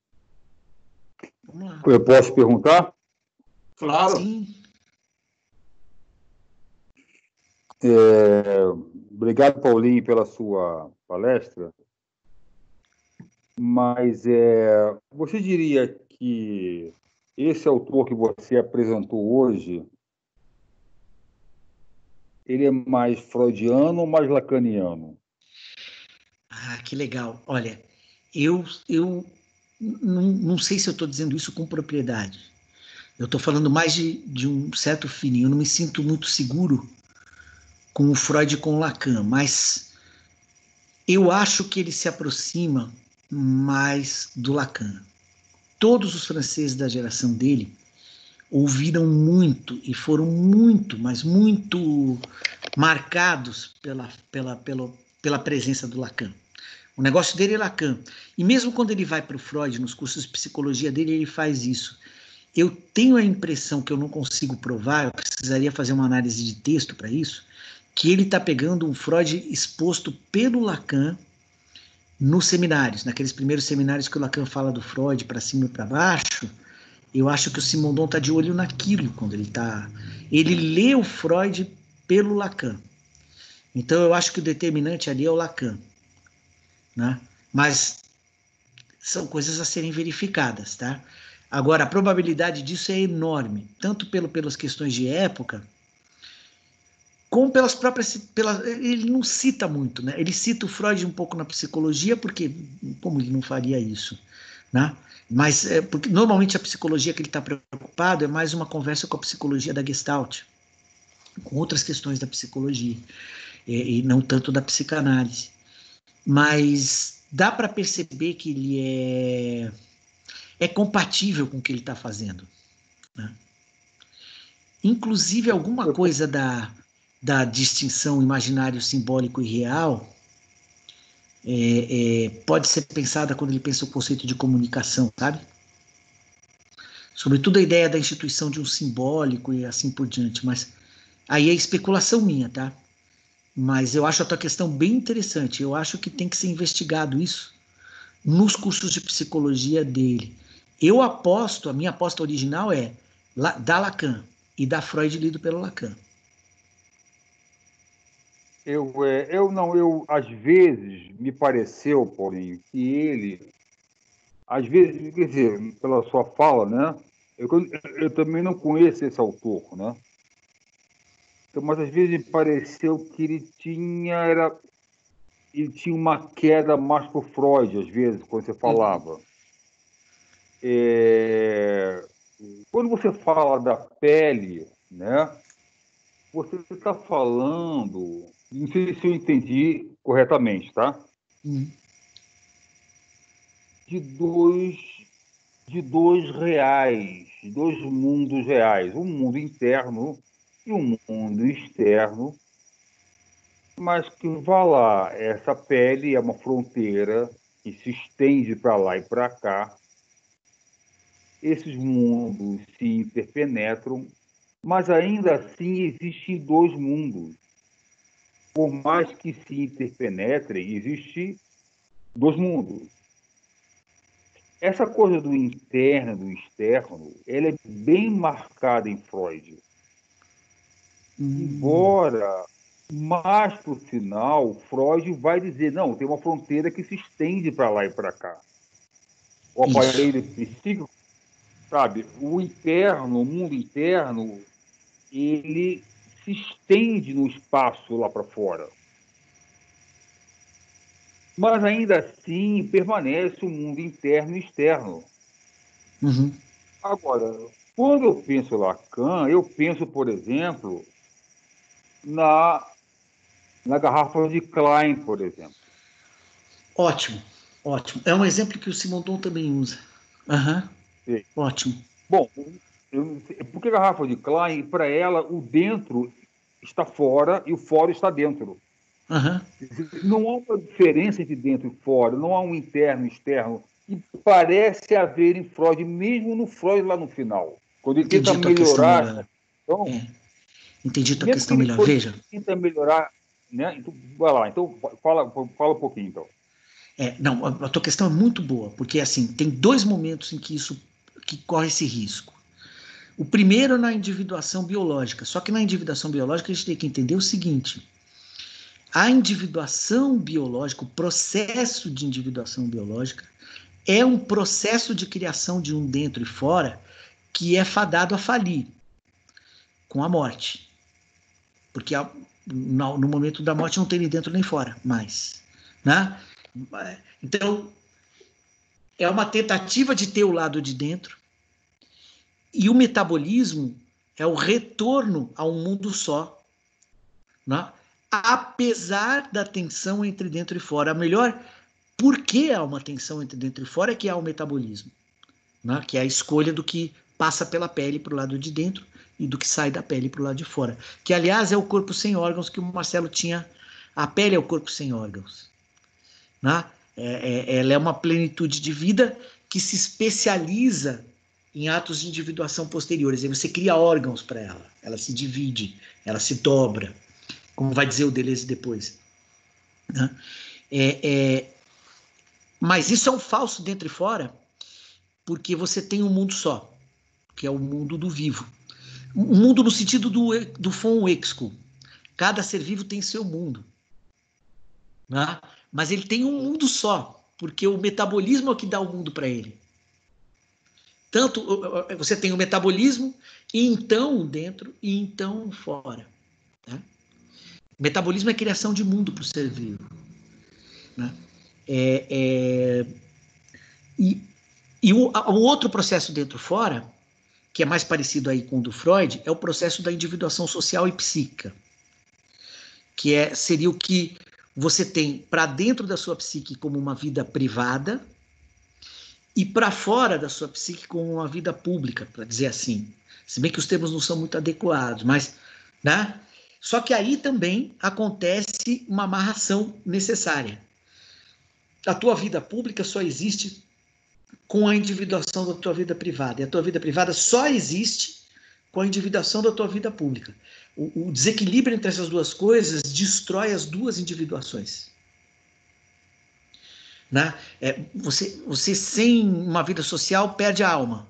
Eu posso perguntar? Claro. Sim. É, obrigado, Paulinho, pela sua palestra. Mas é, você diria que esse autor que você apresentou hoje, ele é mais freudiano ou mais lacaniano? Ah, que legal. Olha, eu, eu não, não sei se eu estou dizendo isso com propriedade. Eu estou falando mais de, de um certo feeling. Eu não me sinto muito seguro com o Freud e com o Lacan, mas eu acho que ele se aproxima mais do Lacan. Todos os franceses da geração dele ouviram muito e foram muito, mas muito marcados pela, pela, pela, pela presença do Lacan. O negócio dele é Lacan. E mesmo quando ele vai para o Freud, nos cursos de psicologia dele, ele faz isso. Eu tenho a impressão, que eu não consigo provar, eu precisaria fazer uma análise de texto para isso, que ele está pegando um Freud exposto pelo Lacan nos seminários, naqueles primeiros seminários que o Lacan fala do Freud para cima e para baixo, eu acho que o Simondon está de olho naquilo quando ele está... Ele lê o Freud pelo Lacan. Então, eu acho que o determinante ali é o Lacan, né? Mas são coisas a serem verificadas, tá? Agora, a probabilidade disso é enorme, tanto pelo, pelas questões de época, como pelas próprias... Pelas, ele não cita muito, né? Ele cita o Freud um pouco na psicologia, porque como ele não faria isso, né? Mas é, porque normalmente a psicologia que ele está preocupado é mais uma conversa com a psicologia da Gestalt, com outras questões da psicologia, e, e não tanto da psicanálise. Mas dá para perceber que ele é, é compatível com o que ele está fazendo, né? Inclusive, alguma coisa da, da distinção imaginário, simbólico e real é, é, pode ser pensada quando ele pensa o conceito de comunicação, sabe? Sobretudo a ideia da instituição de um simbólico e assim por diante, mas aí é especulação minha, tá? Mas eu acho a tua questão bem interessante, eu acho que tem que ser investigado isso nos cursos de psicologia dele. Eu aposto, a minha aposta original é da Lacan e da Freud lido pelo Lacan. Eu, é, eu não, eu, às vezes, me pareceu, Paulinho, que ele, às vezes, quer dizer, pela sua fala, né, eu, eu também não conheço esse autor, né, então, mas às vezes me pareceu que ele tinha, era, ele tinha uma queda mais por Freud, às vezes, quando você falava. Uhum. É, quando você fala da pele, né, você está falando, não sei se eu entendi corretamente, tá? Hum. De dois, de dois reais, dois mundos reais, um mundo interno e um mundo externo, mas que vá lá, essa pele é uma fronteira que se estende para lá e para cá. Esses mundos se interpenetram, mas ainda assim existem dois mundos. Por mais que se interpenetrem, existem dois mundos. Essa coisa do interno, do externo, ela é bem marcada em Freud. Hum. Embora, mais para o final, Freud vai dizer, não, tem uma fronteira que se estende para lá e para cá. O aparelho psíquico, sabe, o interno, o mundo interno, ele se estende no espaço lá para fora. Mas ainda assim permanece o mundo interno e externo. Uhum. Agora, quando eu penso Lacan, eu penso, por exemplo, na, na garrafa de Klein, por exemplo. Ótimo, ótimo. É um exemplo que o Simondon também usa. Uhum. Ótimo. Bom, eu, porque a garrafa de Klein, para ela, o dentro está fora e o fora está dentro. Uhum. Não há uma diferença entre dentro e fora, não há um interno e externo. E parece haver em Freud, mesmo no Freud lá no final. Quando ele Entendi tenta melhorar. Melhor. Então, é. Entendi a tua mesmo questão que ele melhor. Veja. Tenta melhorar. Né? Então, vai lá, então fala, fala um pouquinho. Então. É, não, a, a tua questão é muito boa, porque assim, tem dois momentos em que isso que corre esse risco. O primeiro na individuação biológica, só que na individuação biológica a gente tem que entender o seguinte: a individuação biológica, o processo de individuação biológica, é um processo de criação de um dentro e fora que é fadado a falir com a morte. Porque a, no, no momento da morte não tem nem dentro nem fora mais. Né? Então, é uma tentativa de ter o lado de dentro, e o metabolismo é o retorno a um mundo só, né? Apesar da tensão entre dentro e fora. A melhor, por que há uma tensão entre dentro e fora é que há o metabolismo, né? Que é a escolha do que passa pela pele para o lado de dentro e do que sai da pele para o lado de fora. Que, aliás, é o corpo sem órgãos que o Marcelo tinha. A pele é o corpo sem órgãos, né? É, é, ela é uma plenitude de vida que se especializa em atos de individuação posteriores. Aí você cria órgãos para ela, ela se divide, ela se dobra, como vai dizer o Deleuze depois. Né? É, é, Mas isso é um falso dentro e fora, porque você tem um mundo só, que é o mundo do vivo. Um mundo no sentido do, do von Wexkull. Cada ser vivo tem seu mundo. Né? Mas ele tem um mundo só, porque o metabolismo é o que dá o mundo para ele. Tanto você tem o metabolismo, e então dentro, e então fora. Né? O metabolismo é criação de mundo para o ser vivo. Né? É, é, e e o, o outro processo dentro-fora, que é mais parecido aí com o do Freud, é o processo da individuação social e psíquica, que é, seria o que você tem para dentro da sua psique como uma vida privada e para fora da sua psique como uma vida pública, para dizer assim. Se bem que os termos não são muito adequados, mas, né? Só que aí também acontece uma amarração necessária. A tua vida pública só existe com a individuação da tua vida privada. E a tua vida privada só existe com a individuação da tua vida pública. O, o desequilíbrio entre essas duas coisas destrói as duas individuações. Né? É, você, você, sem uma vida social, perde a alma.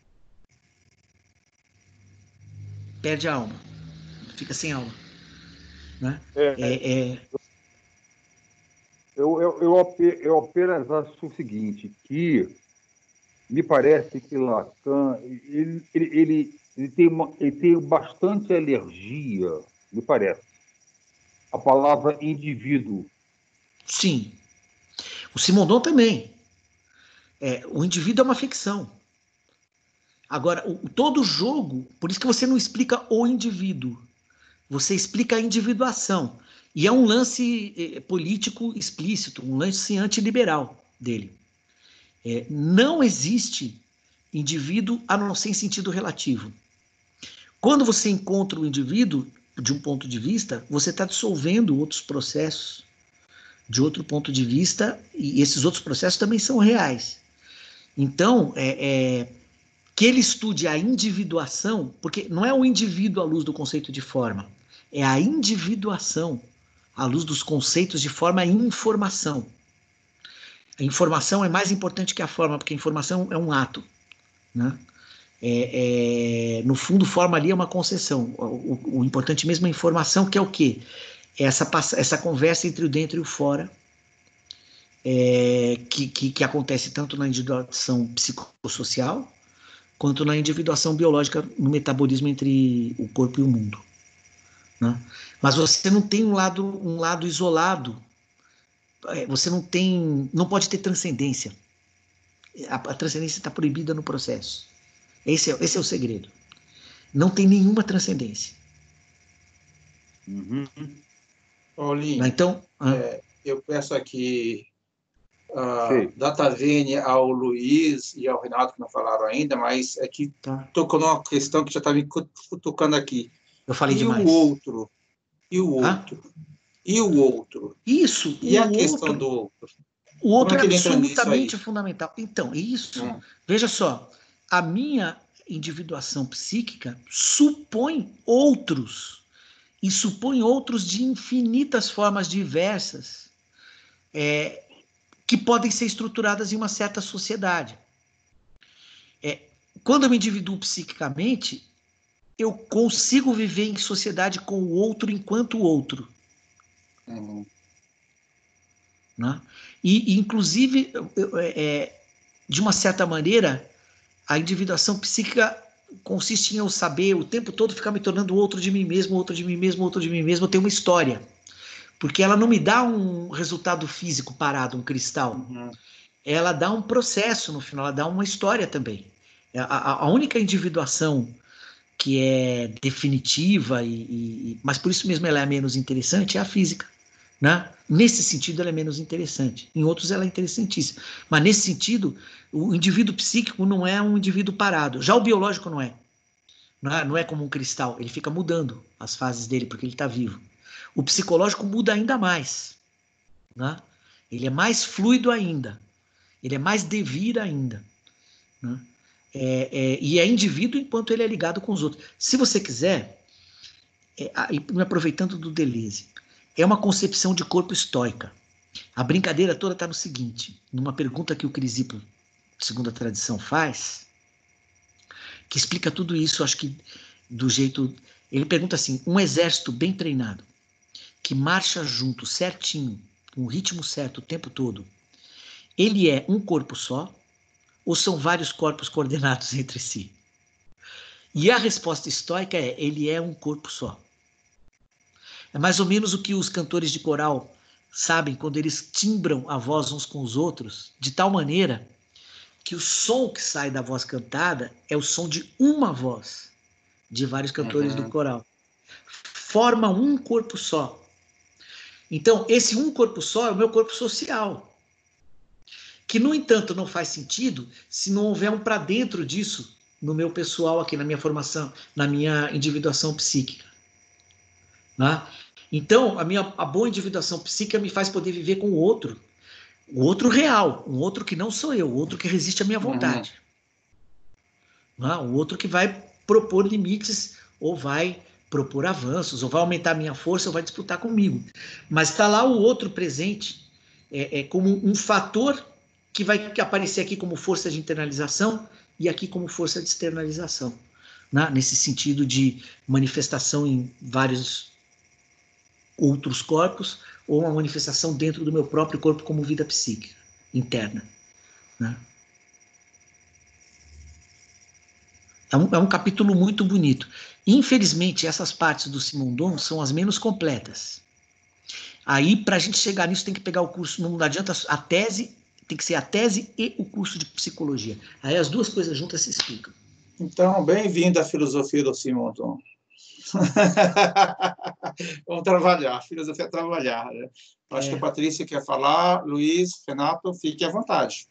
Perde a alma. Fica sem alma. Né? É, é, é... Eu, eu, eu, eu apenas acho o seguinte, que me parece que Lacan ele, ele, ele, ele, tem uma, ele tem bastante alergia, me parece, a palavra indivíduo. Sim. O Simondon também. É, o indivíduo é uma ficção. Agora, o, todo jogo, por isso que você não explica o indivíduo, você explica a individuação. E é um lance eh, político explícito, um lance antiliberal dele. É, não existe indivíduo a não ser em sentido relativo. Quando você encontra o indivíduo, de um ponto de vista, você está dissolvendo outros processos de outro ponto de vista, e esses outros processos também são reais. Então, é, é, que ele estude a individuação, porque não é o indivíduo à luz do conceito de forma, é a individuação à luz dos conceitos de forma e informação. A informação é mais importante que a forma, porque a informação é um ato. Né? É, é, no fundo, forma ali é uma concessão. O, o, o importante mesmo é a informação, que é o quê? É essa, essa conversa entre o dentro e o fora, é, que, que, que acontece tanto na individuação psicossocial, quanto na individuação biológica, no metabolismo entre o corpo e o mundo. Né? Mas você não tem um lado, um lado isolado, você não tem, não pode ter transcendência. A, a transcendência está proibida no processo. Esse é, esse é o segredo. Não tem nenhuma transcendência. Uhum. Paulinho, então, ah. é, eu peço aqui uh, data vênia ao Luiz e ao Renato, que não falaram ainda, mas é que tá. Tocou numa questão que já está me cutucando aqui. Eu falei e demais. O outro, e o outro? Ah? E o outro? Isso. E o a questão outro, do outro? O outro é, é absolutamente fundamental. Então, isso, hum. veja só, a minha individuação psíquica supõe outros, e supõe outros de infinitas formas diversas, é, que podem ser estruturadas em uma certa sociedade. É, quando eu me individuo psiquicamente, eu consigo viver em sociedade com o outro enquanto outro. Uhum. Né? E, e, inclusive, é, de uma certa maneira, a individuação psíquica consiste em eu saber o tempo todo ficar me tornando outro de mim mesmo, outro de mim mesmo, outro de mim mesmo. Eu tenho uma história. Porque ela não me dá um resultado físico parado, um cristal. Uhum. Ela dá um processo no final, ela dá uma história também. A, a única individuação que é definitiva, e, e, mas por isso mesmo ela é menos interessante, é a física. Né? Nesse sentido ela é menos interessante, em outros ela é interessantíssima, mas nesse sentido o indivíduo psíquico não é um indivíduo parado, já o biológico não é, não é, não é como um cristal, ele fica mudando as fases dele porque ele está vivo. O psicológico muda ainda mais, né? Ele é mais fluido ainda, ele é mais devir ainda, né? é, é, e é indivíduo enquanto ele é ligado com os outros. Se você quiser, é, me aproveitando do Deleuze, é uma concepção de corpo estoica. A brincadeira toda está no seguinte, numa pergunta que o Crisipo, segundo a tradição, faz, que explica tudo isso, acho que do jeito... Ele pergunta assim, um exército bem treinado, que marcha junto, certinho, com o ritmo certo o tempo todo, ele é um corpo só ou são vários corpos coordenados entre si? E a resposta estoica é, ele é um corpo só. É mais ou menos o que os cantores de coral sabem quando eles timbram a voz uns com os outros, de tal maneira que o som que sai da voz cantada é o som de uma voz de vários cantores uhum. do coral. Forma um corpo só. Então, esse um corpo só é o meu corpo social. Que, no entanto, não faz sentido se não houver um para dentro disso no meu pessoal aqui, na minha formação, na minha individuação psíquica. Né? Então, a minha a boa individuação psíquica me faz poder viver com o outro. O outro real, um outro que não sou eu, o outro que resiste à minha vontade. Uhum. Né? O outro que vai propor limites ou vai propor avanços, ou vai aumentar a minha força, ou vai disputar comigo. Mas está lá o outro presente é, é como um fator que vai aparecer aqui como força de internalização e aqui como força de externalização, né? Nesse sentido de manifestação em vários outros corpos ou uma manifestação dentro do meu próprio corpo como vida psíquica interna, né? É um, é um capítulo muito bonito. Infelizmente, essas partes do Simondon são as menos completas. Aí, para a gente chegar nisso, tem que pegar o curso, não adianta a tese, tem que ser a tese e o curso de psicologia. Aí as duas coisas juntas se explicam. Então, bem-vindo à filosofia do Simondon. Vamos trabalhar, a filosofia é trabalhar. Né? Acho é. que a Patrícia quer falar, Luiz, Renato, fique à vontade.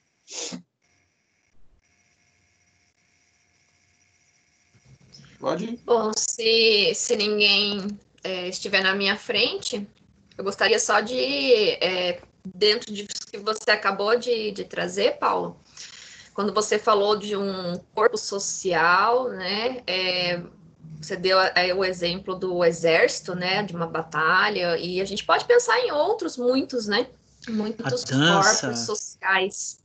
Pode? Bom, se, se ninguém é, estiver na minha frente, eu gostaria só de, é, dentro disso que você acabou de, de trazer, Paulo, quando você falou de um corpo social, né, é, você deu é, o exemplo do exército, né, de uma batalha, e a gente pode pensar em outros, muitos, né, muitos corpos sociais.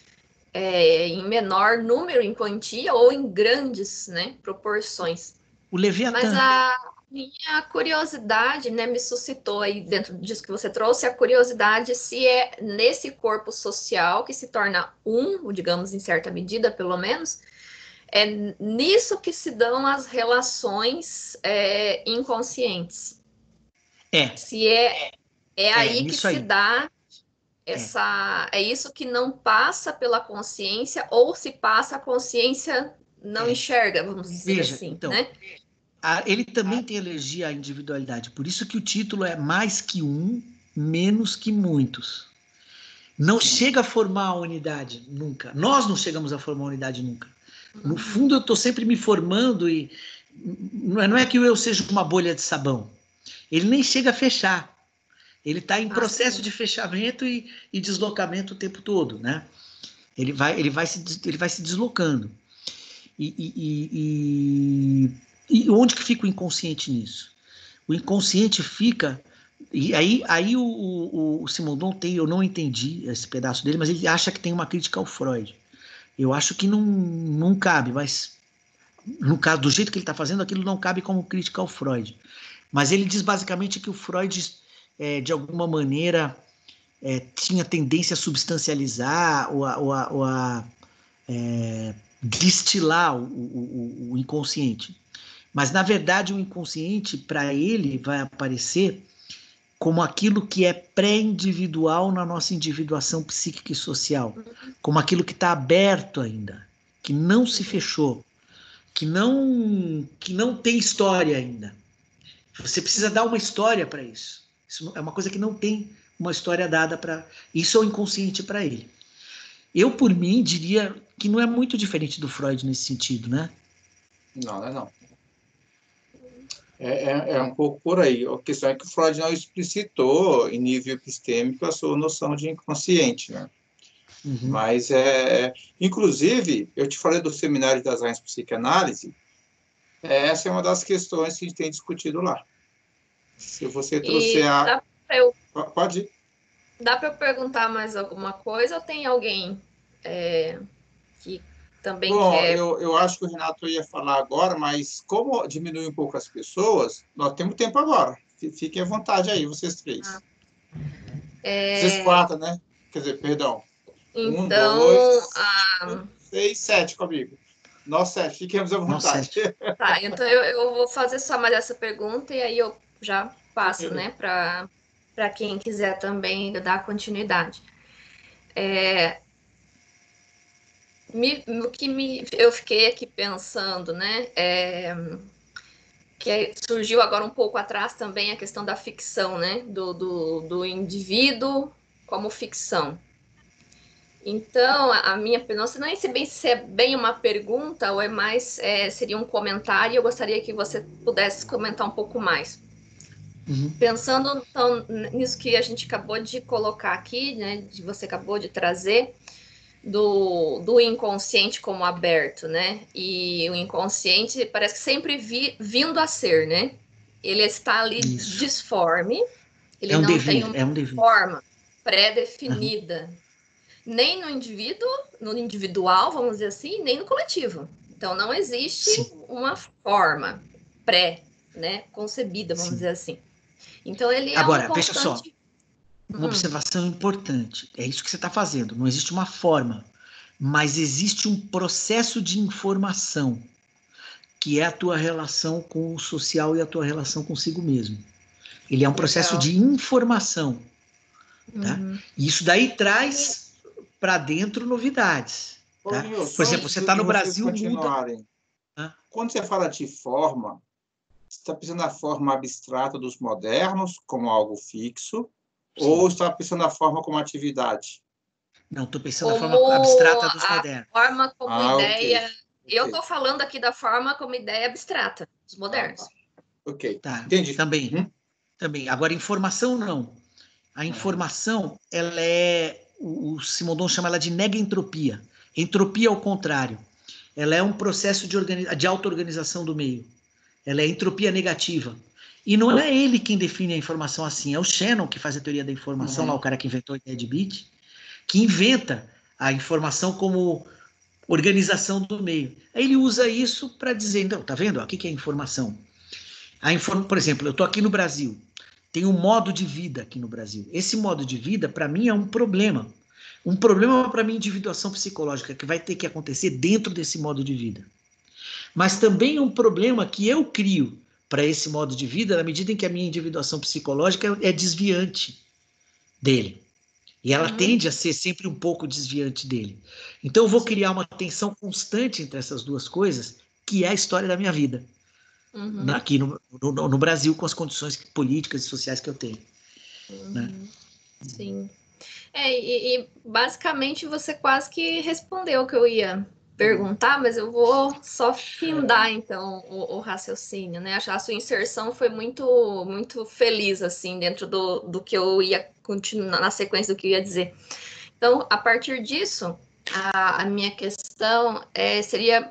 É, em menor número, em quantia, ou em grandes, né, proporções. O Leviatã. Mas a minha curiosidade, né, me suscitou aí, dentro disso que você trouxe, a curiosidade se é nesse corpo social que se torna um, digamos, em certa medida, pelo menos, é nisso que se dão as relações é, inconscientes. É. Se é, é aí é, que se aí. dá... Essa, é. é isso que não passa pela consciência, ou se passa, a consciência não é. enxerga, vamos dizer Veja, assim, então, né? A, ele também tem alergia à individualidade, por isso que o título é mais que um, menos que muitos. Não chega a formar a unidade, nunca. Nós não chegamos a formar a unidade nunca. No uhum. fundo, eu estou sempre me formando e não é, não é que eu seja uma bolha de sabão. Ele nem chega a fechar. Ele está em processo ah, de fechamento e, e deslocamento o tempo todo, né? Ele vai, ele vai, se, ele vai se deslocando. E, e, e, e onde que fica o inconsciente nisso? O inconsciente fica... E aí, aí o, o, o Simondon tem... Eu não entendi esse pedaço dele, mas ele acha que tem uma crítica ao Freud. Eu acho que não, não cabe, mas... No caso, do jeito que ele está fazendo, aquilo não cabe como crítica ao Freud. Mas ele diz basicamente que o Freud... É, de alguma maneira, é, tinha tendência a substancializar ou a, ou a, ou a é, destilar o, o, o inconsciente. Mas, na verdade, o inconsciente, para ele, vai aparecer como aquilo que é pré-individual na nossa individuação psíquica e social, como aquilo que está aberto ainda, que não se fechou, que não, que não tem história ainda. Você precisa dar uma história para isso. Isso é uma coisa que não tem uma história dada para... Isso é o inconsciente para ele. Eu, por mim, diria que não é muito diferente do Freud nesse sentido, né? Não, não é não. É, é, é um pouco por aí. A questão é que o Freud não explicitou, em nível epistêmico, a sua noção de inconsciente, né? Uhum. Mas, é, inclusive, eu te falei do Seminário das Artes de Psicanálise, essa é uma das questões que a gente tem discutido lá. Se você trouxer e a... Eu... Pode ir. Dá para eu perguntar mais alguma coisa ou tem alguém é, que também Bom, quer? eu, eu acho que o Renato ia falar agora, mas como diminui um pouco as pessoas, nós temos tempo agora. Fi- Fiquem à vontade aí, vocês três. Vocês É, quatro, né? Quer dizer, perdão. Um, então, dois, ah, seis, sete comigo. Nós sete, fiquemos à Nossa, vontade. tá, então eu, eu vou fazer só mais essa pergunta e aí eu já passo, né, para para quem quiser também dar continuidade. É, me, o que me, eu fiquei aqui pensando, né, é, que surgiu agora um pouco atrás também a questão da ficção, né, do, do, do indivíduo como ficção. Então, a minha, não sei nem se, bem, se é bem uma pergunta ou é mais, é, seria um comentário, eu gostaria que você pudesse comentar um pouco mais. Uhum. Pensando, então, nisso que a gente acabou de colocar aqui, né, de você acabou de trazer, do, do inconsciente como aberto, né, e o inconsciente parece que sempre vi, vindo a ser, né, ele está ali Isso. disforme, ele É um não tem devir, uma é um devir. forma Uhum. pré-definida, nem no indivíduo, no individual, vamos dizer assim, nem no coletivo. Então, não existe Sim, uma forma pré, né, concebida, vamos sim. dizer assim. Então, ele é um Agora, veja só, constante. uma Hum, observação importante. É isso que você está fazendo. Não existe uma forma, mas existe um processo de informação, que é a tua relação com o social e a tua relação consigo mesmo. Ele é um processo legal. de informação, tá? Uhum. E isso daí E, traz para dentro novidades, Ô, tá? Nil, Por só exemplo, antes você de está de no vocês Brasil, muda. continuarem, Tá? quando você fala de forma, você está pensando na forma abstrata dos modernos, como algo fixo, Sim. ou está pensando na forma como atividade? Não, estou pensando na forma como abstrata dos a modernos. forma como Ah, ok. ideia. Eu Ok. estou falando aqui da forma como ideia abstrata, dos Ah, tá. modernos. Ok. Tá, Entendi. também, Uhum. também. Agora, informação não. A Uhum. informação, ela é, o, o Simondon chama ela de nega-entropia. Entropia é o contrário. Ela é um processo de, organiza, de auto-organização do meio. Ela é entropia negativa. E não é ele quem define a informação assim, é o Shannon que faz a teoria da informação, lá o Uhum. cara que inventou a ideia de bit, que inventa a informação como organização do meio. Aí ele usa isso para dizer, então, tá vendo? O que é informação? A inform... Por exemplo, eu estou aqui no Brasil, tem um modo de vida aqui no Brasil. Esse modo de vida, para mim, é um problema. Um problema para a minha individuação psicológica, que vai ter que acontecer dentro desse modo de vida. Mas também é um problema que eu crio para esse modo de vida, na medida em que a minha individuação psicológica é desviante dele. E ela Uhum. tende a ser sempre um pouco desviante dele. Então eu vou criar uma tensão constante entre essas duas coisas, que é a história da minha vida. Uhum. Aqui no, no, no Brasil, com as condições políticas e sociais que eu tenho. Né? Uhum. Sim. É, e, e basicamente você quase que respondeu o que eu ia perguntar, mas eu vou só findar então o, o raciocínio, né? A sua inserção foi muito muito feliz assim dentro do, do que eu ia continuar na sequência do que eu ia dizer. Então, a partir disso, a, a minha questão é, seria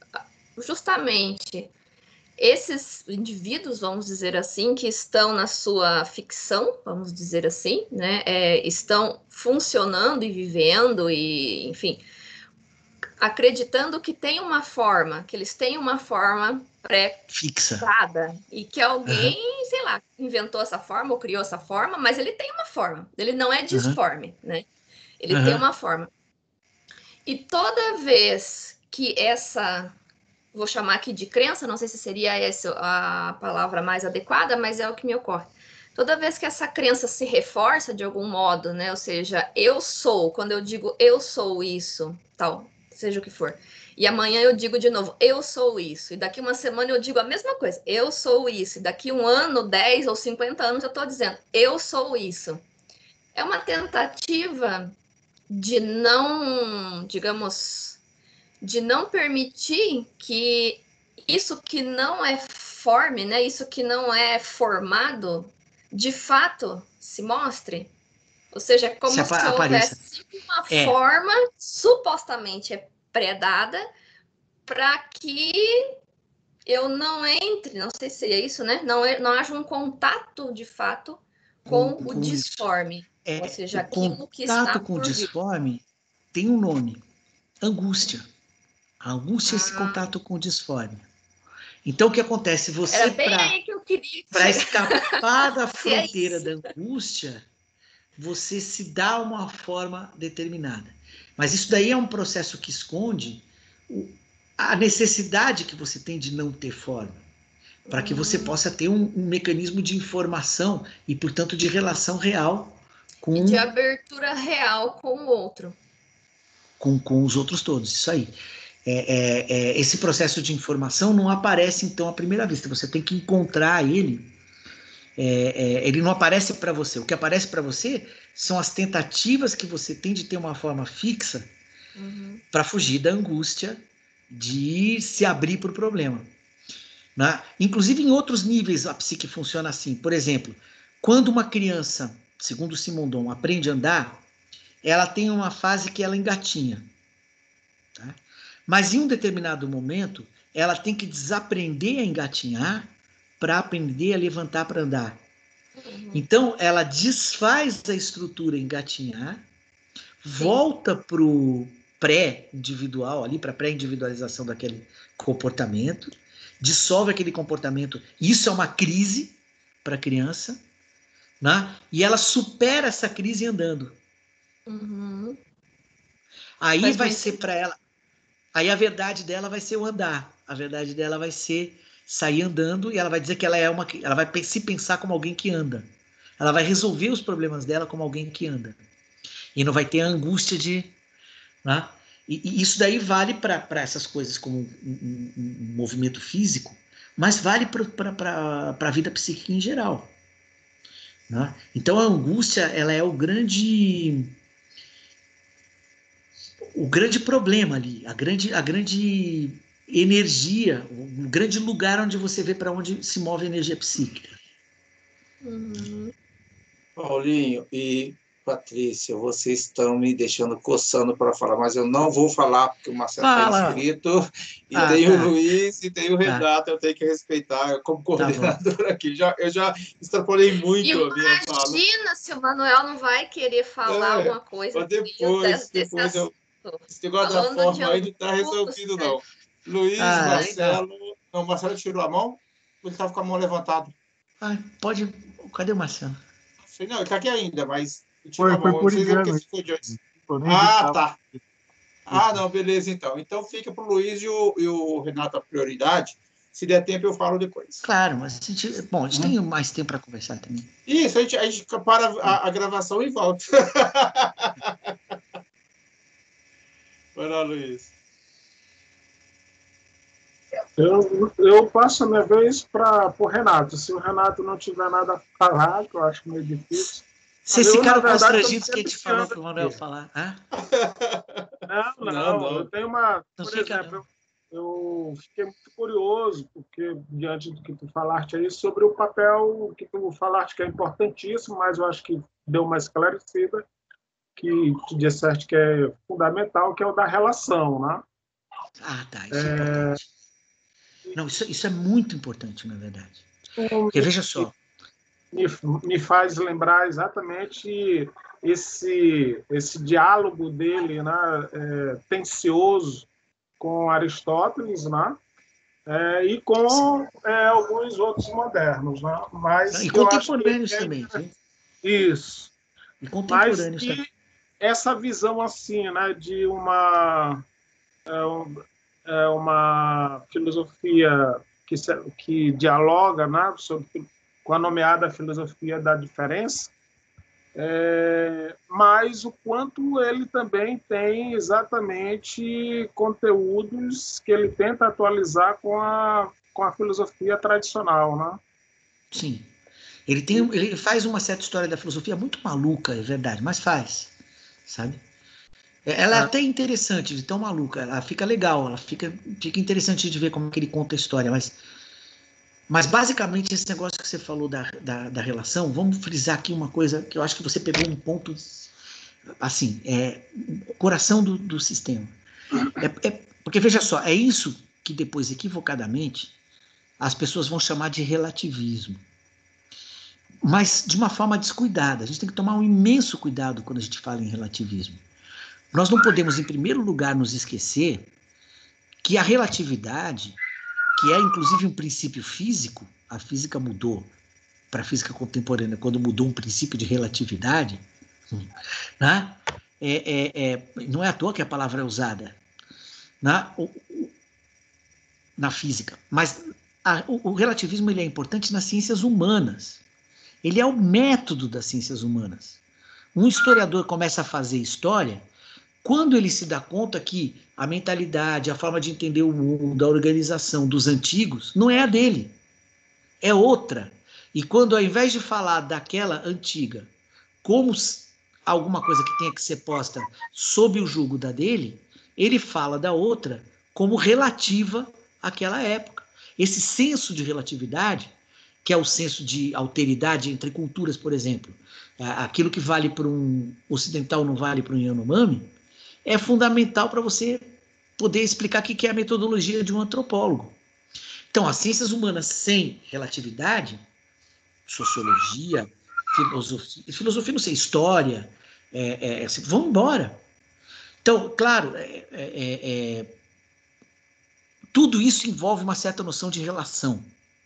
justamente esses indivíduos, vamos dizer assim, que estão na sua ficção, vamos dizer assim, né, é, estão funcionando e vivendo e, enfim, acreditando que tem uma forma, que eles têm uma forma Fixa. pré-dada e que alguém, Uhum. sei lá, inventou essa forma ou criou essa forma, mas ele tem uma forma, ele não é Uhum. disforme, né? Ele tem Uhum. uma forma. E toda vez que essa, vou chamar aqui de crença, não sei se seria essa a palavra mais adequada, mas é o que me ocorre. Toda vez que essa crença se reforça de algum modo, né? Ou seja, eu sou, quando eu digo eu sou isso, tal, seja o que for. E amanhã eu digo de novo, eu sou isso. E daqui uma semana eu digo a mesma coisa, eu sou isso. E daqui um ano, dez ou cinquenta anos eu estou dizendo, eu sou isso. É uma tentativa de não, digamos, de não permitir que isso que não é forme, né, isso que não é formado, de fato se mostre. Ou seja, é Se como apa se apareça. houvesse uma É. forma supostamente predada para que eu não entre, não sei se seria isso, né? Não, não haja um contato de fato com o, o disforme. É, ou seja, o aquilo que está contato com o por vir. disforme tem um nome, angústia. A angústia é esse Ah. contato com o disforme. Então, o que acontece? Você, Era bem aí que eu queria para chegar. escapar da Se é fronteira isso. da angústia, você se dá uma forma determinada. Mas isso daí é um processo que esconde o- a necessidade que você tem de não ter forma, para que você Hum. possa ter um, um mecanismo de informação e, portanto, de relação real com, E de abertura real com o outro. com, com os outros todos. Isso aí. É, é, é, esse processo de informação não aparece, então, à primeira vista. Você tem que encontrar ele. É, é, ele não aparece para você. O que aparece para você são as tentativas que você tem de ter uma forma fixa Uhum. para fugir da angústia de se abrir para o problema. Né? Inclusive, em outros níveis, a psique funciona assim. Por exemplo, quando uma criança, segundo Simondon, aprende a andar, ela tem uma fase que ela engatinha. Tá? Mas em um determinado momento, ela tem que desaprender a engatinhar para aprender a levantar para andar. Uhum. Então, ela desfaz a estrutura engatinhar, volta para o pré-individual, ali para a pré-individualização daquele comportamento, dissolve aquele comportamento. Isso é uma crise para a criança, né? E ela supera essa crise andando. Uhum. Aí Faz vai muito ser para ela. Aí a verdade dela vai ser o andar. A verdade dela vai ser sair andando e ela vai dizer que ela é uma. Ela vai se pensar como alguém que anda. Ela vai resolver os problemas dela como alguém que anda. E não vai ter a angústia de. Né? E, e isso daí vale para essas coisas como um, um, um movimento físico, mas vale para a vida psíquica em geral. Né? Então a angústia ela é o grande o grande problema ali, a grande, a grande energia, o grande lugar onde você vê para onde se move a energia psíquica. Uhum. Paulinho e Patrícia, vocês estão me deixando coçando para falar, mas eu não vou falar, porque o Marcelo está inscrito, e ah, tem tá. o Luiz, e tem o Renato, tá. eu tenho que respeitar como Tá coordenador aqui. Já, eu já extrapolei muito a minha fala. Imagina se o Manuel não vai querer falar É, alguma coisa. mas depois, desse depois eu... assunto. Esse negócio da Falando forma de aí não está resolvido, angústia. não. Luiz, Ah, Marcelo... Não, o Marcelo tirou a mão? Ele estava com a mão levantada. Ah, pode. Cadê o Marcelo? Sei não, ele está aqui ainda, mas Foi, tirou a mão. foi Não por sei se é porque engano. se foi de antes. Eu nem Ah, vi que tá. Ah, não, beleza, então. Então fica para o Luiz e o, e o Renato a prioridade. Se der tempo, eu falo depois. Claro, mas a gente, bom, a gente hum. tem mais tempo para conversar também. Isso, a gente, a gente para a, a gravação e volta. Vai lá, Luiz. Eu, eu passo a minha vez para o Renato. Se o Renato não tiver nada a falar, que eu acho meio difícil. Vocês ficaram constrangidos que a gente falou para o Manuel falar. Hã? Não, não, não, não. Eu tenho uma. Por não exemplo, eu, eu fiquei muito curioso, porque diante do que tu falaste aí, sobre o papel que tu falaste, que é importantíssimo, mas eu acho que deu uma esclarecida, que tu disseste que é fundamental, que é o da relação, né? Ah, tá. Isso é, é importante. Não, isso, isso é muito importante, na verdade. Porque veja só. Me, me faz lembrar exatamente esse, esse diálogo dele, né, é, tensioso com Aristóteles, né, é, e com é, alguns outros modernos. Né, mas e contemporâneos é, também. Viu? Isso. E contemporâneos mas, também. E essa visão assim, né, de uma, é, uma filosofia que, que dialoga, né, sobre com a nomeada filosofia da diferença, é, mas o quanto ele também tem exatamente conteúdos que ele tenta atualizar com a, com a filosofia tradicional, né? Sim. Ele, tem, ele faz uma certa história da filosofia muito maluca, é verdade, mas faz, sabe? Ela é, é até interessante, de tão maluca, ela fica legal, ela fica, fica interessante de ver como que ele conta a história, mas Mas, basicamente, esse negócio que você falou da, da, da relação, vamos frisar aqui uma coisa que eu acho que você pegou um ponto, assim, é o coração do, do sistema. É, é, porque, veja só, é isso que depois, equivocadamente, as pessoas vão chamar de relativismo. mas de uma forma descuidada. A gente tem que tomar um imenso cuidado quando a gente fala em relativismo. Nós não podemos, em primeiro lugar, nos esquecer que a relatividade, que é inclusive um princípio físico, a física mudou para a física contemporânea quando mudou um princípio de relatividade, né? é, é, é, não é à toa que a palavra é usada, né? o, o, na física, mas a, o, o relativismo ele é importante nas ciências humanas. Ele é o método das ciências humanas. Um historiador começa a fazer história quando ele se dá conta que a mentalidade, a forma de entender o mundo, a organização dos antigos, não é a dele, é outra. E quando, ao invés de falar daquela antiga como alguma coisa que tenha que ser posta sob o jugo da dele, ele fala da outra como relativa àquela época. Esse senso de relatividade, que é o senso de alteridade entre culturas, por exemplo, aquilo que vale para um ocidental não vale para um Yanomami, é fundamental para você poder explicar o que é a metodologia de um antropólogo. Então, as ciências humanas sem relatividade, sociologia, filosofia, filosofia não sei, história, é, é, vão embora. Então, claro, é, é, é, tudo isso envolve uma certa noção de relação.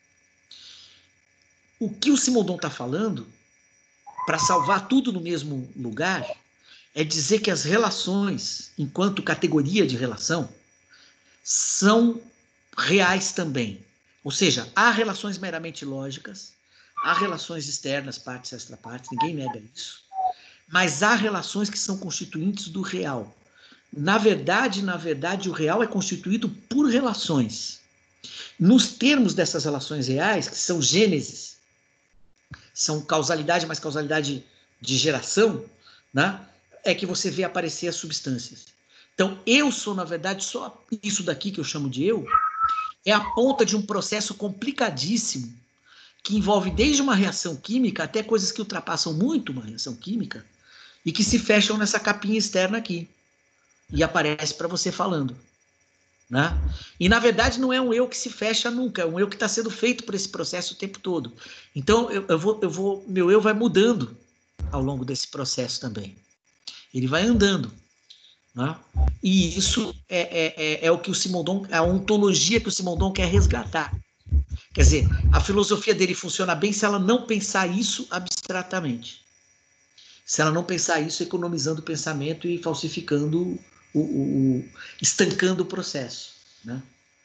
O que o Simondon está falando, para salvar tudo no mesmo lugar, é dizer que as relações, enquanto categoria de relação, são reais também. Ou seja, há relações meramente lógicas, há relações externas, partes, extrapartes, ninguém nega isso, mas há relações que são constituintes do real. Na verdade, na verdade, o real é constituído por relações. Nos termos dessas relações reais, que são gênesis, são causalidade mais causalidade de geração, né? É que você vê aparecer as substâncias. Então, eu sou, na verdade, só isso daqui que eu chamo de eu, é a ponta de um processo complicadíssimo, que envolve desde uma reação química até coisas que ultrapassam muito uma reação química e que se fecham nessa capinha externa aqui e aparece para você falando. Né? E, na verdade, não é um eu que se fecha nunca, é um eu que está sendo feito por esse processo o tempo todo. Então, eu, eu vou, eu vou, meu eu vai mudando ao longo desse processo também. Ele vai andando. Né? E isso é, é, é, é o que o Simondon, a ontologia que o Simondon quer resgatar. Quer dizer, a filosofia dele funciona bem se ela não pensar isso abstratamente. Se ela não pensar isso economizando o pensamento e falsificando, o, o, o, estancando o processo. Né?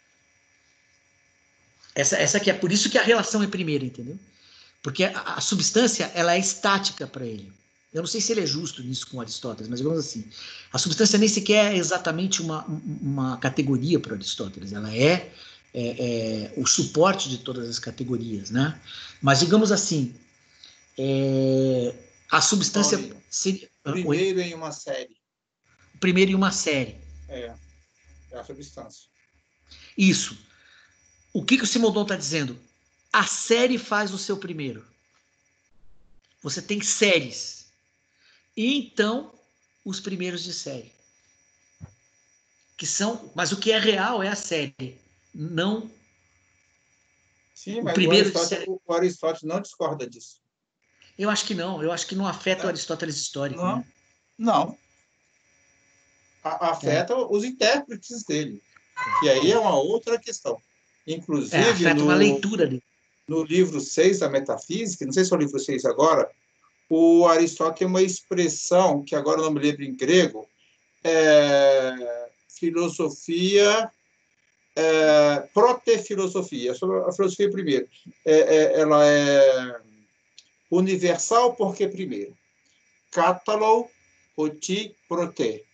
Essa, essa aqui é por isso que a relação é primeira, entendeu? Porque a, a substância ela é estática para ele. Eu não sei se ele é justo nisso com Aristóteles, mas digamos assim, a substância nem sequer é exatamente uma, uma categoria para Aristóteles, ela é, é, é o suporte de todas as categorias, né? Mas digamos assim, é, a substância Tony, seria... Primeiro em uma série. Primeiro em uma série. É, é a substância. Isso. O que, que o Simondon está dizendo? A série faz o seu primeiro. Você tem séries. E então, os primeiros de série. Que são, mas o que é real é a série, não Sim, o mas primeiro o Aristóteles, de série. o Aristóteles não discorda disso. Eu acho que não, eu acho que não afeta é. o Aristóteles histórico. Não, né? não. A, afeta é. os intérpretes dele. E aí é uma outra questão. Inclusive, é, afeta no, uma leitura dele. No livro seis da Metafísica, não sei se é o livro seis agora, o Aristóteles tem uma expressão, que agora eu não me lembro em grego, é, filosofia, é, protefilosofia, a filosofia primeiro, é, é, ela é universal porque primeiro, catalou, oti, prote.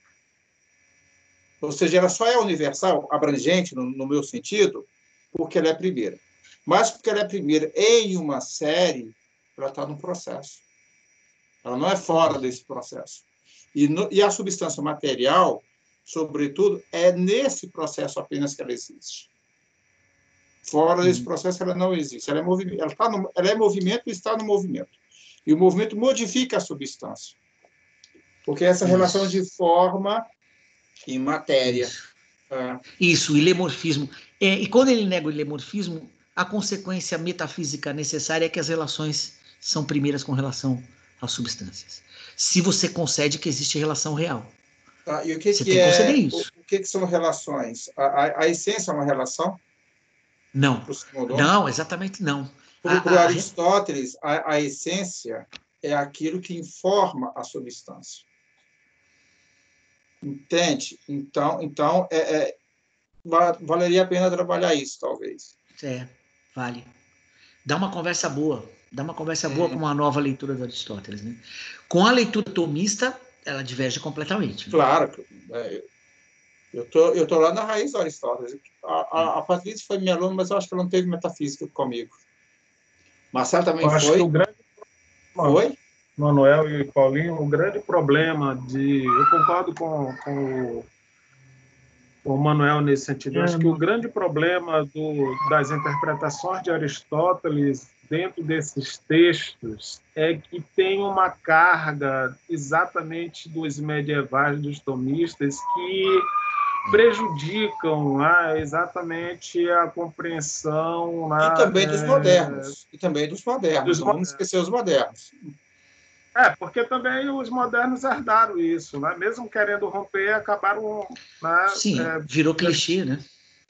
Ou seja, ela só é universal, abrangente, no, no meu sentido, porque ela é primeira. Mas porque ela é primeira em uma série, ela está no processo. Ela não é fora desse processo. E, no, e a substância material, sobretudo, é nesse processo apenas que ela existe. Fora desse processo, ela não existe. Ela é movimento, ela tá no, ela é movimento e está no movimento. E o movimento modifica a substância. Porque essa Isso. relação de forma e matéria. Isso, é. Isso o ilemorfismo. É, e quando ele nega o ilemorfismo, a consequência metafísica necessária é que as relações são primeiras com relação às substâncias. Se você concede que existe relação real. Tá, e o que, você que tem que é, conceder isso. O, o que, que são relações? A, a, a essência é uma relação? Não. Pro não, exatamente não. Para o Aristóteles, a, a essência é aquilo que informa a substância. Entende? Então, então é, é, valeria a pena trabalhar isso, talvez. É, vale. Dá uma conversa boa. Dá uma conversa boa hum. com uma nova leitura do Aristóteles. Né? Com a leitura tomista, ela diverge completamente. Né? Claro. É, eu tô, eu tô lá na raiz do Aristóteles. A, a, a Patrícia foi minha aluna, mas eu acho que ela não teve metafísica comigo. Marcelo também eu acho foi. Que o grande... Foi? Manuel e Paulinho, o grande problema de... Eu concordo com, com, com o Manuel nesse sentido. Eu acho que o grande problema do, das interpretações de Aristóteles dentro desses textos é que tem uma carga exatamente dos medievais, dos tomistas, que prejudicam né, exatamente a compreensão... Né, e também dos é... modernos. E também dos modernos. Dos Não vamos esquecer os modernos. É, porque também os modernos herdaram isso, né? Mesmo querendo romper, acabaram... Né, Sim, é, virou clichê, né?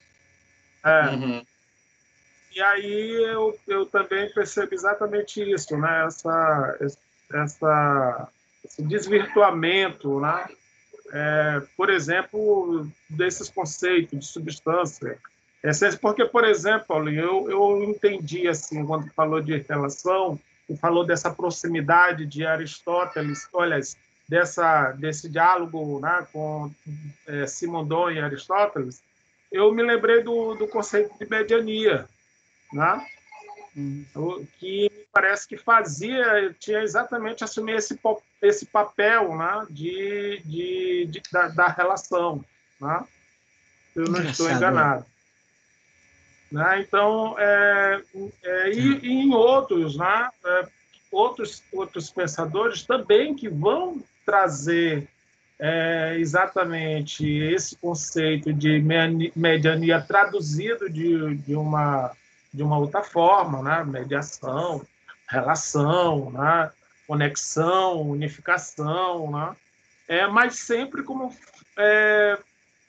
É. Uhum. E aí eu, eu também percebo exatamente isso, né? Essa, essa, esse desvirtuamento, né? É, por exemplo, desses conceitos de substância. Essência, porque, por exemplo, Paulinho, eu, eu entendi, assim, quando falou de relação, e falou dessa proximidade de Aristóteles, olha, dessa, desse diálogo né, com é, Simondon e Aristóteles, eu me lembrei do, do conceito de mediania, né? Hum. que me parece que fazia, tinha exatamente assumir esse, esse papel né, de, de, de da, da relação. Né? Eu não estou enganado. Né? Então, é, é, e, e em outros, né, é, outros, outros pensadores também que vão trazer é, exatamente esse conceito de mediania traduzido de, de, uma, de uma outra forma, né? Mediação, relação, né? Conexão, unificação, né? É, mas sempre como é,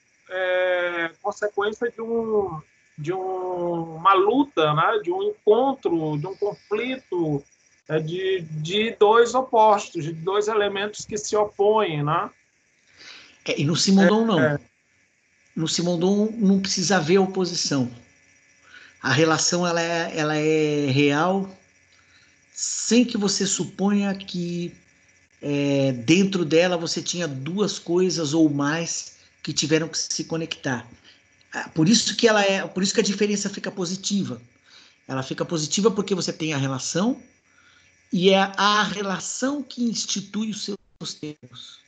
é, consequência de um de um, uma luta, né? De um encontro, de um conflito é, de, de dois opostos, de dois elementos que se opõem, né? É, e no Simondon não. É. No Simondon não precisa haver oposição. A relação ela é, ela é real sem que você suponha que é, dentro dela você tinha duas coisas ou mais que tiveram que se conectar. Por isso que ela é, por isso que a diferença fica positiva. Ela fica positiva porque você tem a relação e é a relação que institui os seus termos.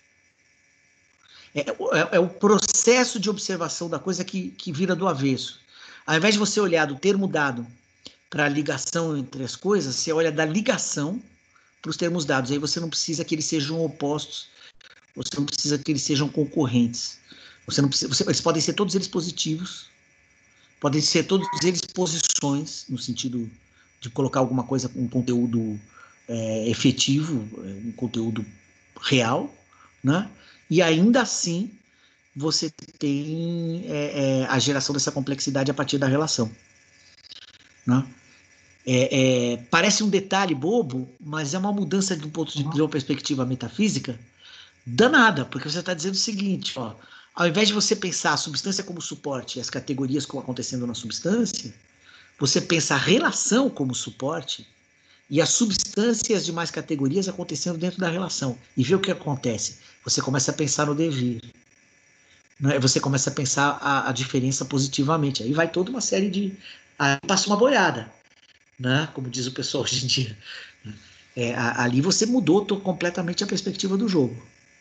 É, é, é o processo de observação da coisa que, que vira do avesso. Ao invés de você olhar do termo dado para a ligação entre as coisas, você olha da ligação para os termos dados. Aí você não precisa que eles sejam opostos, você não precisa que eles sejam concorrentes. Você não precisa, você, eles podem ser todos eles positivos, podem ser todos eles posições, no sentido de colocar alguma coisa, um conteúdo é, efetivo, um conteúdo real, né? E ainda assim você tem é, é, a geração dessa complexidade a partir da relação. Né? É, é, parece um detalhe bobo, mas é uma mudança de um ponto de, de uma perspectiva metafísica danada, porque você está dizendo o seguinte, ó, ao invés de você pensar a substância como suporte e as categorias como acontecendo na substância, você pensa a relação como suporte e as substâncias e as demais categorias acontecendo dentro da relação. E vê o que acontece. Você começa a pensar no devir. Né? Você começa a pensar a, a diferença positivamente. Aí vai toda uma série de... Aí passa uma boiada, né? Como diz o pessoal hoje em dia. É, a, ali você mudou completamente a perspectiva do jogo.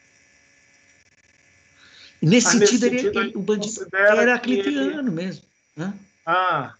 E nesse, sentido, nesse ele, sentido, ele, o bandido era heraclitiano ele... mesmo. Né? Ah...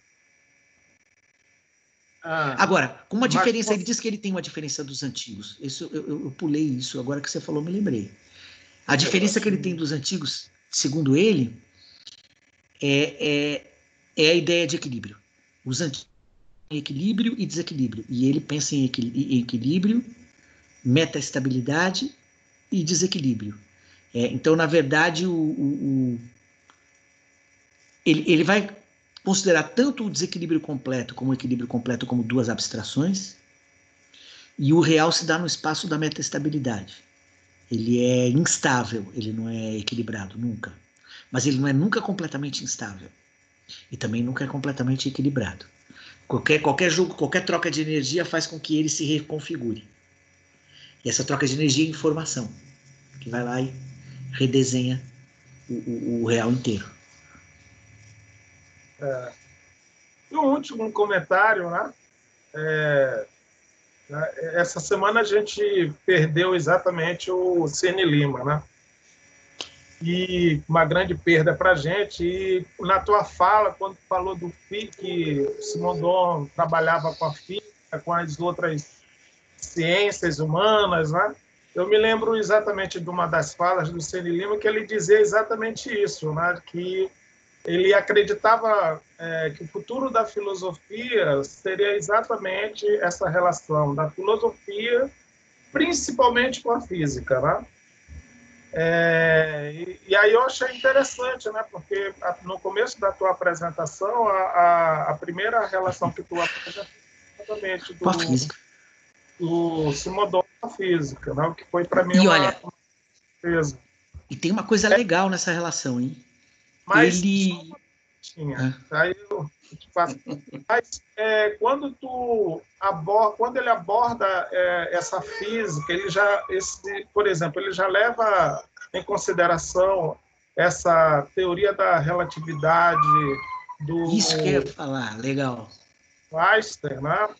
Ah, agora, com uma diferença, ele diz que ele tem uma diferença dos antigos. Isso, eu, eu, eu pulei isso, agora que você falou, me lembrei. A diferença que ele tem dos antigos, segundo ele, é, é, é a ideia de equilíbrio. Os antigos equilíbrio e desequilíbrio. E ele pensa em equilíbrio, metaestabilidade e desequilíbrio. É, então, na verdade, o, o, o, ele, ele vai considerar tanto o desequilíbrio completo como o equilíbrio completo como duas abstrações, e o real se dá no espaço da metaestabilidade. Ele é instável, ele não é equilibrado, nunca. Mas ele não é nunca completamente instável. E também nunca é completamente equilibrado. Qualquer, qualquer jogo, qualquer troca de energia faz com que ele se reconfigure. E essa troca de energia é informação, que vai lá e redesenha o, o, o real inteiro. É. E um último comentário, né? É, essa semana a gente perdeu exatamente o Ceni Lima, né? E uma grande perda para a gente. E na tua fala, quando tu falou do que Simondon trabalhava com a física, com as outras ciências humanas, né? Eu me lembro exatamente de uma das falas do Ceni Lima que ele dizia exatamente isso, né? Que ele acreditava é, que o futuro da filosofia seria exatamente essa relação da filosofia, principalmente com a física, né? É, e, e aí eu achei interessante, né? Porque a, no começo da tua apresentação, a, a, a primeira relação que tu apresentou exatamente do, com a física. do Simondon com a física, né? O que foi para mim e uma, olha, uma surpresa. E tem uma coisa legal nessa relação, hein? Mas ele tinha. Aí eu te faço. Mas é, quando tu aborda, quando ele aborda é, essa física, ele já, esse, por exemplo, ele já leva em consideração essa teoria da relatividade do Isso que eu ia falar, legal. Einstein, né?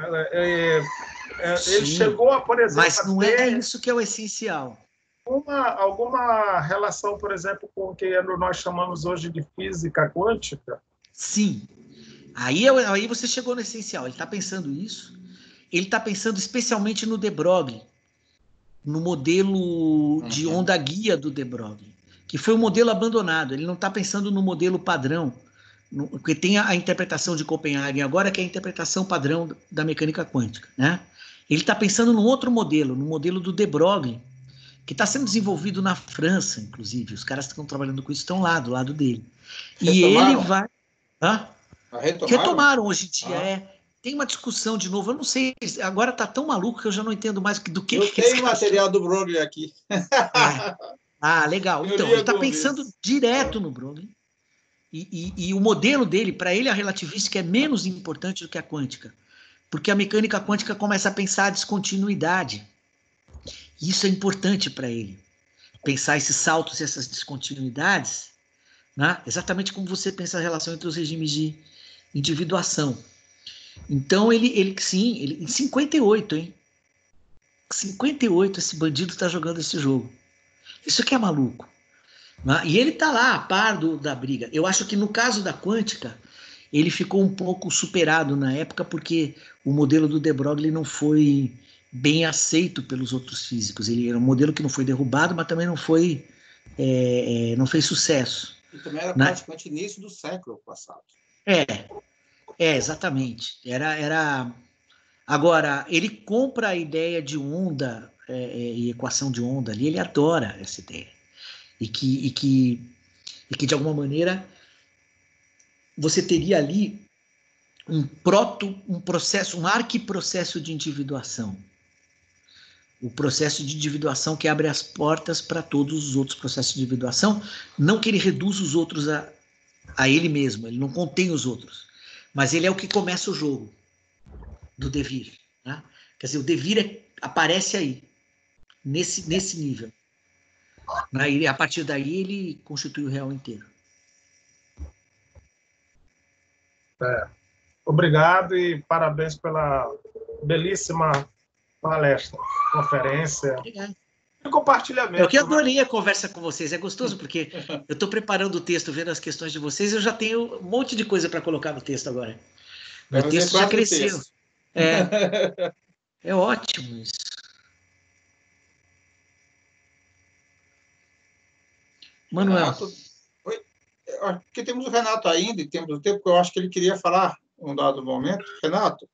É, é, ele Sim, chegou a, por exemplo, mas não a ter é isso que é o essencial. Uma, alguma relação, por exemplo, com o que nós chamamos hoje de física quântica? Sim. Aí, aí você chegou no essencial. Ele está pensando isso. Ele está pensando especialmente no de Broglie, no modelo de Uhum. onda guia do de Broglie, que foi um modelo abandonado. Ele não está pensando no modelo padrão, no, porque tem a, a interpretação de Copenhague agora, que é a interpretação padrão da mecânica quântica, né? Ele está pensando num outro modelo, no modelo do de Broglie, que está sendo desenvolvido na França, inclusive. Os caras que estão trabalhando com isso estão lá, do lado dele. E Retomaram? ele vai... Hã? Retomaram? Retomaram hoje em dia, Ah. é. Tem uma discussão de novo, eu não sei, agora está tão maluco que eu já não entendo mais do que... Eu que tenho material do Broglie aqui. É. Ah, legal. Então, Teoria ele está do pensando Miss. direto no Broglie. E, e, e o modelo dele, para ele, a relativística é menos importante do que a quântica. Porque a mecânica quântica começa a pensar a descontinuidade. Isso é importante para ele. Pensar esses saltos e essas descontinuidades, né? Exatamente como você pensa a relação entre os regimes de individuação. Então, ele, ele sim, ele, em cinquenta e oito, hein? cinquenta e oito, esse bandido está jogando esse jogo. Isso que é maluco. Né? E ele está lá, a par do, da briga. Eu acho que no caso da quântica, ele ficou um pouco superado na época, porque o modelo do de Broglie não foi bem aceito pelos outros físicos. Ele era um modelo que não foi derrubado, mas também não foi, é, é, não fez sucesso. E também era né? praticamente início do século passado. É, é exatamente. Era, era. Agora, ele compra a ideia de onda é, é, e equação de onda ali, ele adora essa ideia. E que, e que, e que de alguma maneira, você teria ali um proto, um processo, um arquiprocesso de individuação. O processo de individuação que abre as portas para todos os outros processos de individuação, não que ele reduza os outros a, a ele mesmo, ele não contém os outros, mas ele é o que começa o jogo do De Vere. Né? Quer dizer, o De Vere aparece aí, nesse, nesse nível. Né? E a partir daí ele constitui o real inteiro. É. Obrigado e parabéns pela belíssima palestra, conferência. Obrigado. E compartilhamento. Eu que adorei a conversa com vocês. É gostoso porque eu estou preparando o texto, vendo as questões de vocês, eu já tenho um monte de coisa para colocar no texto agora. Meu Vai texto fazer já quatro cresceu. textos. É, é ótimo isso. Manuel. Renato, oi? Porque temos o Renato ainda, e temos o tempo, porque eu acho que ele queria falar um dado momento. Renato?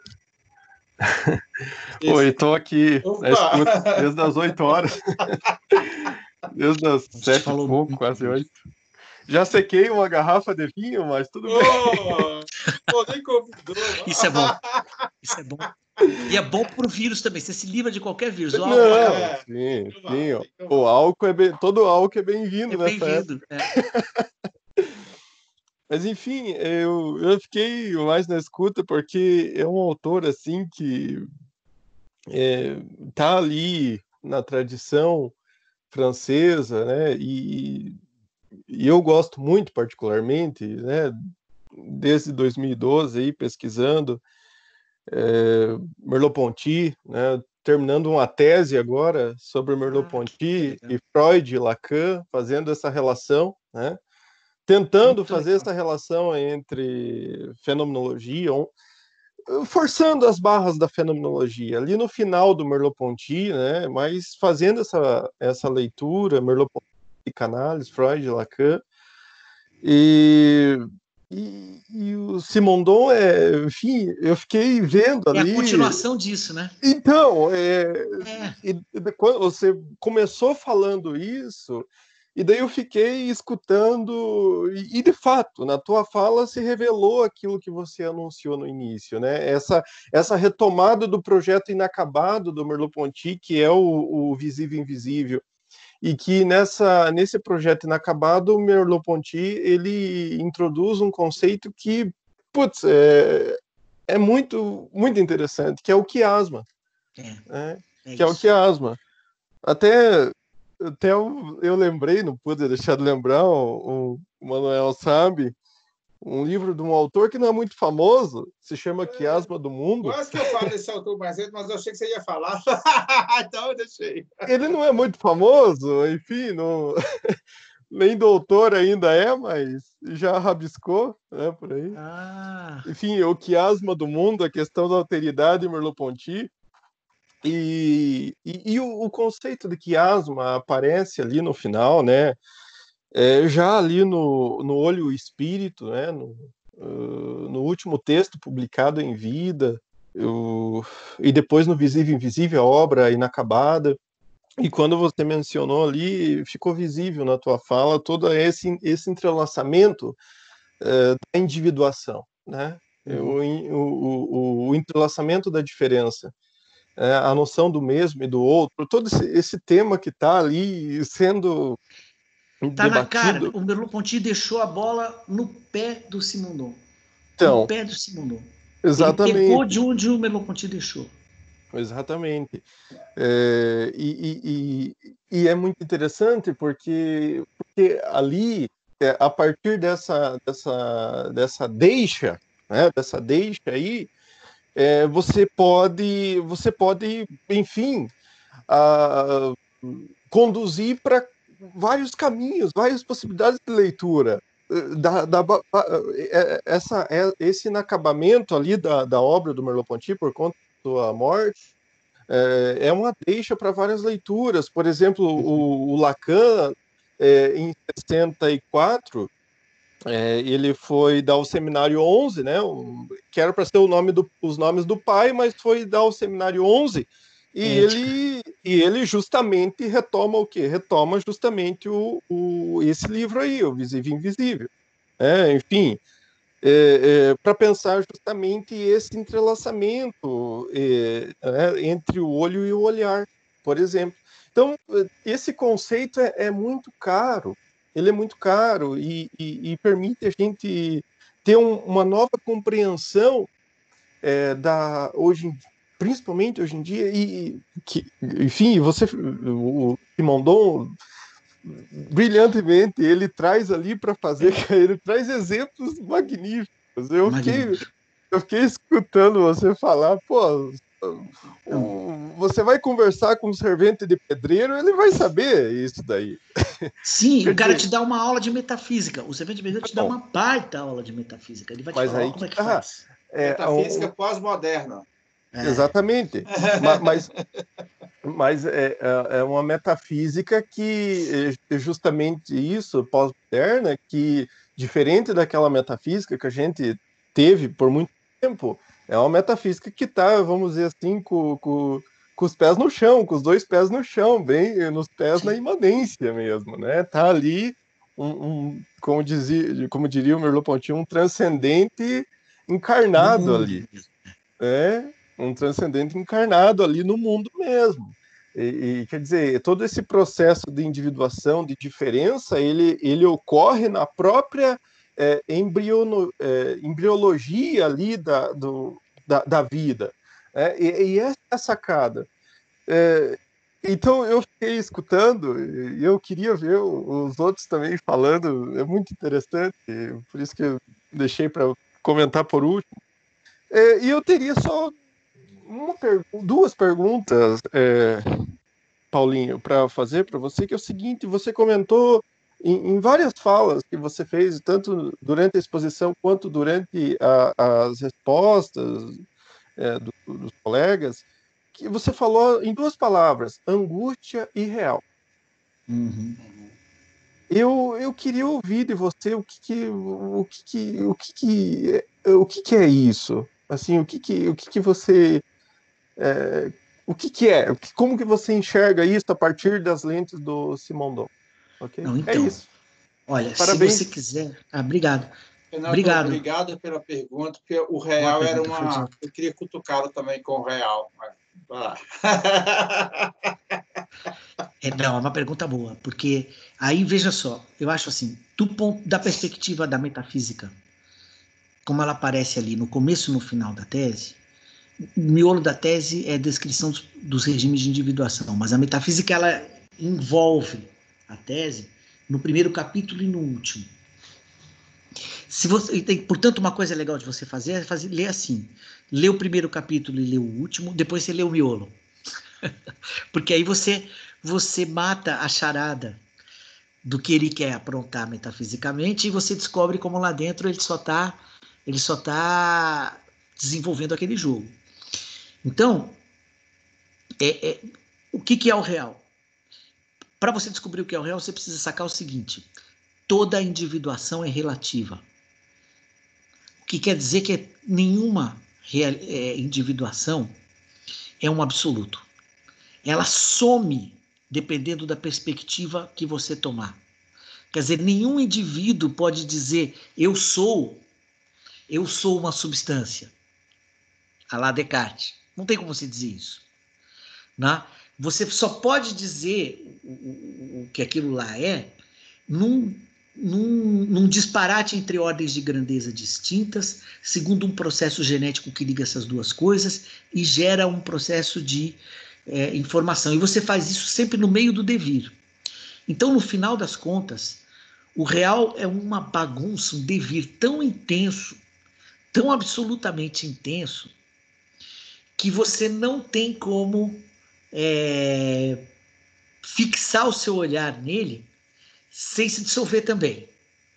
Oi, estou aqui na Opa! escuta desde as oito horas. Desde as A gente sete e falou pouco, muito quase disso. oito. Já sequei uma garrafa de vinho, mas tudo bem. Oh, pô, nem convidou. Isso é bom. Isso é bom. E é bom pro vírus também. Você se livra de qualquer vírus. O álcool Não, é. sim, Tem que sim. ó. tomar, tem que tomar. O álcool é bem, todo álcool é é bem-vindo nessa época. bem-vindo. É. Mas enfim, eu, eu fiquei mais na escuta porque é um autor assim que é, tá ali na tradição francesa, né? E, e eu gosto muito particularmente, né? Desde dois mil e doze aí pesquisando é, Merleau-Ponty, né? Terminando uma tese agora sobre Ah, Merleau-Ponty que legal. e Freud e Lacan, fazendo essa relação, né? Tentando Muito fazer legal. essa relação entre fenomenologia, um- forçando as barras da fenomenologia, ali no final do Merleau-Ponty, né, mas fazendo essa, essa leitura, Merleau-Ponty, Canales, Freud, Lacan, e, e, e o Simondon, é, enfim, eu fiquei vendo É a ali... continuação disso, né? Então, é, É. e, e quando você começou falando isso, e daí eu fiquei escutando, e, e, de fato, na tua fala se revelou aquilo que você anunciou no início, né? Essa, essa retomada do projeto inacabado do Merleau-Ponty, que é o, o Visível Invisível, e que nessa, nesse projeto inacabado, o Merleau-Ponty, ele introduz um conceito que, putz, é, é muito, muito interessante, que é o quiasma. É, né? é Que é o isso. quiasma. Até, até eu, eu lembrei, não pude deixar de lembrar, o, o Manuel sabe, um livro de um autor que não é muito famoso, se chama Quiasma do Mundo. Quase que eu falo desse autor mais cedo, mas eu achei que você ia falar. Então eu deixei. Ele não é muito famoso, enfim, não, nem doutor ainda é, mas já rabiscou, né, por aí. Ah, Enfim, o Quiasma do Mundo, a questão da alteridade em Merleau-Ponty. E, e, e o, o conceito de quiasma aparece ali no final, né? É, já ali no, no Olho e Espírito, né? No, uh, no último texto publicado em vida, eu, e depois no Visível e Invisível, a obra inacabada. E quando você mencionou ali, ficou visível na tua fala todo esse, esse entrelaçamento uh, da individuação, né? Uhum. O, o, o, o entrelaçamento da diferença. É, a noção do mesmo e do outro, todo esse, esse tema que está ali sendo tá na cara. debatido. O Merleau-Ponty deixou a bola no pé do Simondon. Então, No pé do Simondon. Ele pegou exatamente, de onde o Merleau-Ponty deixou. exatamente. É, e, e, e, e é muito interessante porque, porque ali, é, a partir dessa, dessa, dessa deixa, né, dessa deixa aí, é, você pode, você pode, enfim, a, conduzir para vários caminhos, várias possibilidades de leitura. Da, da, essa, esse inacabamento ali da, da obra do Merleau-Ponty por conta da sua morte é, é uma deixa para várias leituras. Por exemplo, o, o Lacan, é, em sessenta e quatro, é, ele foi dar o seminário onze, né, um, que era para ser o nome do, os nomes do pai, mas foi dar o seminário onze, e ele, e ele justamente retoma o quê? Retoma justamente o, o, esse livro aí, o Visível e Invisível. É, enfim, é, é, para pensar justamente esse entrelaçamento é, é, entre o olho e o olhar, por exemplo. Então, esse conceito é, é muito caro, ele é muito caro e, e, e permite a gente ter um, uma nova compreensão é, da hoje, principalmente hoje em dia, e que, enfim, você, o Simondon, brilhantemente, ele traz ali para fazer, ele traz exemplos magníficos. Eu fiquei, eu fiquei escutando você falar, pô, o, você vai conversar com um servente de pedreiro, ele vai saber isso daí. Sim, Quer o cara dizer, te dá uma aula de metafísica. O servente de pedreiro te dá bom, uma baita aula de metafísica. Ele vai te mas falar ó, aí como que é que tá. faz. É, Metafísica um, pós-moderna. É. Exatamente. Mas, mas é, é uma metafísica que é justamente isso, pós-moderna, que diferente daquela metafísica que a gente teve por muito tempo, é uma metafísica que está, vamos dizer assim, com, com, com os pés no chão, com os dois pés no chão, bem nos pés na imanência mesmo, né? Tá ali, um, um, como, dizia, como diria o Merleau-Ponty, um transcendente encarnado ali, né? Um transcendente encarnado ali no mundo mesmo. E, e, quer dizer, todo esse processo de individuação, de diferença, ele, ele ocorre na própria é, embriono, é, embriologia ali da, do, da, da vida. É, e, e essa é a sacada. É, então, eu fiquei escutando, e eu queria ver os outros também falando, é muito interessante, por isso que eu deixei para comentar por último. É, e eu teria só uma per... duas perguntas, é, Paulinho, para fazer para você, que é o seguinte: você comentou em, em várias falas que você fez, tanto durante a exposição quanto durante a, as respostas é, do, dos colegas, que você falou em duas palavras, angústia e real. Uhum. Eu, eu queria ouvir de você o que que, o que, que, o que, que, o que, que é isso? Assim, o que, que, o que, que você... É, o que, que é? Como que você enxerga isso a partir das lentes do Simondon? Okay? Não, então, é isso. Olha, Parabéns. se você quiser... Ah, obrigado. Renato, obrigado. Obrigado pela pergunta, porque o real era uma... Eu queria cutucá-lo também com o real, mas... Vai lá. É, não, é uma pergunta boa, porque aí, veja só, eu acho assim, do ponto, da perspectiva da metafísica, como ela aparece ali no começo e no final da tese, o miolo da tese é a descrição dos, dos regimes de individuação, mas a metafísica, ela envolve a tese no primeiro capítulo e no último. Se você, portanto, uma coisa legal de você fazer é fazer, ler assim, ler o primeiro capítulo e ler o último, depois você lê o miolo. Porque aí você, você mata a charada do que ele quer aprontar metafisicamente e você descobre como lá dentro ele só está ele só tá desenvolvendo aquele jogo. Então, é, é, o que, que é o real? Para você descobrir o que é o real, você precisa sacar o seguinte: toda individuação é relativa. O que quer dizer que nenhuma real, é, individuação é um absoluto. Ela some dependendo da perspectiva que você tomar. Quer dizer, nenhum indivíduo pode dizer eu sou, eu sou uma substância. A lá Descartes. Não tem como você dizer isso. Né? Você só pode dizer o, o, o que aquilo lá é num, num, num disparate entre ordens de grandeza distintas, segundo um processo genético que liga essas duas coisas e gera um processo de é, informação. E você faz isso sempre no meio do devir. Então, no final das contas, o real é uma bagunça, um devir tão intenso, tão absolutamente intenso, que você não tem como é, fixar o seu olhar nele sem se dissolver também.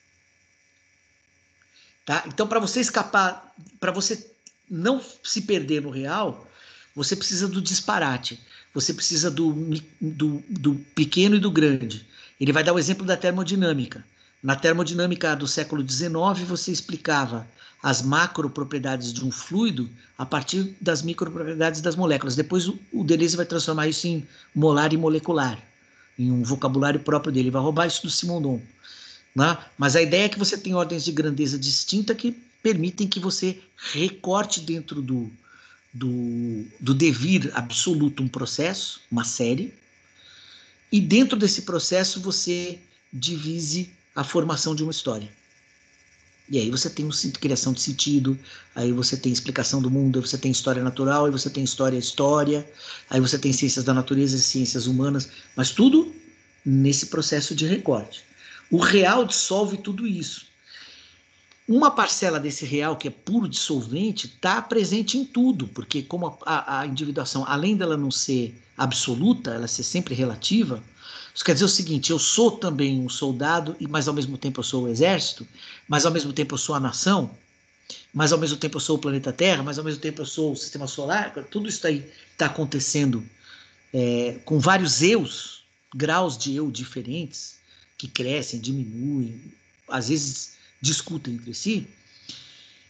Tá? Então, para você escapar, para você não se perder no real, você precisa do disparate, você precisa do, do, do pequeno e do grande. Ele vai dar o exemplo da termodinâmica. Na termodinâmica do século dezenove, você explicava as macropropriedades de um fluido a partir das micropropriedades das moléculas. Depois o, o Deleuze vai transformar isso em molar e molecular, em um vocabulário próprio dele. Ele vai roubar isso do Simondon. Né? Mas a ideia é que você tem ordens de grandeza distinta que permitem que você recorte dentro do, do, do devir absoluto um processo, uma série, e dentro desse processo você divise a formação de uma história. E aí você tem um, criação de sentido, aí você tem explicação do mundo, aí você tem história natural, aí você tem história-história, aí você tem ciências da natureza e ciências humanas, mas tudo nesse processo de recorte. O real dissolve tudo isso. Uma parcela desse real, que é puro dissolvente, está presente em tudo, porque como a, a, a individuação, além dela não ser absoluta, ela ser sempre relativa, isso quer dizer o seguinte: eu sou também um soldado, mas ao mesmo tempo eu sou o exército, mas ao mesmo tempo eu sou a nação, mas ao mesmo tempo eu sou o planeta Terra, mas ao mesmo tempo eu sou o sistema solar. Tudo isso aí está acontecendo é, com vários eus, graus de eu diferentes, que crescem, diminuem, às vezes discutem entre si.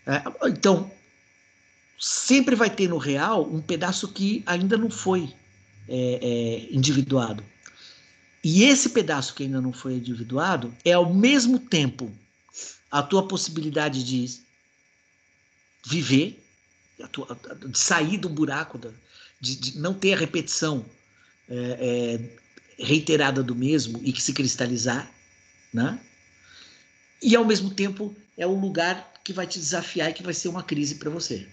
É, então, sempre vai ter no real um pedaço que ainda não foi é, é, individuado. E esse pedaço que ainda não foi individuado é, ao mesmo tempo, a tua possibilidade de viver, a tua, de sair do buraco, da, de, de não ter a repetição é, é, reiterada do mesmo e que se cristalizar, né? E, ao mesmo tempo, é o lugar que vai te desafiar e que vai ser uma crise para você.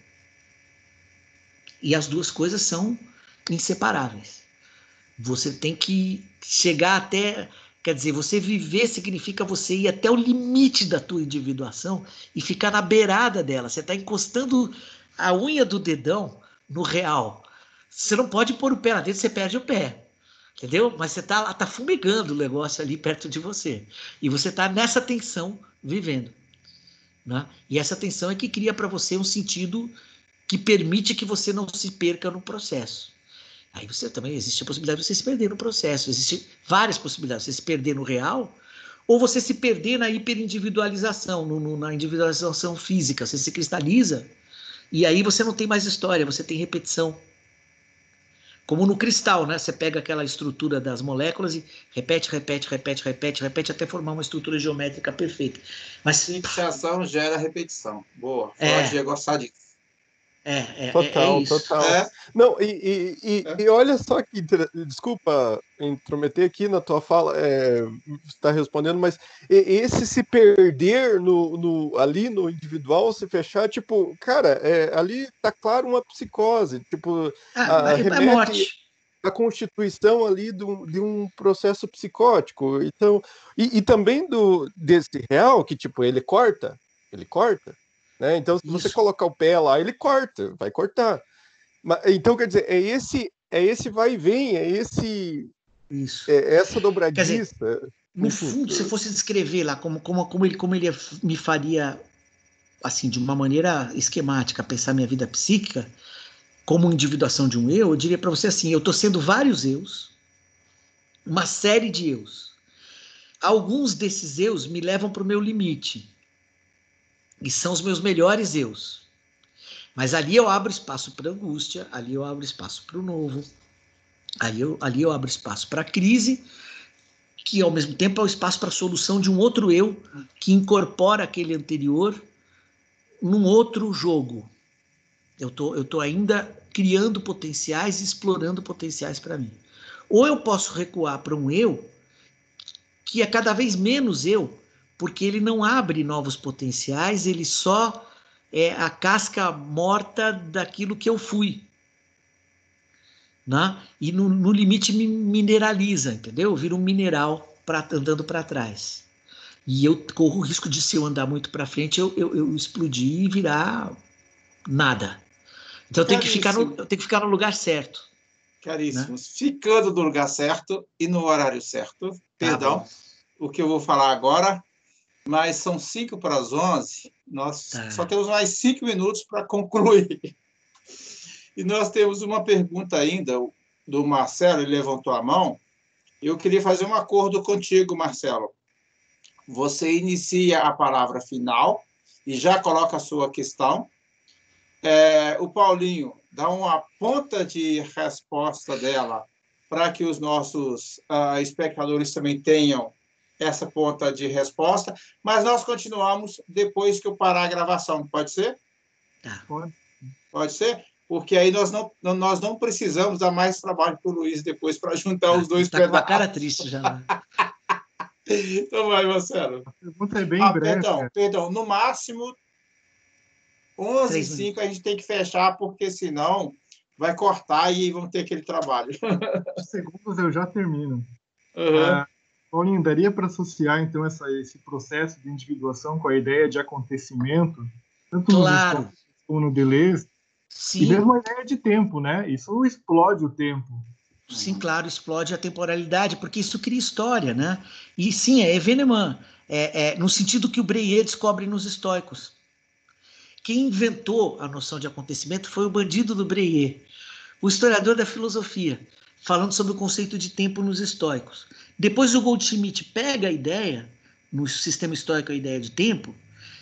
E as duas coisas são inseparáveis. Você tem que chegar até... Quer dizer, você viver significa você ir até o limite da tua individuação e ficar na beirada dela. Você está encostando a unha do dedão no real. Você não pode pôr o pé lá dentro, você perde o pé. Entendeu? Mas você está tá fumegando o negócio ali perto de você. E você está nessa tensão vivendo. Né? E essa tensão é que cria para você um sentido que permite que você não se perca no processo. Aí você também existe a possibilidade de você se perder no processo. Existem várias possibilidades. Você se perder no real, ou você se perder na hiperindividualização, no, no, na individualização física. Você se cristaliza e aí você não tem mais história, você tem repetição. Como no cristal, né? Você pega aquela estrutura das moléculas e repete, repete, repete, repete, repete, até formar uma estrutura geométrica perfeita. Mas fixação gera repetição. Boa. É. Pode gostar disso. É, é, total, é isso. total. É. Não, e, e, e, É. e olha só que, desculpa intrometer aqui na tua fala, é, você está respondendo, mas esse se perder no, no, ali no individual, se fechar, tipo, cara, é, ali tá claro uma psicose, tipo, Ah, a, é, remete é morte. a constituição ali do, de um processo psicótico, então, e, e também do, desse real, que tipo, ele corta, ele corta, né? Então, se você Isso. colocar o pé lá, ele corta, vai cortar. Mas, então, quer dizer, é esse, é esse vai e vem, é esse, Isso. é essa Quer dobradiça. dizer, no Enfim, fundo, se eu fosse descrever lá como, como, como, ele, como ele me faria, assim, de uma maneira esquemática, pensar minha vida psíquica, como individuação de um eu, eu diria para você assim, eu estou sendo vários eus, uma série de eus. Alguns desses eus me levam para o meu limite, e são os meus melhores eus. Mas ali eu abro espaço para angústia, ali eu abro espaço para o novo, ali eu, ali eu abro espaço para a crise, que ao mesmo tempo é o espaço para a solução de um outro eu que incorpora aquele anterior num outro jogo. Eu tô, eu tô ainda criando potenciais e explorando potenciais para mim. Ou eu posso recuar para um eu que é cada vez menos eu, porque ele não abre novos potenciais, ele só é a casca morta daquilo que eu fui. Né? E no, no limite me mineraliza, entendeu? Vira um mineral pra, andando para trás. E eu corro o risco de, se eu andar muito para frente, eu, eu, eu explodir e virar nada. Então eu tenho, que ficar no, eu tenho que ficar no lugar certo. Caríssimos, né? Ficando no lugar certo e no horário certo. Tá, perdão, bom. O que eu vou falar agora, mas são cinco para as onze. Nós tá. Só temos mais cinco minutos para concluir. E nós temos uma pergunta ainda do Marcelo, ele levantou a mão. Eu queria fazer um acordo contigo, Marcelo. Você inicia a palavra final e já coloca a sua questão. É, o Paulinho dá uma ponta de resposta dela para que os nossos uh, espectadores também tenham essa ponta de resposta, mas nós continuamos depois que eu parar a gravação. Pode ser? Tá. Pode. Pode ser? Porque aí nós não, nós não precisamos dar mais trabalho para o Luiz depois para juntar tá, os dois tá pedaços. Está com uma cara triste já. Né? Então vai, Marcelo. A pergunta é bem ah, breve. Perdão, cara. perdão. No máximo, onze e cinco a gente tem que fechar, porque senão vai cortar e vão ter aquele trabalho. Segundos eu já termino. Uhum. Ah, Paulinho, daria para associar, então, essa, esse processo de individuação com a ideia de acontecimento, tanto claro. no Descartes como no Deleuze, Sim. E mesmo a ideia de tempo, né? Isso explode o tempo. Sim, claro, explode a temporalidade, porque isso cria história, né? E sim, é Eveneman, é, é, no sentido que o Breyer descobre nos estoicos. Quem inventou a noção de acontecimento foi o bandido do Breyer, o historiador da filosofia, falando sobre o conceito de tempo nos estoicos. Depois o Goldschmidt pega a ideia, no sistema estoico a ideia de tempo,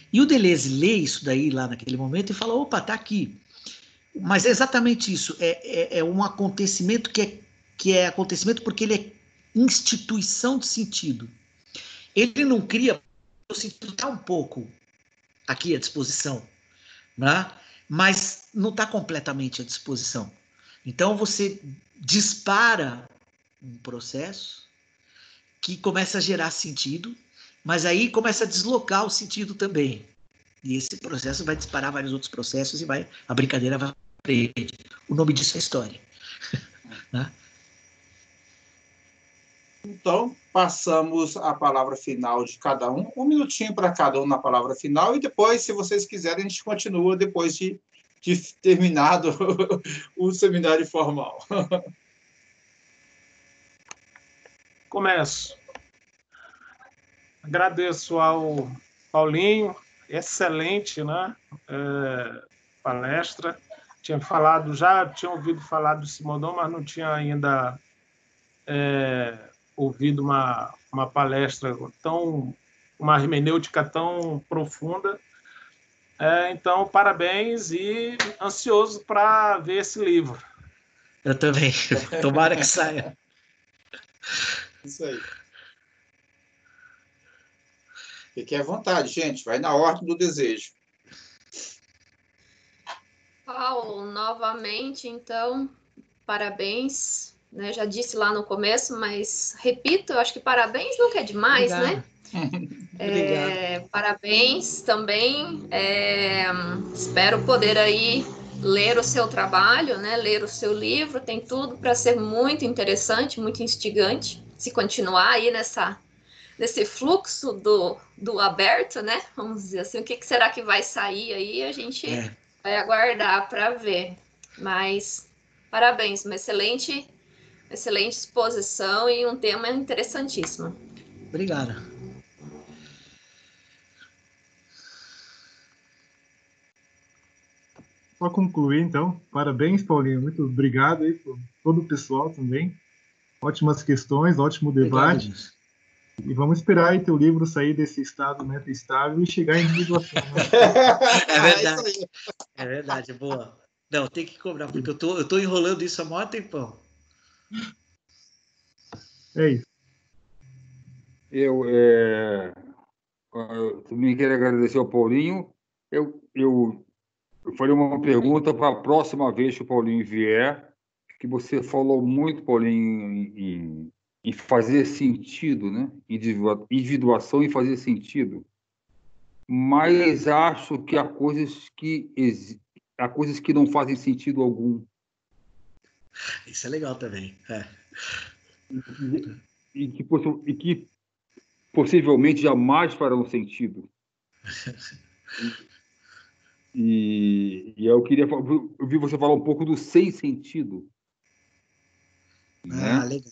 E o Deleuze lê isso daí lá naquele momento e fala, opa, tá aqui. Mas é exatamente isso, é, é, é um acontecimento que é, que é acontecimento porque ele é instituição de sentido. Ele não cria, o sentido está um pouco aqui à disposição, né? Mas não está completamente à disposição. Então você dispara um processo que começa a gerar sentido, mas aí começa a deslocar o sentido também. E esse processo vai disparar vários outros processos e vai, a brincadeira vai para frente. O nome disso é história. Né? Então, passamos a palavra final de cada um, um minutinho para cada um na palavra final, e depois, se vocês quiserem, a gente continua depois de, de terminado o seminário formal. Começo. Agradeço ao Paulinho, excelente, né, é, palestra. Tinha falado, já tinha ouvido falar do Simondon, mas não tinha ainda é, ouvido uma, uma palestra tão, uma hermenêutica tão profunda. É, então, parabéns e ansioso para ver esse livro. Eu também. Tomara que saia. Isso aí. Fique à vontade, gente. Vai na ordem do desejo. Paulo, novamente, então, parabéns. Né? Já disse lá no começo, mas repito, eu acho que parabéns nunca é demais, Obrigado. né? É, parabéns também. É, espero poder aí ler o seu trabalho, né? Ler o seu livro. Tem tudo para ser muito interessante, muito instigante. Se continuar aí nessa, nesse fluxo do, do aberto, né? Vamos dizer assim, o que, que será que vai sair aí? A gente é. vai aguardar para ver. Mas parabéns, uma excelente, excelente exposição e um tema interessantíssimo. Obrigado. Só concluir, então. Parabéns, Paulinho. Muito obrigado aí por todo o pessoal também. Ótimas questões, ótimo debate. Obrigado, e vamos esperar aí teu livro sair desse estado meta-estável e chegar em individuação. Né? É verdade. É verdade, boa. Não, tem que cobrar, porque eu tô, eu tô enrolando isso há maior tempão. É isso. Eu, é, eu também quero agradecer ao Paulinho. Eu, eu, eu farei uma pergunta para a próxima vez que o Paulinho vier, que você falou muito, Paulinho, em, em, em fazer sentido, né? Individuação e fazer sentido. Mas acho que há coisas que, há coisas que não fazem sentido algum. Isso é legal também. É. E, e, que, e que possivelmente jamais farão sentido. E, e eu queria eu vi você falar um pouco do sem sentido. Ah, né? legal.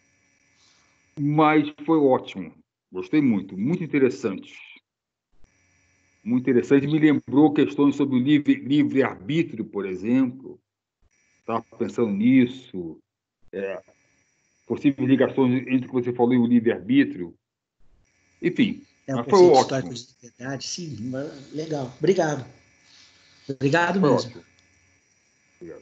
Mas foi ótimo. Gostei muito. Muito interessante. Muito interessante. Me lembrou questões sobre o livre, livre-arbítrio, por exemplo. Estava pensando nisso. É, possíveis ligações entre o que você falou e o livre-arbítrio. Enfim, É um mas foi ótimo. De liberdade, sim, legal. Obrigado. Obrigado foi mesmo. Ótimo. Obrigado.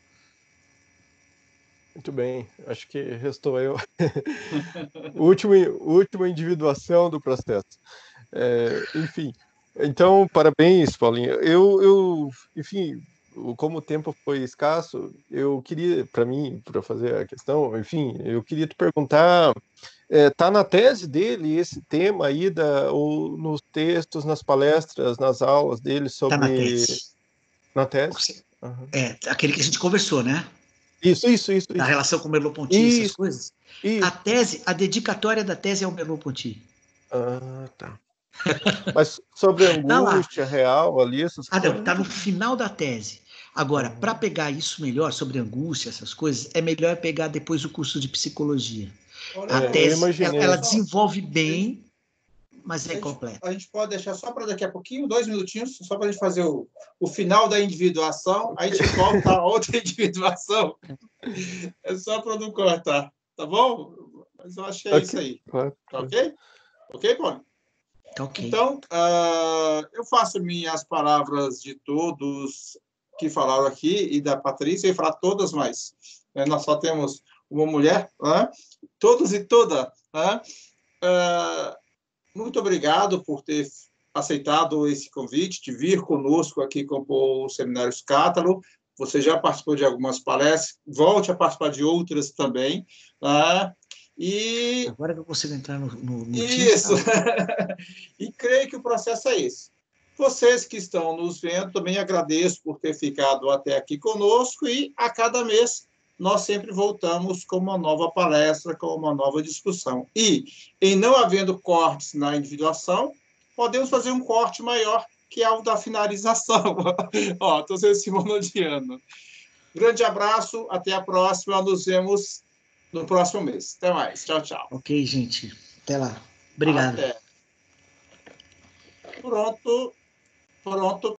Muito bem, acho que restou eu. última, última individuação do processo. É, enfim, então, parabéns, Paulinho. Eu, eu, enfim, como o tempo foi escasso, eu queria, para mim, para fazer a questão, enfim, eu queria te perguntar, é, tá na tese dele esse tema aí, da, ou nos textos, nas palestras, nas aulas dele sobre... Tá na tese. Na tese? Uhum. É, aquele que a gente conversou, né? Isso, isso, isso. Da isso. relação com o Merleau-Ponty, essas coisas. Isso. A tese, a dedicatória da tese é o Merleau-Ponty. Ah, tá. Mas sobre a angústia tá real ali, essas ah, coisas... não, tá no final da tese. Agora, uhum. para pegar isso melhor, sobre angústia, essas coisas, é melhor pegar depois o curso de psicologia. Olha, a tese, ela, ela desenvolve bem, mas é incompleta. A gente pode deixar só para daqui a pouquinho, dois minutinhos, só para a gente fazer o, o final da individuação, aí a gente volta a outra individuação. É só para não cortar, tá bom? Mas eu acho que é okay. isso aí. Claro. Tá ok? Ok, Paulo? Tá ok. Então, uh, eu faço minhas palavras de todos que falaram aqui, e da Patrícia, e falar todas, mas né, nós só temos uma mulher, né? Todos e toda. Né? Uh, muito obrigado por ter aceitado esse convite, de vir conosco aqui compor o Seminário Scatalo. Você já participou de algumas palestras, volte a participar de outras também. Né? E... Agora que eu consigo entrar no, no, no Isso. E creio que o processo é esse. Vocês que estão nos vendo, também agradeço por ter ficado até aqui conosco e a cada mês nós sempre voltamos com uma nova palestra, com uma nova discussão. E, em não havendo cortes na individuação, podemos fazer um corte maior, que é o da finalização. Ó, estou sendo simonodiano. Grande abraço, até a próxima, nos vemos no próximo mês. Até mais. Tchau, tchau. Ok, gente. Até lá. Obrigado. Até. Pronto. Pronto.